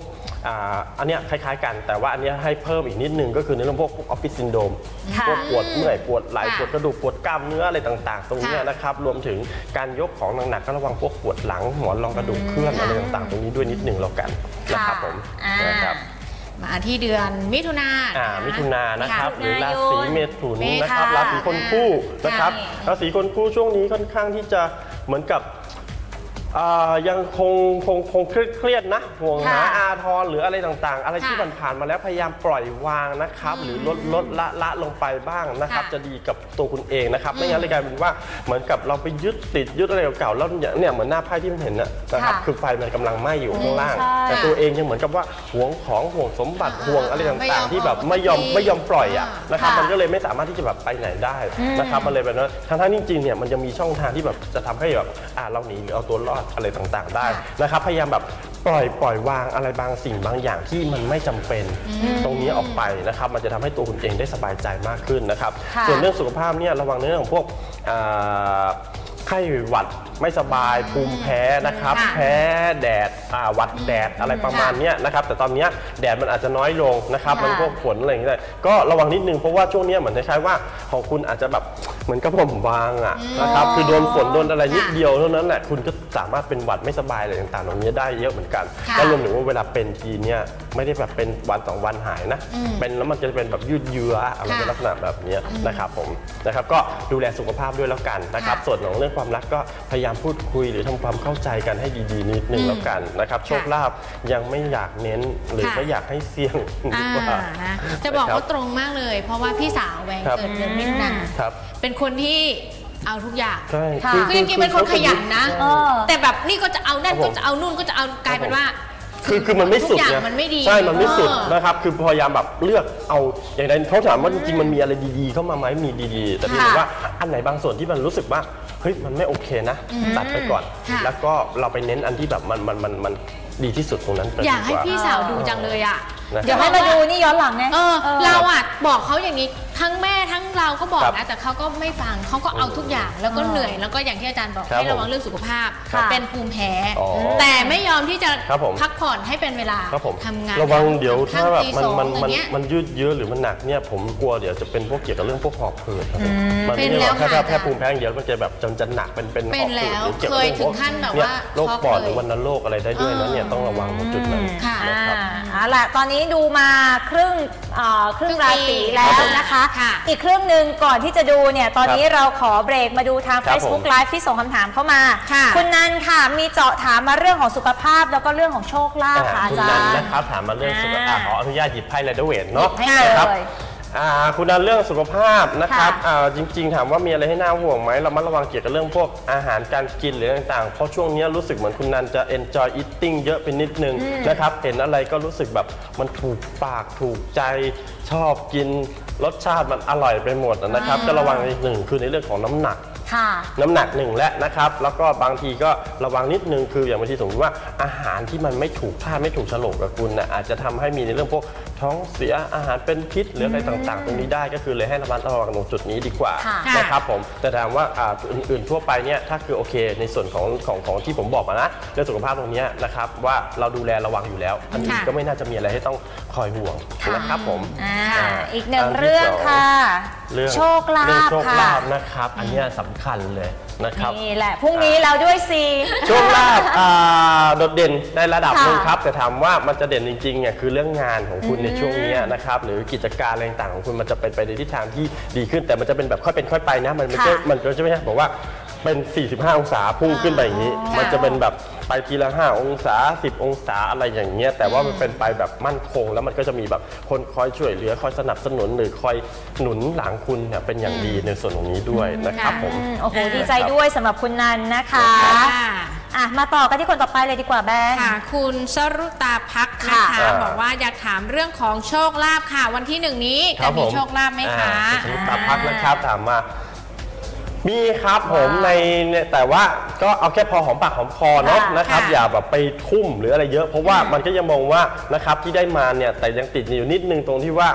อ่าอันเนี้ยคล้ายๆกันแต่ว่าอันเนี้ยให้เพิ่มอีกนิดนึงก็คือในเรื่องพวกออฟฟิศซินโดรมพวกปวดเมื่อยปวดไหล่ปวดกระดูกปวดกล้ามเนื้ออะไรต่างๆตรงนี้นะครับรวมถึงการยกของหนักๆก็ระวังพวกปวดหลังหมอนรองกระดูกเคลื่อนอะไรต่างๆตรงนี้ด้วยนิดนึงแล้วกันนะครับผมนะครับมาที่เดือนมิถุนาอ่ามิถุนานะครับหรือราศีเมถุนนะครับราศีคนคู่นะครับราศีคนคู่ช่วงนี้ค่อนข้างที่จะเหมือนกับยังคงคงคงเครียดนะห่วงหาอาทรหรืออะไรต่างๆอะไรที่มันผ่านมาแล้วพยายามปล่อยวางนะครับหรือลดลดละละลงไปบ้างนะครับจะดีกับตัวคุณเองนะครับไม่งั้นเลยกลายเป็นว่าเหมือนกับเราไปยึดติดยึดอะไรเก่าๆแล้วเนี่ยเหมือนหน้าไพ่ที่มันเห็นนะครับคือไฟมันกำลังไหม้อยู่ข้างล่างแต่ตัวเองยังเหมือนกับว่าห่วงของห่วงสมบัติห่วงอะไรต่างๆที่แบบไม่ยอมไม่ยอมปล่อยอ่ะนะครับมันก็เลยไม่สามารถที่จะแบบไปไหนได้นะครับมันเลยแบบนั้นทั้งๆจริงๆเนี่ยมันจะมีช่องทางที่แบบจะทำให้แบบอ่าเราหนีหรือเอาตัวรอดอะไรต่างๆได้นะครับพยายามแบบปล่อยปล่อยวางอะไรบางสิ่งบางอย่างที่มันไม่จำเป็นตรงนี้ออกไปนะครับมันจะทำให้ตัวคุณเองได้สบายใจมากขึ้นนะครับส่วนเรื่องสุขภาพเนี่ยระวังในเรื่องของพวกไข้หวัดไม่สบายภูมิแพ้นะครับแพ้แดดหวัดแดดอะไรประมาณนี้นะครับแต่ตอนนี้แดดมันอาจจะน้อยลงนะครับมันพวกฝนอะไรอย่างเงี้ยก็ระวังนิดนึงเพราะว่าช่วงนี้เหมือนคล้ายๆว่าของคุณอาจจะแบบเหมือนกับผมบางอ่ะนะครับคือโดนฝนโดนอะไรนิดเดียวเท่านั้นแหละคุณก็สามารถเป็นหวัดไม่สบายอะไรต่างๆตรงนี้ได้เยอะเหมือนกันแล้วรวมถึงว่าเวลาเป็นทีเนี่ยไม่ได้แบบเป็นวันสองวันหายนะเป็นแล้วมันจะเป็นแบบยืดเยื้ออะไรเป็นลักษณะแบบนี้นะครับผมนะครับก็ดูแลสุขภาพด้วยแล้วกันนะครับส่วนของเรื่องความรักก็พยายามพูดคุยหรือทำความเข้าใจกันให้ดีๆนิดนึงแล้วกันนะครับโชคลาภยังไม่อยากเน้นหรือไม่อยากให้เสี่ยงดีกว่าจะบอกว่าตรงมากเลยเพราะว่าพี่สาวแหวงเกิดเดือนมิถุนายนเป็นคนที่เอาทุกอย่างคือจริงๆเป็นคนขยันนะแต่แบบนี่ก็จะเอานั่นก็จะเอานู่นก็จะเอากลายเป็นว่าคือคือมันไม่สุดเนี่ยใช่มันไม่สุดนะครับคือพยายามแบบเลือกเอาอย่างไรเขาถามว่าจริงๆมันมีอะไรดีๆเข้ามาไหมมีดีๆแต่พี่บอกว่าอันไหนบางส่วนที่มันรู้สึกว่าเฮ้ยมันไม่โอเคนะตัดไปก่อนแล้วก็เราไปเน้นอันที่แบบมันมันมันมันดีที่สุดตรงนั้นอยากให้พี่สาวดูจังเลยอ่ะเดี๋ยวให้มาดูนี่ย้อนหลังไงเออเราอ่ะบอกเขาอย่างนี้ทั้งแม่ทั้งเราก็บอกนะแต่เขาก็ไม่ฟังเขาก็เอาทุกอย่างแล้วก็เหนื่อยแล้วก็อย่างที่อาจารย์บอกให้ระวังเรื่องสุขภาพเป็นภูมิแพ้แต่ไม่ยอมที่จะพักผ่อนให้เป็นเวลาทำงานระวังเดี๋ยวถ้าแบบมันมันมันมันยืดเยื้อหรือมันหนักเนี่ยผมกลัวเดี๋ยวจะเป็นพวกเกี่ยวกับเรื่องพวกหอบหืดมันไม่ใช่แค่แค่ภูมิแพ้เดียวมันจะแบบจนจะหนักเป็นเป็นหอบหืดหรือเกี่ยวกับพวกโรคปอดหรือวัณโรคอะไรได้ด้วยนะเนี่ยต้องระวังตรงจุดนั้นนะครับเอาล่ะตอนนี้ดูมาครึ่งครึ่งราศีแล้วนะคะอีกครึ่งหนึ่งก่อนที่จะดูเนี่ยตอนนี้เราขอเบรกมาดูทาง Facebook Live ที่ส่งคำถามเข้ามาคุณนันค่ะมีเจาะถามมาเรื่องของสุขภาพแล้วก็เรื่องของโชคลาภค่ะอาจารย์คุณนันนะครับถามมาเรื่องสุขภาพขออนุญาตหยิบไพ่ไรเดอร์เวทเนาะนะครับคุณนันเรื่องสุขภาพนะครับจริงๆถามว่ามีอะไรให้น่าห่วงไหมเรามัดระวังเกี่ยวกับเรื่องพวกอาหารการกินหรือต่างๆเพราะช่วงนี้รู้สึกเหมือนคุณนันจะ enjoy eating เยอะไปนิดนึงนะครับเห็นอะไรก็รู้สึกแบบมันถูกปากถูกใจชอบกินรสชาติมันอร่อยไปหมดนะครับก็ระวังอีกหนึ่งคือในเรื่องของน้ำหนักน้ำหนักหนึ่งและนะครับแล้วก็บางทีก็ระวังนิดนึงคืออย่างบางทีสมมติว่าอาหารที่มันไม่ถูกพลาดไม่ถูกโฉลกกับคุณนะอาจจะทำให้มีในเรื่องพวกท้องเสียอาหารเป็นพิษหรืออะไรต่างๆตรงนี้ได้ก็คือเลยให้ระมัดระวังตรงจุดนี้ดีกว่านะครับผมแต่ถามว่าอื่นๆทั่วไปเนี่ยถ้าคือโอเคในส่วนของของของที่ผมบอกมานะเรื่องสุขภาพตรงนี้นะครับว่าเราดูแลระวังอยู่แล้วอันนี้ก็ไม่น่าจะมีอะไรให้ต้องคอยห่วงนะครับผมอีกหนึ่งเรื่องค่ะโชคลาภโชคลาภนะครับอันนี้สำคัญเลยนะครับนี่แหละพรุ่งนี้เราด้วยสิโชคลาภโดดเด่นในระดับหนึ่งครับแต่ถามว่ามันจะเด่นจริงๆเนี่ยคือเรื่องงานของคุณในช่วงนี้นะครับหรือกิจการอะไรต่างๆของคุณมันจะเป็นไปในทิศทางที่ดีขึ้นแต่มันจะเป็นแบบค่อยเป็นค่อยไปนะมันไม่ใช่มันจะไม่ใช่บอกว่าเป็นสี่สิบห้าองศาพุ่งขึ้นไปอย่างนี้มันจะเป็นแบบไปทีละห้าองศาสิบองศาอะไรอย่างเงี้ยแต่ว่ามันเป็นไปแบบมั่นคงแล้วมันก็จะมีแบบคนคอยช่วยเหลือคอยสนับสนุนหรือคอยหนุนหลังคุณเนี่ยเป็นอย่างดีในส่วนตรงนี้ด้วยนะครับผมโอ้โหดีใจด้วยสำหรับคุณนันนะคะอ่ะมาต่อกันที่คนต่อไปเลยดีกว่าแบงค์ค่ะคุณสรุตาพักนะคะบอกว่าอยากถามเรื่องของโชคลาภค่ะวันที่หนึ่งนี้จะมีโชคลาภไหมคะสรุตาพักนะครับถามมามีครับผมในแต่ว่าก็เอาแค่พอหอมปากหอมคอเนาะนะครับอย่าแบบไปทุ่มหรืออะไรเยอะเพราะว่ามันก็ยังมองว่านะครับที่ได้มาเนี่ยแต่ยังติดอยู่นิดนึงตรงที่ว่า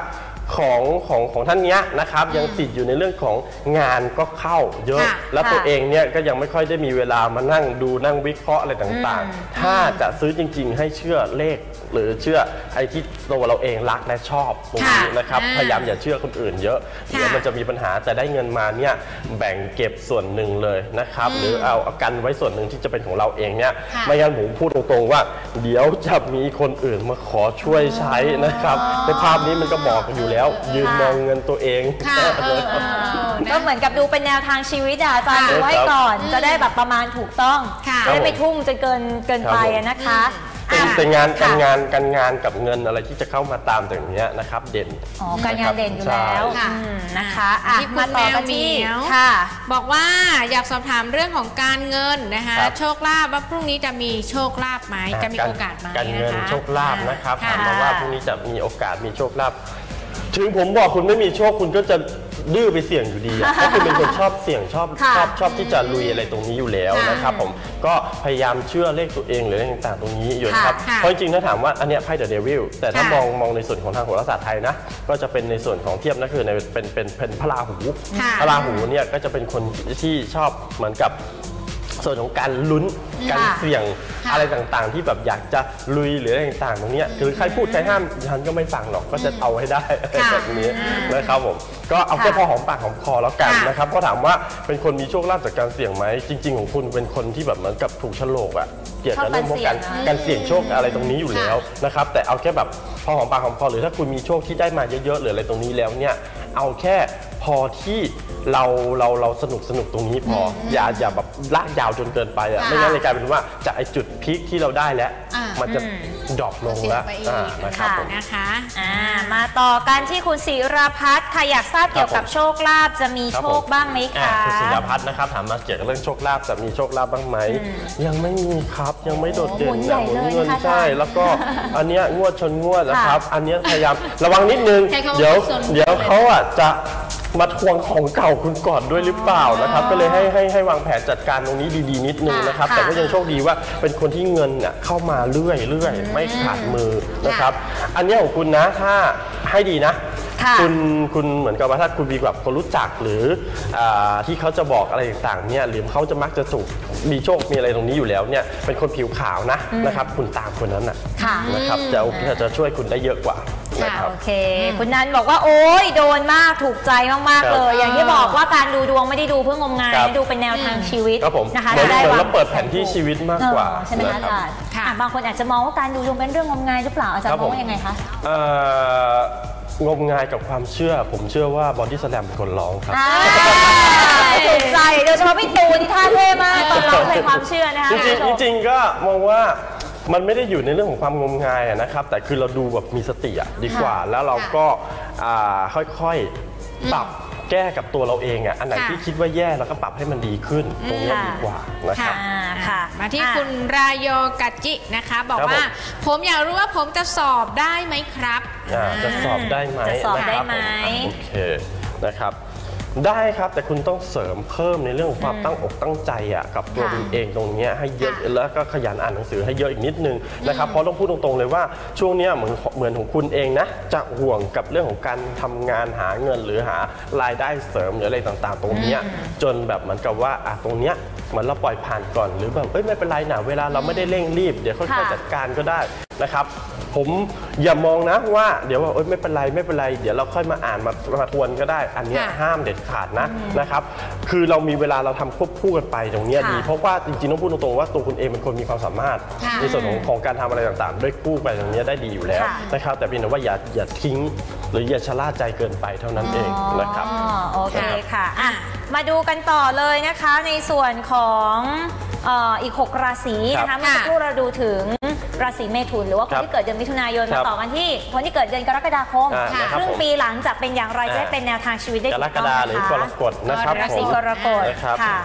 ของของของท่านเนี้ยนะครับยังติดอยู่ในเรื่องของงานก็เข้าเยอะแล้วตัวเองเนี่ยก็ยังไม่ค่อยได้มีเวลามานั่งดูนั่งวิเคราะห์อะไรต่างๆถ้าจะซื้อจริงๆให้เชื่อเลขหรือเชื่อไอ้ที่ตัวเราเองรักและชอบตรงนี้นะครับพยายามอย่าเชื่อคนอื่นเยอะเดี๋ยวมันจะมีปัญหาแต่ได้เงินมาเนี่ยแบ่งเก็บส่วนหนึ่งเลยนะครับหรือเอากันไว้ส่วนหนึ่งที่จะเป็นของเราเองเนี่ยไม่งั้นผมพูดตรงๆว่าเดี๋ยวจะมีคนอื่นมาขอช่วยใช้นะครับในภาพนี้มันก็บอกอยู่แล้วยืนมองเงินตัวเองก็เหมือนกับดูเป็นแนวทางชีวิตอาจารย์ดูไว้ก่อนจะได้แบบประมาณถูกต้องจะได้ไม่ทุ่มจนเกินเกินไปนะคะแต่งานการงานการงานกับเงินอะไรที่จะเข้ามาตามอย่างนี้นะครับเด่นอ๋อการงานเด่นอยู่แล้วนะคะที่คุณแมวมีค่ะบอกว่าอยากสอบถามเรื่องของการเงินนะคะโชคลาภว่าพรุ่งนี้จะมีโชคลาภไหมจะมีโอกาสไหมการเงินโชคลาภนะครับถามมาว่าพรุ่งนี้จะมีโอกาสมีโชคลาภถึงผมบอกคุณไม่มีโชคคุณก็จะดื้อไปเสี่ยงอยู่ดีก็คือเป็นคนชอบเสี่ยงชอบชอบชอบที่จะลุยอะไรตรงนี้อยู่แล้วนะครับผมก็พยายามเชื่อเลขตัวเองหรืออะไรต่างๆตรงนี้อยู่ครับเพราะจริงๆถ้าถามว่าอันนี้ไพ่เดอะเดวิลแต่ถ้ามองมองในส่วนของทางโหราศาสตร์ไทยนะก็จะเป็นในส่วนของเทียบนั่นคือในเป็นเป็นเป็นพระราหูพระราหูเนี่ยก็จะเป็นคนที่ชอบเหมือนกับส่วนของการลุ้นการเสี่ยงอะไรต่างๆที่แบบอยากจะลุยหรืออะไรต่างๆตรงนี้คือใครพูดใครห้ามฉันก็ไม่ฟังหรอกก็จะเอาให้ได้แบบนี้นะครับผมก็เอาแค่พอหอมปากหอมคอแล้วกันนะครับก็ถามว่าเป็นคนมีโชคลาภจากการเสี่ยงไหมจริงๆของคุณเป็นคนที่แบบเหมือนกับถูกฉลกอ่ะเกี่ยวกับเรื่องของการการเสี่ยงโชคอะไรตรงนี้อยู่แล้วนะครับแต่เอาแค่แบบพอหอมปากหอมคอหรือถ้าคุณมีโชคที่ได้มาเยอะๆหรืออะไรตรงนี้แล้วเนี่ยเอาแค่พอที่เราเราเราสนุกสนุกตรงนี้พออย่าอย่าแบบลากยาวจนเกินไปอ่ะไม่งั้นเลยกลายเป็นว่าจากไอ้จุดพีคที่เราได้แล้วมันจะดรอปลงแล้วนะครับนะคะมาต่อกันที่คุณศิรพัฒน์ค่ะอยากทราบเกี่ยวกับโชคลาภจะมีโชคบ้างไหมคะคุณศิรพัฒน์นะครับถามมาเกี่ยวกับเรื่องโชคลาภจะมีโชคลาภบ้างไหมยังไม่มีครับยังไม่โดดเด่นอย่างหมุนเงินใช่แล้วก็อันเนี้ยงวดชนงวดนะครับอันเนี้ยพยายามระวังนิดนึงเดี๋ยวเดี๋ยวเขาอ่ะจะมาทวงของเก่าคุณก่อนด้วยหรือเปล่านะครับก็เลยให้ให้ให้วางแผนจัดการตรงนี้ดีๆนิดนึงนะครับแต่ก็ยังโชคดีว่าเป็นคนที่เงินเนี่ยเข้ามาเรื่อยเรื่อยไม่ขาดมือนะครับอันนี้ของคุณนะถ้าให้ดีนะคุณคุณเหมือนกับว่าถ้าคุณมีแบบคนรู้จักหรือที่เขาจะบอกอะไรต่างๆเนี่ยหรือเขาจะมักจะถูกมีโชคมีอะไรตรงนี้อยู่แล้วเนี่ยเป็นคนผิวขาวนะนะครับคุณตามคนนั้นนะครับจะจะช่วยคุณได้เยอะกว่าโอเคคุณนันบอกว่าโอ้ยโดนมากถูกใจมากๆเลยอย่างที่บอกว่าการดูดวงไม่ได้ดูเพื่องมงายดูเป็นแนวทางชีวิตนะคะจะได้ว่าเปิดแผนที่ชีวิตมากกว่าใช่ไหมอาจารย์บางคนอาจจะมองว่าการดูดวงเป็นเรื่องงมงายหรือเปล่าอาจารย์มองว่ายังไงคะงมงายกับความเชื่อผมเชื่อว่าบอดี้สแลมเป็นคนร้องครับถูกใจโดยเฉพาะพี่ตูนท่าเท่มากตอนร้องเพลงความเชื่อนะคะจริงจริงก็มองว่ามันไม่ได้อยู่ในเรื่องของความงมงายนะครับแต่คือเราดูแบบมีสติดีกว่าแล้วเราก็ค่อยๆปรับแก้กับตัวเราเองอ่ะอันไหนที่คิดว่าแย่เราก็ปรับให้มันดีขึ้นตรงนี้ดีกว่านะครับมาที่คุณรายโยกัจจินะคะบอกว่าผมอยากรู้ว่าผมจะสอบได้ไหมครับจะสอบได้ไหมจะสอบได้ไหมโอเคนะครับได้ครับแต่คุณต้องเสริมเพิ่มในเรื่องของความตั้งอกตั้งใจอ่ะกับตัวคุณเองตรงนี้ให้เยอะแล้วก็ขยันอ่านหนังสือให้เยอะอีกนิดนึงนะครับเพราะต้องพูดตรงๆเลยว่าช่วงนี้เหมือนเหมือนของคุณเองนะจะห่วงกับเรื่องของการทำงานหาเงินหรือหารายได้เสริมหรืออะไรต่างๆตรงนี้จนแบบเหมือนกับว่าอ่ะตรงเนี้ยเหมือนเราปล่อยผ่านก่อนหรือแบบเอ้ยไม่เป็นไรนะเวลาเราไม่ได้เร่งรีบเดี๋ยวค่อยๆจัดการก็ได้นะครับผมอย่ามองนะว่าเดี๋ยวว่าเอ้ยไม่เป็นไรไม่เป็นไรเดี๋ยวเราค่อยมาอ่านมามาทวนก็ได้อันนี้ห้ามเด็ดขาดนะนะครับคือเรามีเวลาเราทำควบคู่กันไปตรงนี้ดีเพราะว่าจริงๆต้องพูดตรงๆว่าตัวคุณเองเป็นคนมีความสามารถในส่วนของของการทำอะไรต่างๆด้วยคู่ไปตรงนี้ได้ดีอยู่แล้วนะครับแต่เพียงแต่ว่าอย่าอย่าทิ้งหรืออย่าชะล่าใจเกินไปเท่านั้นเองนะครับโอเคค่ะมาดูกันต่อเลยนะคะในส่วนของอีกหกราศีนะคะเมื่อสักครู่เราดูถึงราศีเมถุนหรือว่าคนที่เกิดเดือนมิถุนายนมาต่อกันที่คนที่เกิดเดือนกรกฎาคมครึ่งปีหลังจะเป็นอย่างไรจะได้เป็นแนวทางชีวิตได้ถูกต้องนะคะกรกฎาหรือกรกฎนะครับราศีกรกฎค่ะ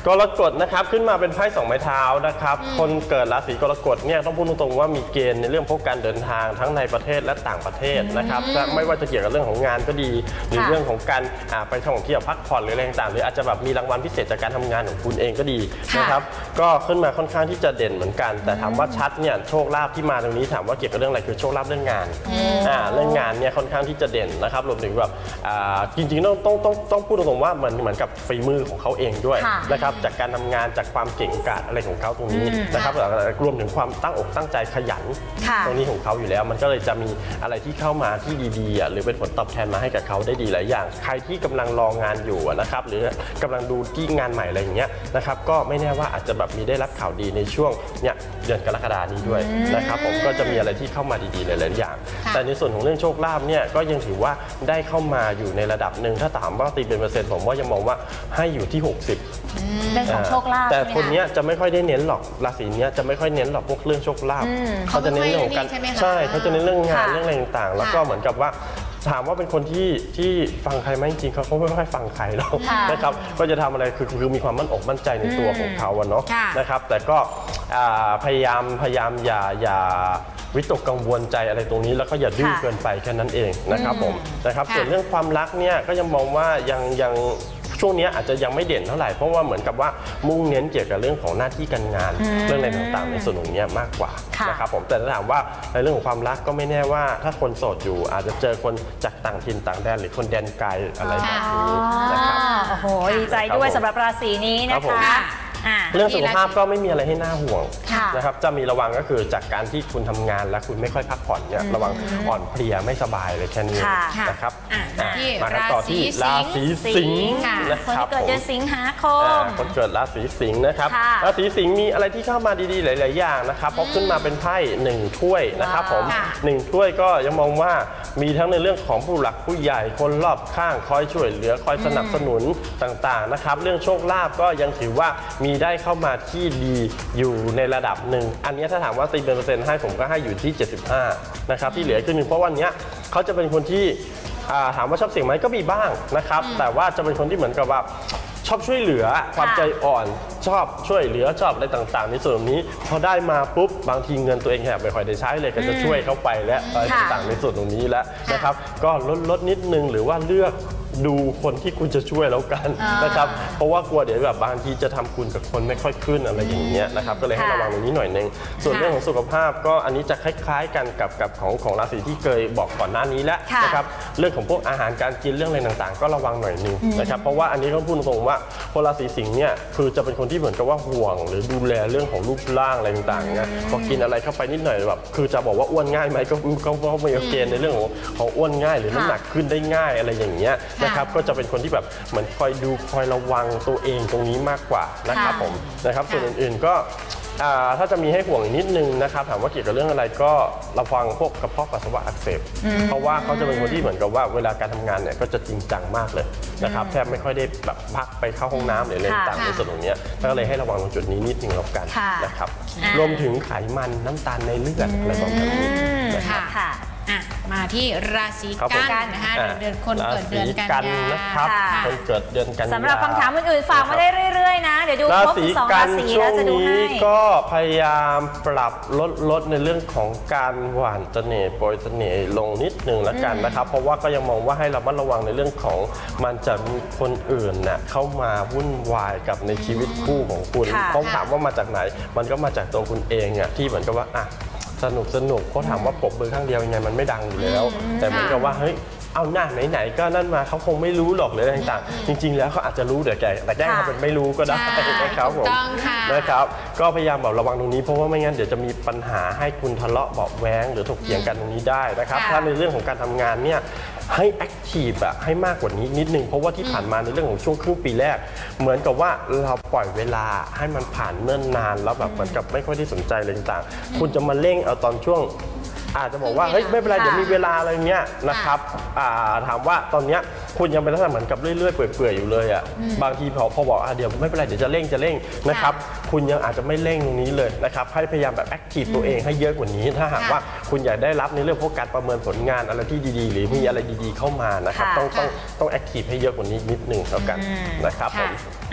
กรกฎนะครับขึ้นมาเป็นไพ่สองไม้เท้านะครับคนเกิดราศีกรกฎเนี่ยต้องพูดตรงๆว่ามีเกณฑ์ในเรื่องพวกการเดินทางทั้งในประเทศและต่างประเทศนะครับไม่ว่าจะเกี่ยวกับเรื่องของงานก็ดีหรือเรื่องของการไปท่องเที่ยวพักผ่อนหรืออะไรต่างๆหรืออาจจะแบบมีรางวัลพิเศษจากการทำงานของคุณเองก็ดีนะครับก็ขึ้นมาค่อนข้างที่จะเด่นเหมือนกันแต่ถามว่าชัดเนี่ยโชคลาภที่มาตรงนี้ถามว่าเกี่ยวกับเรื่องอะไรคือโชคลาภเรื่องงานอ่าเรื่องงานเนี่ยค่อนข้างที่จะเด่นนะครับรวมถึงแบบจริงๆต้องต้องต้องต้องพูดตรงๆว่าเหมือนเหมือนกับฝีมือของเขาเองด้วยนะครับจากการทำงานจากความเก่งกาจอะไรของเขาตรงนี้นะครับรวมถึงความตั้งอกตั้งใจขยันตรงนี้ของเขาอยู่แล้วมันก็เลยจะมีอะไรที่เข้ามาที่ดีๆหรือเป็นผลตอบแทนมาให้กับเขาได้ดีหลายอย่างใครที่กำลังรองานอยู่นะครับหรือกำลังดูที่งานใหม่อะไรอย่างเงี้ยนะครับก็ไม่แน่ว่าอาจจะแบบมีได้รับข่าวดีในช่วงเนี่ยเดือนกรกฎาคมนี้ด้วยนะครับผมก็จะมีอะไรที่เข้ามาดีๆหลายๆอย่างแต่ในส่วนของเรื่องโชคลาภเนี่ยก็ยังถือว่าได้เข้ามาอยู่ในระดับหนึ่งถ้าถามว่าตีเป็นเปอร์เซ็นต์ผมว่ายังมองว่าให้อยู่ที่หกสิบเรื่องของโชคลาภแต่คนนี้จะไม่ค่อยได้เน้นหรอกราศีนี้จะไม่ค่อยเน้นหรอกพวกเรื่องโชคลาภเขาจะเน้นเรื่องของการใช่เขาจะเน้นเรื่องงานเรื่องอะไรต่างๆแล้วก็เหมือนกับว่าถามว่าเป็นคนที่ที่ฟังใครไหมจริงๆเขาไม่ค่อยฟังใครหรอกนะครับก็จะทำอะไรคือคือมีความมั่นอกมั่นใจในตัวของเขาเนาะนะครับแต่ก็พยายามพยายามอย่าอย่าวิตกกังวลใจอะไรตรงนี้แล้วก็อย่าดื้อเกินไปแค่นั้นเองนะครับผมนะครับส่วนเรื่องความรักเนี่ยก็ยังมองว่ายังยังช่วงนี้อาจจะยังไม่เด่นเท่าไหร่เพราะว่าเหมือนกับว่ามุ่งเน้นเกี่ยวกับเรื่องของหน้าที่การงานเรื่องอะไรต่างๆในส่วนของนี้มากกว่านะครับผมแต่ถ้าถามว่าในเรื่องของความรักก็ไม่แน่ว่าถ้าคนโสดอยู่อาจจะเจอคนจากต่างถิ่นต่างแดนหรือคนแดนไกลอะไรแบบนี้นะครับโอ้โหดีใจด้วยสำหรับราศีนี้นะคะเรื่องสุขภาพก็ไม่มีอะไรให้น่าห่วงนะครับจะมีระวังก็คือจากการที่คุณทำงานและคุณไม่ค่อยพักผ่อนเนี่ยระวังอ่อนเพลียไม่สบายเลยแค่นี้นะครับมากันต่อที่ราศีสิงห์นะครับคนที่เกิดเดือนสิงหาคมคนเกิดราศีสิงห์นะครับราศีสิงห์มีอะไรที่เข้ามาดีๆหลายๆอย่างนะครับพอขึ้นมาเป็นไพ่หนึ่งถ้วยนะครับผมหนึ่งถ้วยก็ยังมองว่ามีทั้งในเรื่องของผู้หลักผู้ใหญ่คนรอบข้างคอยช่วยเหลือคอยสนับสนุนต่างๆนะครับเรื่องโชคลาภก็ยังถือว่ามีได้เข้ามาที่ดีอยู่ในระดับหนึ่งอันนี้ถ้าถามว่าตีเป็นเปอร์เซ็นต์ให้ผมก็ให้อยู่ที่เจ็ดสิบห้านะครับที่เหลือคือหนึ่งเพราะวันนี้เขาจะเป็นคนที่ถามว่าชอบเสี่ยงไหมก็มีบ้างนะครับแต่ว่าจะเป็นคนที่เหมือนกับว่าชอบช่วยเหลือความใจอ่อนชอบช่วยเหลือชอบอะไรต่างๆในส่วนนี้พอได้มาปุ๊บบางทีเงินตัวเองแอบไม่ค่อยได้ใช้เลยก็จะช่วยเข้าไปและอะไรต่างๆในส่วนตรงนี้แล้วนะครับก็ลดลดนิดนึงหรือว่าเลือกดูคนที่คุณจะช่วยแล้วกันนะครับเพราะว่ากลัวเดี๋ยวแบบบางทีจะทำคุณกับคนไม่ค่อยขึ้นอะไรอย่างเงี้ยนะครับก็เลยให้ระวังตรงนี้หน่อยนึงส่วนเรื่องของสุขภาพก็อันนี้จะคล้ายๆกันกับกับของของราศีที่เคยบอกก่อนหน้านี้แล้วนะครับเรื่องของพวกอาหารการกินเรื่องอะไรต่างๆก็ระวังหน่อยนึงนะครับเพราะว่าอันนี้ต้องพูดตรงๆว่าคนราศีสิงห์เนี่ยคือจะเป็นคนที่เหมือนกับว่าห่วงหรือดูแลเรื่องของรูปร่างอะไรต่างๆเนี่ยพอกินอะไรเข้าไปนิดหน่อยแบบคือจะบอกว่าอ้วนง่ายไหมก็ก็ก็ไม่เกณฑ์ในเรื่องของของอ้วนง่ายหรือน้ำหนักขึ้นได้ง่ายอะไรอย่างเงี้ยนะครับก็จะเป็นคนที่แบบเหมือนคอยดูคอยระวังตัวเองตรงนี้มากกว่านะครับผมนะครับส่วนอื่นๆก็ถ้าจะมีให้ห่วงนิดนึงนะครับถามว่าเกี่ยวกับเรื่องอะไรก็ระวังพวกกระเพาะปัสสาวะอักเสบเพราะว่าเขาจะเป็นคนที่เหมือนกับว่าเวลาการทำงานเนี่ยก็จะจริงจังมากเลยนะครับแทบไม่ค่อยได้แบบพักไปเข้าห้องน้ำหรืออะไรต่างๆในส่วนตรงนี้ก็เลยให้ระวังตรงจุดนี้นิดนึงแล้วกันนะครับรวมถึงไขมันน้ำตาลในเลือดอะไรประมาณนี้นะครับมาที่ราศีกันนะคะเดือนคนเกิดเดือนกันยานะครับคนเกิดเดือนกันยาสำหรับคำถามอื่นๆฝากมาได้เรื่อยๆนะเดี๋ยวดูครบสองราศีแล้วจะดูให้ก็พยายามปรับลดลดในเรื่องของการหว่านเสน่ห์โปรยเสน่ห์ลงนิดนึงแล้วกันนะครับเพราะว่าก็ยังมองว่าให้ระมัดระวังในเรื่องของมันจะมีคนอื่นน่ะเข้ามาวุ่นวายกับในชีวิตคู่ของคุณเขาถามว่ามาจากไหนมันก็มาจากตัวคุณเองอ่ะที่เหมือนกับว่าอ่ะสนุกสนุกเขาถามว่าปรบมือข้างเดียวยังไงมันไม่ดังอยู่แล้วแต่เหมือนกับว่าเฮ้ยเอาหน้าไหนๆก็นั่นมาเขาคงไม่รู้หรอกเลยต่างๆจริงๆแล้วเขาอาจจะรู้แต่แกแต่แกล้งทำเป็นไม่รู้ก็ได้นะครับผมนะครับก็พยายามแบบระวังตรงนี้เพราะว่าไม่งั้นเดี๋ยวจะมีปัญหาให้คุณทะเลาะเบาแว้งหรือถกเถียงกันตรงนี้ได้นะครับถ้าในเรื่องของการทำงานเนี่ยให้แอคทีฟอะให้มากกว่านี้นิดนึงเพราะว่าที่ผ่านมาในเรื่องของช่วงครึ่งปีแรกเหมือนกับว่าเราปล่อยเวลาให้มันผ่านเนิ่นนานแล้วแบบเหมือนกับไม่ค่อยได้สนใจอะไรต่างๆคุณจะมาเร่งเอาตอนช่วงอาจจะบอกว่าเฮ้ยไม่เป็นไรเดี๋ยวมีเวลาอะไรเงี้ยนะครับถามว่าตอนเนี้ยคุณยังเป็นลักษณะเหมือนกับเรื่อยๆเปื่อยๆอยู่เลยอ่ะบางทีพอพอบอกเดี๋ยวไม่เป็นไรเดี๋ยวจะเร่งจะเร่งนะครับคุณยังอาจจะไม่เร่งตรงนี้เลยนะครับให้พยายามแบบแอคทีฟตัวเองให้เยอะกว่านี้ถ้าหากว่าคุณอยากได้รับในเรื่องพวกการประเมินผลงานอะไรที่ดีๆหรือมีอะไรดีๆเข้ามานะครับต้องต้องต้องแอคทีฟให้เยอะกว่านี้นิดนึงแล้วกันนะครับผม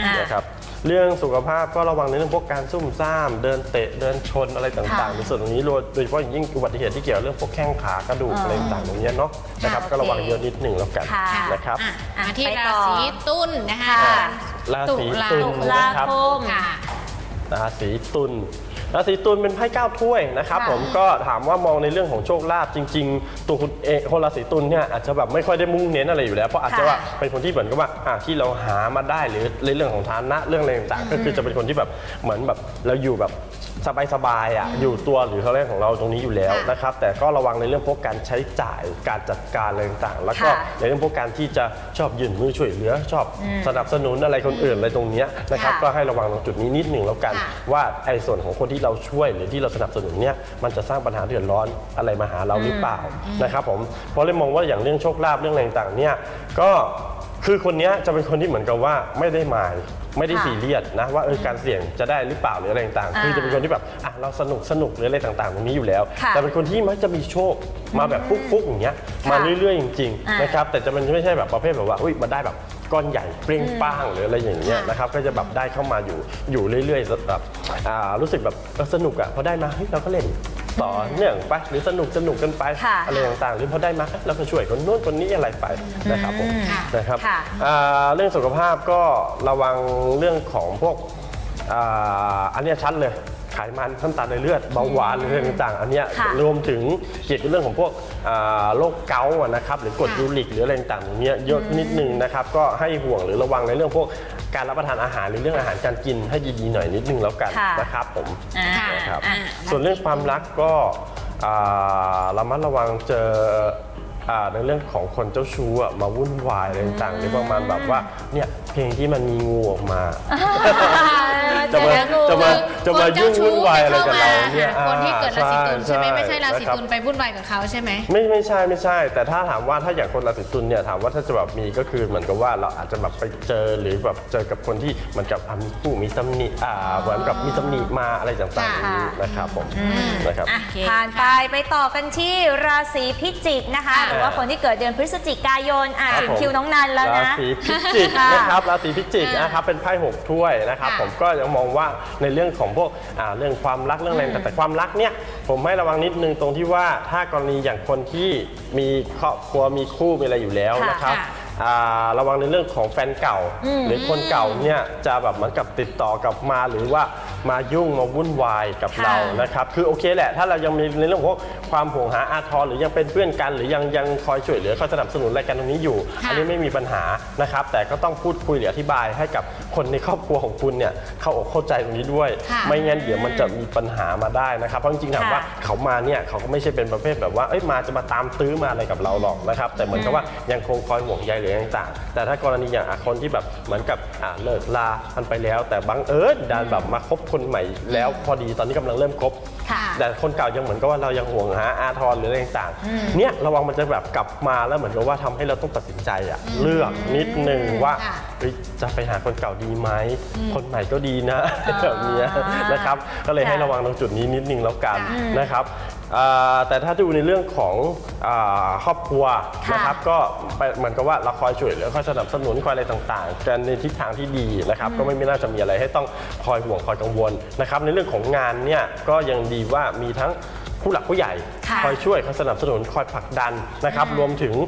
นะครับเรื่องสุขภาพก็ระวังในเรื่องพวกการซุ่มซ่ามเดินเตะเดินชนอะไรต่างๆในส่วนตรงนี้โดยเฉพาะอย่างยิ่งอุบัติเหตุที่เกี่ยวกับเรื่องพวกแข้งขากระดูกอะไรต่างๆตรงนี้เนาะนะครับก็ระวังเยอะนิดหนึ่งแล้วกันนะครับมาที่ราศีตุลนะคะราศีตุลนะครับราศีตุลราศีตุลเป็นไพ่เก้าถ้วยนะครับผมก็ถามว่ามองในเรื่องของโชคลาภจริงๆตัวคุณเองคนราศีตุลเนี่ยอาจจะแบบไม่ค่อยได้มุ่งเน้นอะไรอยู่แล้วเพราะอาจจะว่าเป็นคนที่เหมือนกับว่าที่เราหามาได้หรือในเรื่องของฐานะเรื่องอะไรต่างๆก็คือจะเป็นคนที่แบบเหมือนแบบเราอยู่แบบสบายๆอ่ะอยู่ตัวหรือเขาเรื่องของเราตรงนี้อยู่แล้วนะครับแต่ก็ระวังในเรื่องพวกการใช้จ่ายการจัดการอะไรต่างๆแล้วก็ในเรื่องพวกการที่จะชอบยื่นมือช่วยเหลือชอบสนับสนุนอะไรคนอื่นอะไรตรงนี้นะครับก็ให้ระวังตรงจุดนี้นิดหนึ่งแล้วกันว่าไอ้ส่วนของคนที่เราช่วยหรือที่เราสนับสนุนเนี่ยมันจะสร้างปัญหาเดือดร้อนอะไรมาหาเราหรือเปล่านะครับผมเพราะเลยมองว่าอย่างเรื่องโชคลาภเรื่องอะไรต่างๆเนี่ยก็คือคนนี้จะเป็นคนที่เหมือนกับว่าไม่ได้หมายไม่ได้ซีเรียสนะว่าเออการเสี่ยงจะได้หรือเปล่าหรืออะไรต่างๆคือจะเป็นคนที่แบบอ่ะเราสนุกสนุกหรืออะไรต่างๆตรงนี้อยู่แล้วแต่เป็นคนที่มักจะมีโชคมาแบบฟุกๆอย่างเงี้ยมาเรื่อยๆจริงๆนะครับแต่จะมันไม่ใช่แบบประเภทแบบว่าอุ้ยมาได้แบบก้อนใหญ่เปรี้ยงป้างหรืออะไรอย่างเงี้ยนะครับก็จะแบบได้เข้ามาอยู่อยู่เรื่อยๆแบบรู้สึกแบบสนุกอ่ะพอได้มาเฮ้ยเราก็เล่นต่อเนื่องไปหรือสนุกสนุกกันไปอะไรต่างๆหรือพอได้มาเราก็ช่วยคนโน้นคนนี้อะไรไปนะครับผมนะครับเรื่องสุขภาพก็ระวังเรื่องของพวกอันนี้ชัดเลยไขมันน้ำตาลในเลือดเบาหวานหรืออะไรต่างๆอันนี้รวมถึงเกี่ยวกับเรื่องของพวกโรคเกาต์นะครับหรือกรดยูริกหรืออะไรต่างๆอย่างเงี้ยเยอะนิดนึงนะครับก็ให้ห่วงหรือระวังในเรื่องพวกการรับประทานอาหารหรือเรื่องอาหารการกินให้ดีๆหน่อยนิดนึงแล้วกันนะครับผมนะครับส่วนเรื่องความรักก็ระมัดระวังเจอในเรื่องของคนเจ้าชู้มาวุ่นวายอะไรต่างๆหรือประมาณแบบว่าเนี่ยเพลงที่มันมีงูออกมาจะมาจะมาจะมายุ่งวุ่นวายอะไรกับเราเนี่ยคนที่เกิดราศีตุลใช่ไหมไม่ใช่ราศีตุลไปวุ่นวายกับเขาใช่ไหมไม่ไม่ใช่ไม่ใช่แต่ถ้าถามว่าถ้าอย่างคนราศีตุลเนี่ยถามว่าถ้าจะแบบมีก็คือเหมือนกับว่าเราอาจจะแบบไปเจอหรือแบบเจอกับคนที่เหมือนกับมีผู้มีตำหนิอ่าเหมือนกับมีตำหนิมาอะไรต่างๆนะครับผมนะครับผ่านไปไปต่อกันที่ราศีพิจิกนะคะหรือว่าคนที่เกิดเดือนพฤศจิกายนอ่ะถึงคิวน้องนันแล้วนะราศีพิจิกนะครับราศีพิจิกนะครับเป็นไพ่หกถ้วยนะครับผมก็ยังมองว่าในเรื่องของพวกเรื่องความรักเรื่องอะไรแต่ความรักเนี่ยผมให้ระวังนิดนึงตรงที่ว่าถ้ากรณีอย่างคนที่มีครอบครัวมีคู่มีอะไรอยู่แล้วนะครับระวังในเรื่องของแฟนเก่าหรือคนเก่าเนี่ยจะแบบเหมือนกับติดต่อกลับมาหรือว่ามายุ่งมาวุ่นวายกับเรานะครับคือโอเคแหละถ้าเรายังมีในเรื่องของความห่วงหาอาทรหรือยังเป็นเพื่อนกันหรือยังยังคอยช่วยเหลือคอยสนับสนุนอะไรกันตรงนี้อยู่อันนี้ไม่มีปัญหานะครับแต่ก็ต้องพูดคุยหรืออธิบายให้กับคนในครอบครัวของคุณเนี่ยเข้าอกเข้าใจตรงนี้ด้วยไม่งั้นเดี๋ยวมันจะมีปัญหามาได้นะครับเพราะจริงๆถามว่าเขามาเนี่ยเขาก็ไม่ใช่เป็นประเภทแบบว่าเอ้ยมาจะมาตามตื้อมาอะไรกับเราหรอกนะครับแต่เหมือนกับว่ายังคงคอยห่วงใยหรือต่างๆแต่ถ้ากรณีอย่างคนที่แบบเหมือนกับเลิกลากันไปแล้วแต่บังเอิญดันแบบมาคบคนใหม่แล้วพอดีตอนนี้กำลังเริ่มคบแต่คนเก่ายังเหมือนกับว่าเรายังห่วงหาอาทรหรืออะไรต่างๆเนี่ยระวังมันจะแบบกลับมาแล้วเหมือนกับว่าทำให้เราต้องตัดสินใจอะเลือกนิดนึงว่าจะไปหาคนเก่าดีไหมคนใหม่ก็ดีนะแบบนี้นะครับก็เลยให้ระวังตรงจุดนี้นิดนึงแล้วกันนะครับแต่ถ้าดูในเรื่องของครอบครัวนะครับก็เหมือนกับว่าเราคอยช่วยเหลือคอยสนับสนุนคอยอะไรต่างๆกันในทิศทางที่ดีนะครับก็ไม่น่าจะมีอะไรให้ต้องคอยห่วงคอยกังวลนะครับในเรื่องของงานเนี่ยก็ยังดีว่ามีทั้งผู้หลักผู้ใหญ่คอยช่วยคอยสนับสนุนคอยผลักดันนะครับรวมถึง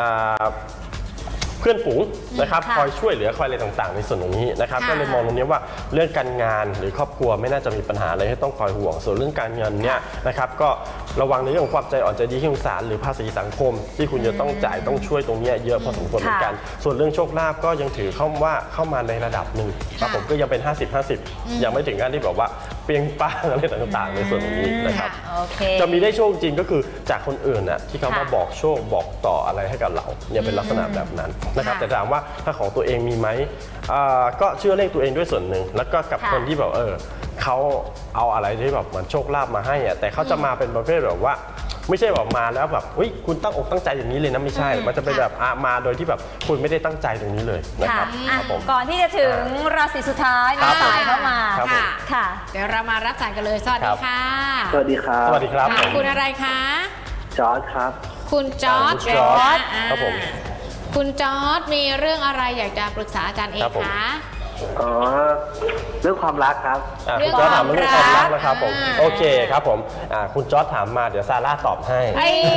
เพื่อนฝูงนะครับคอยช่วยเหลือคอยอะไรต่างๆในส่วนตรงนี้นะครับก็เลยมองตรงนี้ว่าเรื่องการงานหรือครอบครัวไม่น่าจะมีปัญหาอะไรให้ต้องคอยห่วงส่วนเรื่องการเงินเนี่ยนะครับก็ระวังในเรื่องของความใจอ่อนใจดีที่สงสารหรือภาษีสังคมที่คุณจะต้องจ่ายต้องช่วยตรงนี้เยอะพอสมควรเหมือนกันส่วนเรื่องโชคลาภก็ยังถือเข้าว่าเข้ามาในระดับหนึ่งครับผมก็ยังเป็น ห้าสิบ ห้าสิบ ยังไม่ถึงขั้นที่แบบว่าเปรี้ยงป้างอะไรต่างๆในส่วนตรงนี้นะครับจะมีได้โชคจริงก็คือจากคนอื่นน่ะที่เขามาบอกโชคบอกต่ออะไรให้กับเราเนี่ยเป็นลักษณะแบบนั้นนะครับแต่ถามว่าถ้าของตัวเองมีไหมก็เชื่อเลขตัวเองด้วยส่วนหนึ่งแล้วก็กับคนที่แบบเออเขาเอาอะไรที่แบบเหมือนโชคลาภมาให้อะแต่เขาจะมาเป็นประเภทแบบว่าไม่ใช่แบบมาแล้วแบบอุ้ยคุณตั้งอกตั้งใจอย่างนี้เลยนะไม่ใช่มันจะเป็นแบบมาโดยที่แบบคุณไม่ได้ตั้งใจตรงนี้เลยนะครับก่อนที่จะถึงราศีสุดท้ายมีสายเข้ามาค่ะเดี๋ยวเรามารับสายกันเลยสวัสดีค่ะสวัสดีครับสวัสดีครับคุณอะไรคะจอร์จครับคุณจอร์จจอร์จครับผมคุณจอร์จมีเรื่องอะไรอยากจะปรึกษาอาจารย์เอกคะอ๋อเรื่องความรักครับคุณจอร์จถามเรื่องความรักนะครับผมโอเคครับผมคุณจอร์จถามมาเดี๋ยวซาร่าตอบให้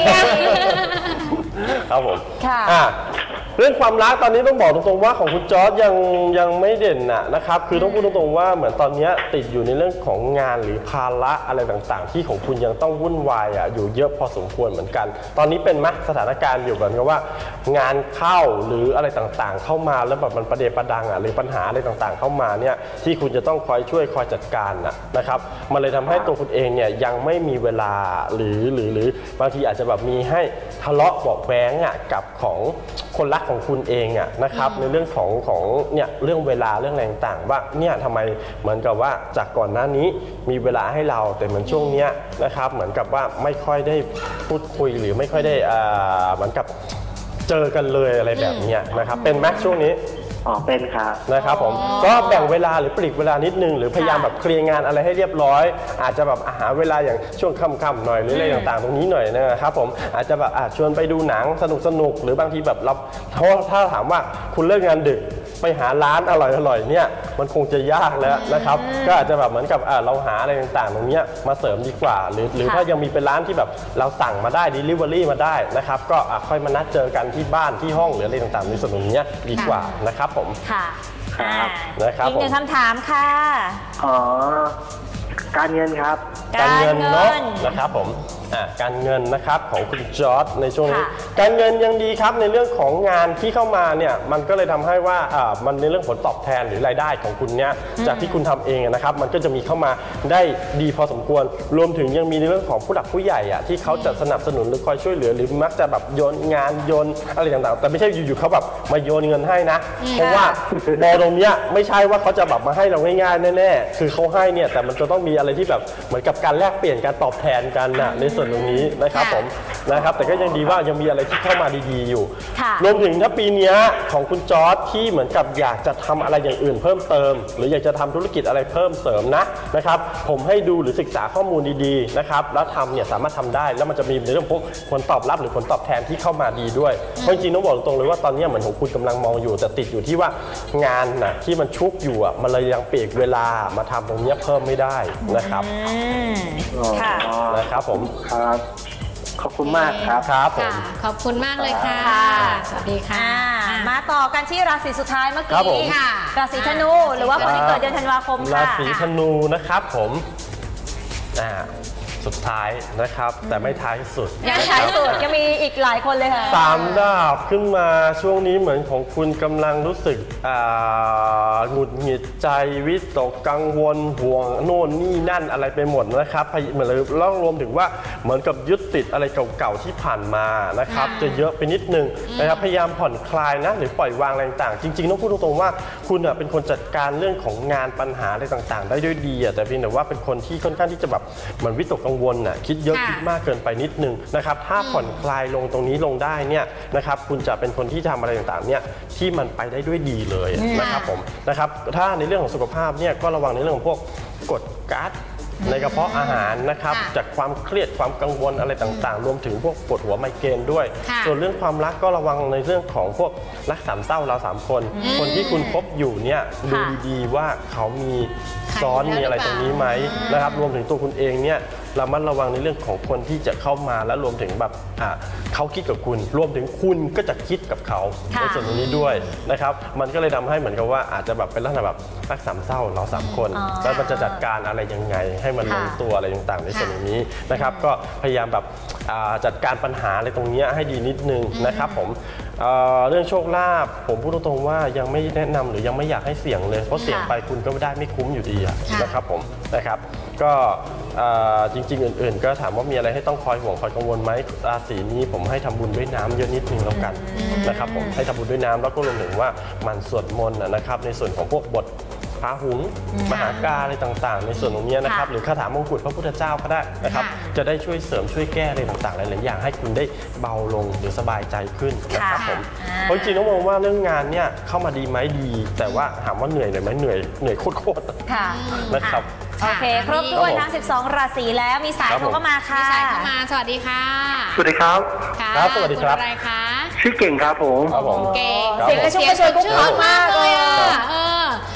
ครับผมค่ะเรื่องความรักตอนนี้ต้องบอกตรงๆว่าของคุณจอร์จยังยังไม่เด่นนะครับคือต้องพูดตรงๆว่าเหมือนตอนนี้ติดอยู่ในเรื่องของงานหรือภาระอะไรต่างๆที่ของคุณยังต้องวุ่นวายอ่ะอยู่เยอะพอสมควรเหมือนกันตอนนี้เป็นไหมสถานการณ์อยู่แบบว่างานเข้าหรืออะไรต่างๆเข้ามาแล้วแบบมันประเดประดังอ่ะหรือปัญหาอะไรต่างๆเข้ามาเนี่ยที่คุณจะต้องคอยช่วยคอยจัดการนะครับมันเลยทำให้ตัวคุณเองเนี่ยยังไม่มีเวลาหรือหรือหรือบางทีอาจจะแบบมีให้ทะเลาะเบาะแว้งอ่ะกับของคนรักของคุณเองอ่ะนะครับในเรื่องของของเนี่ยเรื่องเวลาเรื่องอะไรต่างๆว่าเนี่ยทำไมเหมือนกับว่าจากก่อนหน้านี้มีเวลาให้เราแต่เหมือนช่วงนี้นะครับเหมือนกับว่าไม่ค่อยได้พูดคุยหรือไม่ค่อยได้เหมือนกับเจอกันเลยอะไรแบบนี้นะครับเป็นไหมช่วงนี้อ๋อเป็นครับนะครับผมก็แบ่งเวลาหรือปลีกเวลานิดนึงหรือพยายามแบบเคลียร์งานอะไรให้เรียบร้อยอาจจะแบบหาเวลาอย่างช่วงค่ำๆหน่อยหรืออะไรต่างๆตรงนี้หน่อยนะครับผมอาจจะแบบชวนไปดูหนังสนุกๆหรือบางทีแบบเราถ้าถามว่าคุณเลิกงานดึกไปหาร้านอร่อยๆเนี่ยมันคงจะยากแล้วนะครับก็อาจจะแบบเหมือนกับเราหาอะไรต่างๆตรงนี้มาเสริมดีกว่าหรือหรือถ้ายังมีเป็นร้านที่แบบเราสั่งมาได้ delivery มาได้นะครับก็ค่อยมานัดเจอกันที่บ้านที่ห้องหรืออะไรต่างๆในส่วนตรงนี้ดีกว่านะครับผมค่ะนะครับอีกหนึ่งคำถามค่ะอ๋อการเงินครับการเงินเนาะนะครับผมการเงินนะครับของคุณจอร์จในช่วงนี้การเงินยังดีครับในเรื่องของงานที่เข้ามาเนี่ยมันก็เลยทำให้ว่ามันในเรื่องผลตอบแทนหรือรายได้ของคุณเนี่ยจากที่คุณทำเองนะครับมันก็จะมีเข้ามาได้ดีพอสมควรรวมถึงยังมีในเรื่องของผู้หลักผู้ใหญ่อะที่เขาจะสนับสนุนหรือคอยช่วยเหลือหรือมักจะแบบโยนงานโยนอะไรต่างๆแต่ไม่ใช่อยู่ๆเขาแบบมาโยนเงินให้นะเพราะว่าบอตรงนี้ไม่ใช่ว่าเขาจะแบบมาให้เราง่ายๆแน่ๆคือเขาให้เนี่ยแต่มันจะต้องมีอะไรที่แบบเหมือนกับการแลกเปลี่ยนการตอบแทนกันนะในส่วนตรงนี้นะครับผมนะครับแต่ก็ยังดีว่ายังมีอะไรที่เข้ามาดีๆอยู่รวมถึงถ้าปีนี้ของคุณจอร์จที่เหมือนกับอยากจะทำอะไรอย่างอื่นเพิ่มเติมหรืออยากจะทำธุรกิจอะไรเพิ่มเสริมนะนะครับผมให้ดูหรือศึกษาข้อมูลดีๆนะครับแล้วทำเนี่ยสามารถทำได้แล้วมันจะมีในเรื่องพวกผลตอบรับหรือผลตอบแทนที่เข้ามาดีด้วยเพราะจริงๆต้องบอกตรงเลยว่าตอนนี้เหมือนของคุณกำลังมองอยู่แต่ติดอยู่ที่ว่างานนะที่มันชุกอยู่อ่ะมันเลยยังเปลี่ยนเวลามาทำตรงนี้เพิ่มไม่ได้นะครับค่ะนะครับผมครับขอบคุณมากครับครับผมขอบคุณมากเลยค่ะสวัสดีค่ะมาต่อกันที่ราศีสุดท้ายเมื่อกี้ค่ะราศีธนูหรือว่าคนที่เกิดเดือนธันวาคมค่ะราศีธนูนะครับผมอ่าสุดท้ายนะครับแต่ไม่ท้ายสุดยังท้ายสุดยังมีอีกหลายคนเลยค่ะสามดาบขึ้นมาช่วงนี้เหมือนของคุณกำลังรู้สึกหงุดหงิดใจวิตกกังวลห่วงโน่นนี่นั่นอะไรไปหมดนะครับเหมือนแล้วรวมถึงว่าเหมือนกับยึดติดอะไรเก่าๆที่ผ่านมานะครับจะเยอะไปนิดนึงนะครับพยายามผ่อนคลายนะหรือปล่อยวางอะไรต่างๆจริงๆต้องพูดตรงๆว่าคุณเป็นคนจัดการเรื่องของงานปัญหาอะไรต่างๆได้ด้วยดีแต่เพียงแต่ว่าเป็นคนที่ค่อนข้างที่จะแบบเหมือนวิตกกังวลน่ะคิดเยอะคิดมากเกินไปนิดนึงนะครับถ้าผ่อนคลายลงตรงนี้ลงได้เนี่ยนะครับคุณจะเป็นคนที่ทำอะไรต่างๆเนี่ยที่มันไปได้ด้วยดีเลยนะครับผมนะครับถ้าในเรื่องของสุขภาพเนี่ยก็ระวังในเรื่องของพวกกรดก๊าซในกระเพาะอาหารนะครับจากความเครียดความกังวลอะไรต่างๆรวมถึงพวกปวดหัวไมเกรนด้วยส่วนเรื่องความรักก็ระวังในเรื่องของพวกรักสามเศร้าเราสามคนคนที่คุณคบอยู่เนี่ยดูดีๆว่าเขามีซ้อนมีอะไรตรงนี้ไหมนะครับรวมถึงตัวคุณเองเนี่ยระมัดระวังในเรื่องของคนที่จะเข้ามาและรวมถึงแบบเขาคิดกับคุณรวมถึงคุณก็จะคิดกับเขาในส่วนตรงนี้ด้วยนะครับมันก็เลยทำให้เหมือนกับว่าอาจจะแบบเป็นลักษณะแบบรักสามเศร้าเราสามคนแล้วมันจะจัดการอะไรยังไงให้มันลงตัวอะไรต่างๆในส่วนนี้นะครับก็พยายามแบบจัดการปัญหาอะไรตรงนี้ให้ดีนิดนึงนะครับผมเรื่องโชคลาภผมพูดตรงๆว่ายังไม่แนะนำหรือยังไม่อยากให้เสี่ยงเลยเพราะเสี่ยงไปคุณก็ไม่ได้ไม่คุ้มอยู่ดีนะครับผมนะครับก็จริงๆอื่นๆก็ถามว่ามีอะไรให้ต้องคอยห่วงคอยกังวลไหมราศีนี้ผมให้ทำบุญด้วยน้ำเยอะนิดนึงแล้วกันนะครับผมให้ทำบุญด้วยน้ำแล้วก็รวมถึงว่ามันสวดมนต์นะครับในส่วนของพวกบทพระหุงมหากาอะไรต่างๆในส่วนตรงนี้นะครับหรือคาถามงกุฎพระพุทธเจ้าก็ได้นะครับจะได้ช่วยเสริมช่วยแก้อะไรต่างๆหลายๆอย่างให้คุณได้เบาลงหรือสบายใจขึ้นนะครับผมเพราะจริงๆต้องมองว่าเรื่องงานเนี่ยเข้ามาดีไหมดีแต่ว่าถามว่าเหนื่อยไหมเหนื่อยเหนื่อยโคตรๆนะครับโอเคครบถ้วนทั้งสิบสองราศีแล้วมีสายโทรเข้ามาค่ะมีสายเข้ามาสวัสดีค่ะสวัสดีครับครับสวัสดีครับอะไรคะชื่อเก่งครับผมเก่งเสียงกระชุ่มกระชวยกุ้งทอดมากเลยอ่ะคุณ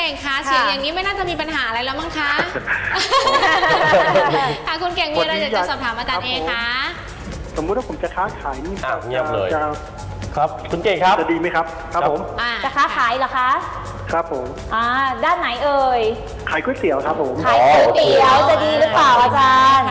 งคะเสียงอย่างนี้ไม่น่าจะมีปัญหาอะไรแล้วมั้งคะค่ะคุณเก่งมีอะไรจะสอบถามอาจารย์เอคะสมมุติว่าผมจะค้าขายนี่อ้าวเงียบเลยจะครับคุณเก่งครับจะดีไหมครับครับผมจะค้าขายเหรอคะครับผมอ่าด้านไหนเอ่ยขายก๋วยเตี๋ยวครับผมขายก๋วยเตี๋ยวจะดีหรือเปล่าอาจารย์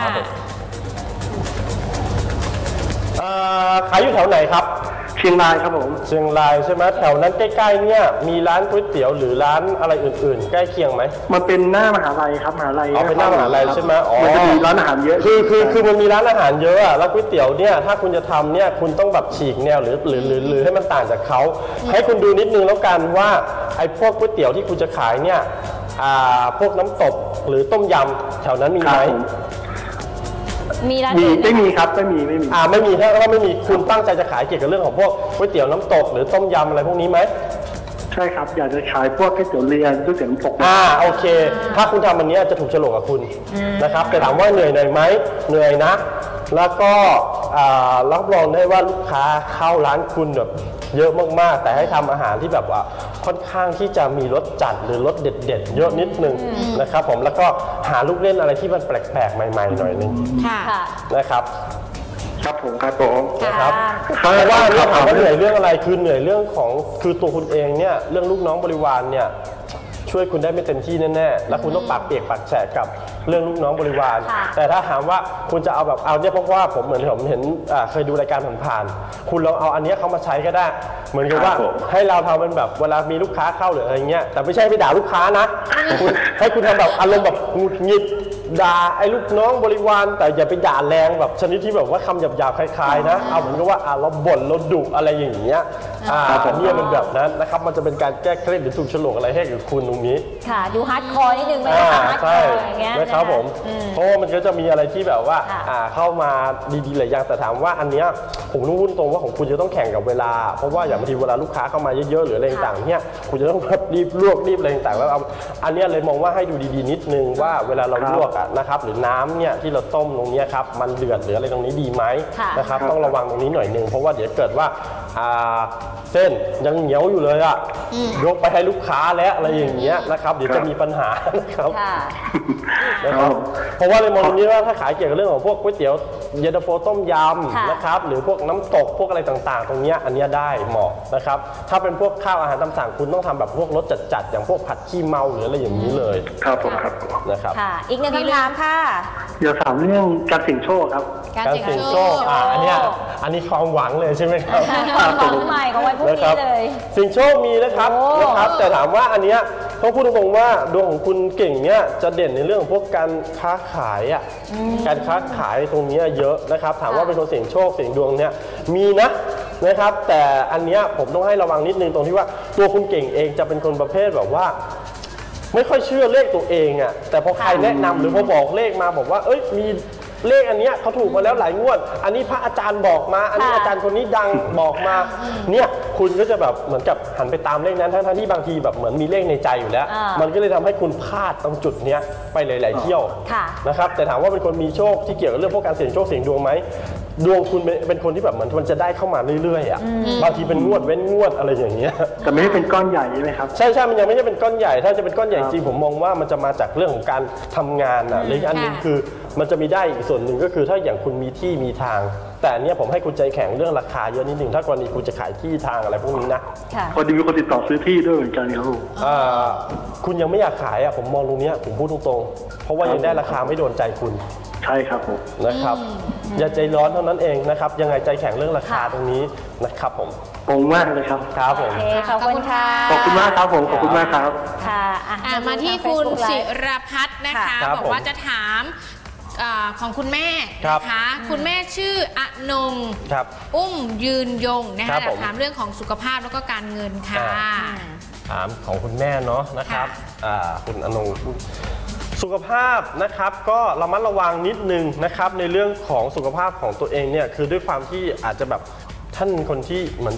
ขายอยู่แถวไหนครับเชียงรายครับผมเชียงรายใช่ไหมแถวนั้นใกล้ๆเนี่ยมีร้านก๋วยเตี๋ยวหรือร้านอะไรอื่นๆใกล้เคียงไหมมันเป็นหน้ามหาลัยครับมหาลัยอ๋อเป็นหน้ามหาลัยใช่ไหมอ๋อมันจะมีร้านอาหารเยอะคือคือคือมันมีร้านอาหารเยอะอะแล้วก๋วยเตี๋ยวเนี่ยถ้าคุณจะทำเนี่ยคุณต้องแบบฉีกแนวหรือหรือหรือหรือให้มันต่างจากเขาให้คุณดูนิดนึงแล้วกันว่าไอ้พวกก๋วยเตี๋ยวที่คุณจะขายเนี่ยอ่าพวกน้ำตกหรือต้มยำแถวนั้นมีไหมมีร้านมีไม่มีครับไม่มีไม่มีอ่าไม่มีถ้าถ้าไม่มีคุณตั้งใจจะขายเกี่ยวกับเรื่องของพวกก๋วยเตี๋ยวน้ำตกหรือต้มยำอะไรพวกนี้ไหมใช่ครับอยากจะขายพวกก๋วยเตี๋ยวเรือก๋วยเตี๋ยวน้ำตกอ่าโอเคถ้าคุณทำอันนี้จะถูกโฉลกกับคุณนะครับแต่ถามว่าเหนื่อยหน่อยไหมเหนื่อยนะแล้วก็รับรองได้ว่าลูกค้าเข้าร้านคุณแบบเยอะมากๆแต่ให้ทำอาหารที่แบบว่าค่อนข้างที่จะมีรสจัดหรือรสเด็ดๆเยอะนิดนึงนะครับผมแล้วก็หาลูกเล่นอะไรที่มันแปลกๆใหม่ๆหน่อยนึงนะครับครับผมครับผมนะครับเพราะว่าเนี่ยถามว่าเหนื่อยเรื่องอะไรคือเหนื่อยเรื่องของคือตัวคุณเองเนี่ยเรื่องลูกน้องบริวารเนี่ยช่วยคุณได้ไม่เต็มที่แน่ๆแล้วคุณต้องปากเปียกปากแฉะกับเรื่องลูกน้องบริวารแต่ถ้าถามว่าคุณจะเอาแบบเอาเนี่ยเพราะว่าผมเหมือนผมเห็นเคยดูรายการผ่านๆคุณลองเอาอันนี้เขามาใช้ก็ได้เหมือนกับว่าให้เราทำเป็นแบบเวลามีลูกค้าเข้าหรืออะไรเงี้ยแต่ไม่ใช่ไปด่าลูกค้านะคุณให้คุณทำแบบอารมณ์แบบหงุดหงิดด่าไอ้ลูกน้องบริวารแต่อย่าไปด่าแรงแบบชนิดที่แบบว่าคำหยาบๆคล้ายๆนะเอาเหมือนกับว่าเราบ่นเราดุอะไรอย่างเงี้ยอ่าเนี่ยเป็นแบบนั้นนะครับมันจะเป็นการแก้เคล็ดหรือถูกฉลกอะไรให้กับคุณตรงนี้ค่ะดูฮาร์ดคอร์นิดนึงไม่ได้ฮาร์ดคอร์อย่างเงี้ยนะครับผมเพราะว่ามันก็จะมีอะไรที่แบบว่าอ่าเข้ามาดีๆหลายอย่างแต่ถามว่าอันเนี้ยผมต้องพูดตรงว่าของคุณจะต้องแข่งกับเวลาเพราะว่าอย่างบางทีเวลาลูกค้าเข้ามาเยอะๆหรืออะไรต่างๆเนี่ยคุณจะต้องรีบลวกรีบอะไรต่างๆแล้วเอาอันนี้เลยมองว่าให้ดูดีๆนิดนึงว่าเวลาเราลวกนะครับหรือน้ำเนี่ยที่เราต้มตรงนี้ครับมันเดือดหรืออะไรตรงนี้ดีไหมนะครับต้องระวังตรงนี้หน่อยนึงเพราะว่าเดี๋ยวเกิดว่าเส้นยังเหนียวอยู่เลยอะยกไปให้ลูกค้าแล้วอะไรอย่างเงี้ยนะครับเดี๋ยวจะมีปัญหานะครับนะครับเพราะว่าในมองตรงนี้ว่าถ้าขายเกี่ยวกับเรื่องของพวกก๋วยเตี๋ยวเย็นตาโฟต้มยำนะครับหรือพวกน้ำตกพวกอะไรต่างๆตรงนี้อันนี้ได้เหมาะนะครับถ้าเป็นพวกข้าวอาหารตามสั่งคุณต้องทำแบบพวกรสจัดๆอย่างพวกผัดขี้เมาหรืออะไรอย่างนี้เลยครับผมครับนะครับอีกหนึ่งคำถามค่ะเดี๋ยวถามเรื่องการเสี่ยงโชคครับการเสี่ยงโชคอ่าอันนี้อันนี้ความหวังเลยใช่ไหมครับความหวังใหม่ของวันพรุ่งนี้เลยเสี่ยงโชคมีนะครับนะครับแต่ถามว่าอันเนี้ยต้องพูดตรงๆว่าดวงของคุณเก่งเนี้ยจะเด่นในเรื่องของพวกการค้าขายอ่ะการค้าขายตรงนี้เยอะนะครับถามว่าเป็นคนเสี่ยงโชคเสี่ยงดวงเนี้ยมีนะนะครับแต่อันเนี้ยผมต้องให้ระวังนิดนึงตรงที่ว่าตัวคุณเก่งเองจะเป็นคนประเภทแบบว่าไม่ค่อยเชื่อเลขตัวเองอ่ะแต่พอใครแนะนำหรือพอบอกเลขมาบอกว่าเอ้ยมีเลขอันเนี้ยเขาถูกมาแล้วหลายงวดอันนี้พระอาจารย์บอกมาอันนี้อาจารย์คนนี้ดังบอกมาเนี่ยคุณก็จะแบบเหมือนกับหันไปตามเลขนั้นทั้งๆที่บางทีแบบเหมือนมีเลขในใจอยู่แล้วมันก็เลยทำให้คุณพลาดตรงจุดเนี้ยไปหลายๆเที่ยวนะครับแต่ถามว่าเป็นคนมีโชคที่เกี่ยวกับเรื่องพวกการเสี่ยงโชคเสี่ยงดวงไหมดวงคุณเป็นคนที่แบบเหมือนมันจะได้เข้ามาเรื่อยๆอ่ะบางทีเป็นงวดเว้นงวดอะไรอย่างเงี้ยแต่ไม่ได้เป็นก้อนใหญ่ใช่ไหมครับใช่ใช่มันยังไม่ใช่เป็นก้อนใหญ่ถ้าจะเป็นก้อนใหญ่จริงผมมองว่ามันจะมาจากเรื่องของการทำงานอ่ะหรืออันนึงคือมันจะมีได้อีกส่วนหนึ่งก็คือถ้าอย่างคุณมีที่มีทางแต่เนี้ยผมให้คุณใจแข็งเรื่องราคาเยอะนิดหนึ่งถ้ากรณีคุณจะขายที่ทางอะไรพวกนี้นะพอดีมีคนติดต่อซื้อที่ด้วยเหมือนกันครับคุณยังไม่อยากขายอ่ะผมมองตรงนี้ผมพูดตรงๆเพราะว่ายังได้ราคาไม่โดนใจคุณใช่ครับผมนะครับอย่าใจร้อนเท่านั้นเองนะครับยังไงใจแข็งเรื่องราคาตรงนี้นะครับผมขอบคุณมากเลยครับครับผมขอบคุณค่ะขอบคุณมากครับผมขอบคุณมากครับค่ะมาที่คุณศิรพัฒน์นะคะบอกว่าจะถามของคุณแม่นะคะคุณแม่ชื่ออนงอุ้มยืนยงนะคะถามเรื่องของสุขภาพแล้วก็การเงินค่ะถามของคุณแม่เนาะนะครับคุณอนงสุขภาพนะครับก็ระมัดระวังนิดนึงนะครับในเรื่องของสุขภาพของตัวเองเนี่ยคือด้วยความที่อาจจะแบบท่านคนที่เหมือนกับ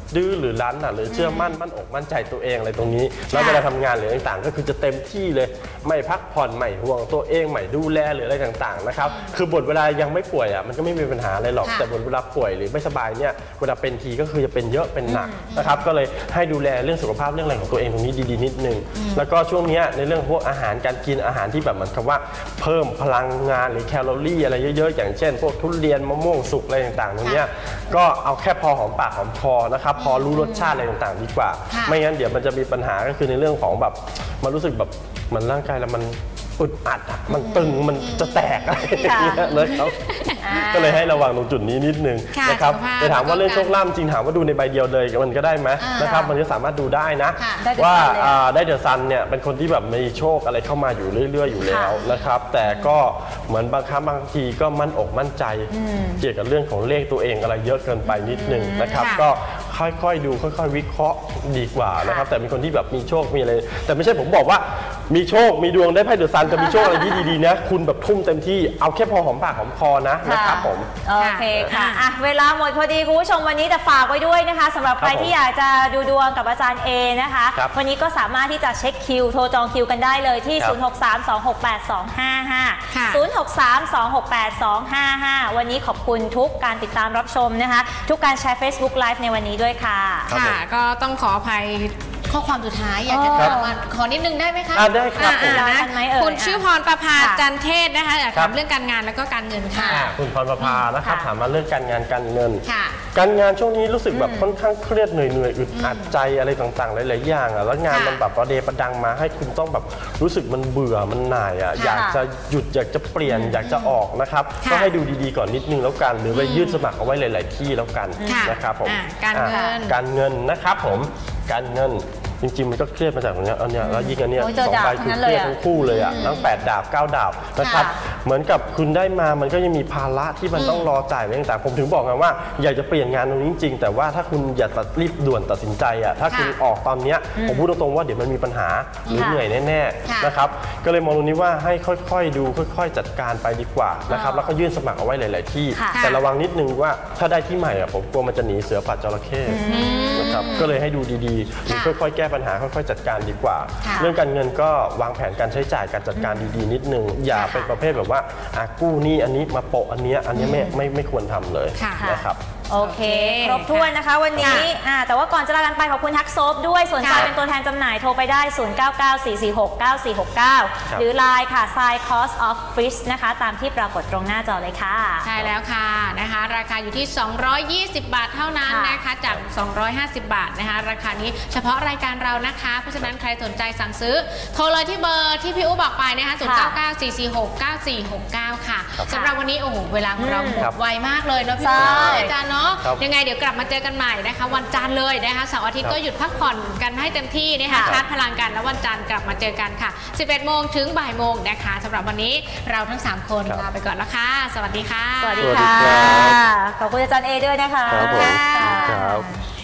ดื้อหรือรั้นอ่ะหรือเชื่อมั่นมั่นอกมั่นใจตัวเองอะไรตรงนี้แล้วเวลาทำงานหรือต่างๆก็คือจะเต็มที่เลยไม่พักผ่อนไม่ห่วงตัวเองไม่ดูแลหรืออะไรต่างๆนะครับคือบทเวลายังไม่ป่วยอ่ะมันก็ไม่มีปัญหาอะไรหรอกแต่บทเวลาป่วยหรือไม่สบายเนี่ยเวลาเป็นทีก็คือจะเป็นเยอะเป็นหนักนะครับก็เลยให้ดูแลเรื่องสุขภาพเรื่องอะไรของตัวเองตรงนี้ดีๆนิดนึงแล้วก็ช่วงนี้ในเรื่องพวกอาหารการกินอาหารที่แบบเหมือนกับว่าเพิ่มพลังงานหรือแคลอรี่อะไรเยอะๆอย่างเช่นพวกทุเรียนมะม่วงสุกอะไรต่างๆตรงนี้ก็เอาแค่พอหอมปากหอมคอนะครับพอรู้รสชาติอะไรต่างๆดีกว่าไม่งั้นเดี๋ยวมันจะมีปัญหาก็คือในเรื่องของแบบมันรู้สึกแบบมันร่างกายแล้วมันอึดอัดมันตึงมันจะแตกอะไรอย่างเงี้ยนะครับก็เลยให้ระวังตรงจุดนี้นิดนึงนะครับแต่ถามว่าเรื่องโชคลาภจริงถามว่าดูในใบเดียวเลยมันก็ได้ไหมนะครับมันก็สามารถดูได้นะว่าได้เดอะซันเนี่ยเป็นคนที่แบบมีโชคอะไรเข้ามาอยู่เรื่อยๆอยู่แล้วนะครับแต่ก็เหมือนบางครั้งบางทีก็มั่นอกมั่นใจเกี่ยวกับเรื่องของเลขตัวเองอะไรเยอะเกินไปนิดนึงนะครับก็ค่อยๆดูค่อยๆวิเคราะห์ดีกว่านะครับแต่เป็นคนที่แบบมีโชคมีอะไรแต่ไม่ใช่ผมบอกว่ามีโชคมีดวงได้ไพ่เดอะซันจะมีโชคอะไรที่ดีๆนะคุณแบบทุ่มเต็มที่เอาแค่พอหอมปากหอมคอนะนะครับผมโอเคค่ะอ่ะเวลาหมดพอดีคุณผู้ชมวันนี้แต่ฝากไว้ด้วยนะคะสำหรับใครที่อยากจะดูดวงกับอาจารย์เอนะคะวันนี้ก็สามารถที่จะเช็คคิวโทรจองคิวกันได้เลยที่ศูนย์ หก สาม สอง หก แปด สอง ห้า ห้า ศูนย์ หก สาม สอง หก แปด สอง ห้า ห้าวันนี้ขอบคุณทุกการติดตามรับชมนะคะทุกการแชร์ Facebook Live ในวันนี้ด้วยค่ะค่ะก็ต้องขออภัยข้อความสุดท้ายอยากจะถามขอนิดนึงได้ไหมคะได้ครับคุณชื่อพรประภาจันเทศนะคะอยากถามเรื่องการงานแล้วก็การเงินค่ะคุณพรประภานะครับถามมาเรื่องการงานการเงินการงานช่วงนี้รู้สึกแบบค่อนข้างเครียดเหนื่อยเหนื่อยอึดอัดใจอะไรต่างๆหลายๆอย่างอ่ะแล้วงานมันแบบประเดประดังมาให้คุณต้องแบบรู้สึกมันเบื่อมันหน่ายอ่ะอยากจะหยุดอยากจะเปลี่ยนอยากจะออกนะครับก็ให้ดูดีๆก่อนนิดนึงแล้วกันหรือไปยื่นสมัครเอาไว้หลายๆที่แล้วกันนะครับผมการเงินการเงินนะครับผมการเงินจริงๆมันก็เครียดมาจากตรงนี้อันนี้แล้วยิ่งอันนี้สองใบคือเครียดทั้งคู่เลยอ่ะทั้งแปดดาบเก้าดาบนะครับเหมือนกับคุณได้มามันก็ยังมีภาระที่มันต้องรอจ่ายอะไรต่างๆผมถึงบอกไงว่าอยากจะเปลี่ยนงานตรงนี้จริงๆแต่ว่าถ้าคุณอย่าตัดรีบด่วนตัดสินใจอ่ะถ้าคุณออกตอนนี้ผมพูดตรงๆว่าเดี๋ยวมันมีปัญหาหรือเหนื่อยแน่ๆนะครับก็เลยมองตรงนี้ว่าให้ค่อยๆดูค่อยๆจัดการไปดีกว่านะครับแล้วก็ยื่นสมัครเอาไว้หลายๆที่แต่ระวังนิดนึงว่าถ้าได้ที่ใหม่อ่ะผมกลัวมันจะหนีเสือปัดจระเข้นะครับก็เลยให้ดูดีๆหรือค่อยๆแก้ปัญหาค่อยๆจัดการดีกว่าเรื่องการเงินก็วางแผนการใช้จ่ายการจัดการดีๆนิดนึงอย่าเป็นประเภทแบบว่ากู้หนี้อันนี้มาโปะอันนี้อันนี้ไม่ไม่ไม่ควรทำเลยนะครับโอเคครบถ้วนนะคะวันนี้แต่ว่าก่อนจะลากันไปขอบคุณทักโซฟด้วยสนใจเป็นตัวแทนจำหน่ายโทรไปได้ศูนย์ เก้า เก้า สี่ สี่ หก เก้า สี่ หก เก้าหรือ ไลน์ ค่ะ ไซน์ Cost of Fish นะคะตามที่ปรากฏตรงหน้าจอเลยค่ะใช่แล้วค่ะนะคะราคาอยู่ที่สองร้อยยี่สิบบาทเท่านั้นนะคะจากสองร้อยห้าสิบบาทนะคะราคานี้เฉพาะรายการเรานะคะเพราะฉะนั้นใครสนใจสั่งซื้อโทรเลยที่เบอร์ที่พี่อุ๊บอกไปนะคะศูนย์ เก้า เก้า สี่ สี่ หก เก้า สี่ หก เก้าค่ะสำหรับวันนี้โอ้โหเวลาของเราหมดไวมากเลยเนาะพี่อุ๊อาจารย์เนาะยังไงเดี๋ยวกลับมาเจอกันใหม่นะคะวันจันทร์เลยนะคะเสาร์อาทิตย์ก็หยุดพักผ่อนกันให้เต็มที่นะคะชาร์จพลังกันแล้ววันจันทร์กลับมาเจอกันค่ะสิบเอ็ดโมงถึงบ่ายโมงนะคะสำหรับวันนี้เราทั้งสามคนลาไปก่อนแล้วค่ะสวัสดีค่ะสวัสดีค่ะขอบคุณอาจารย์เอด้วยนะคะครับ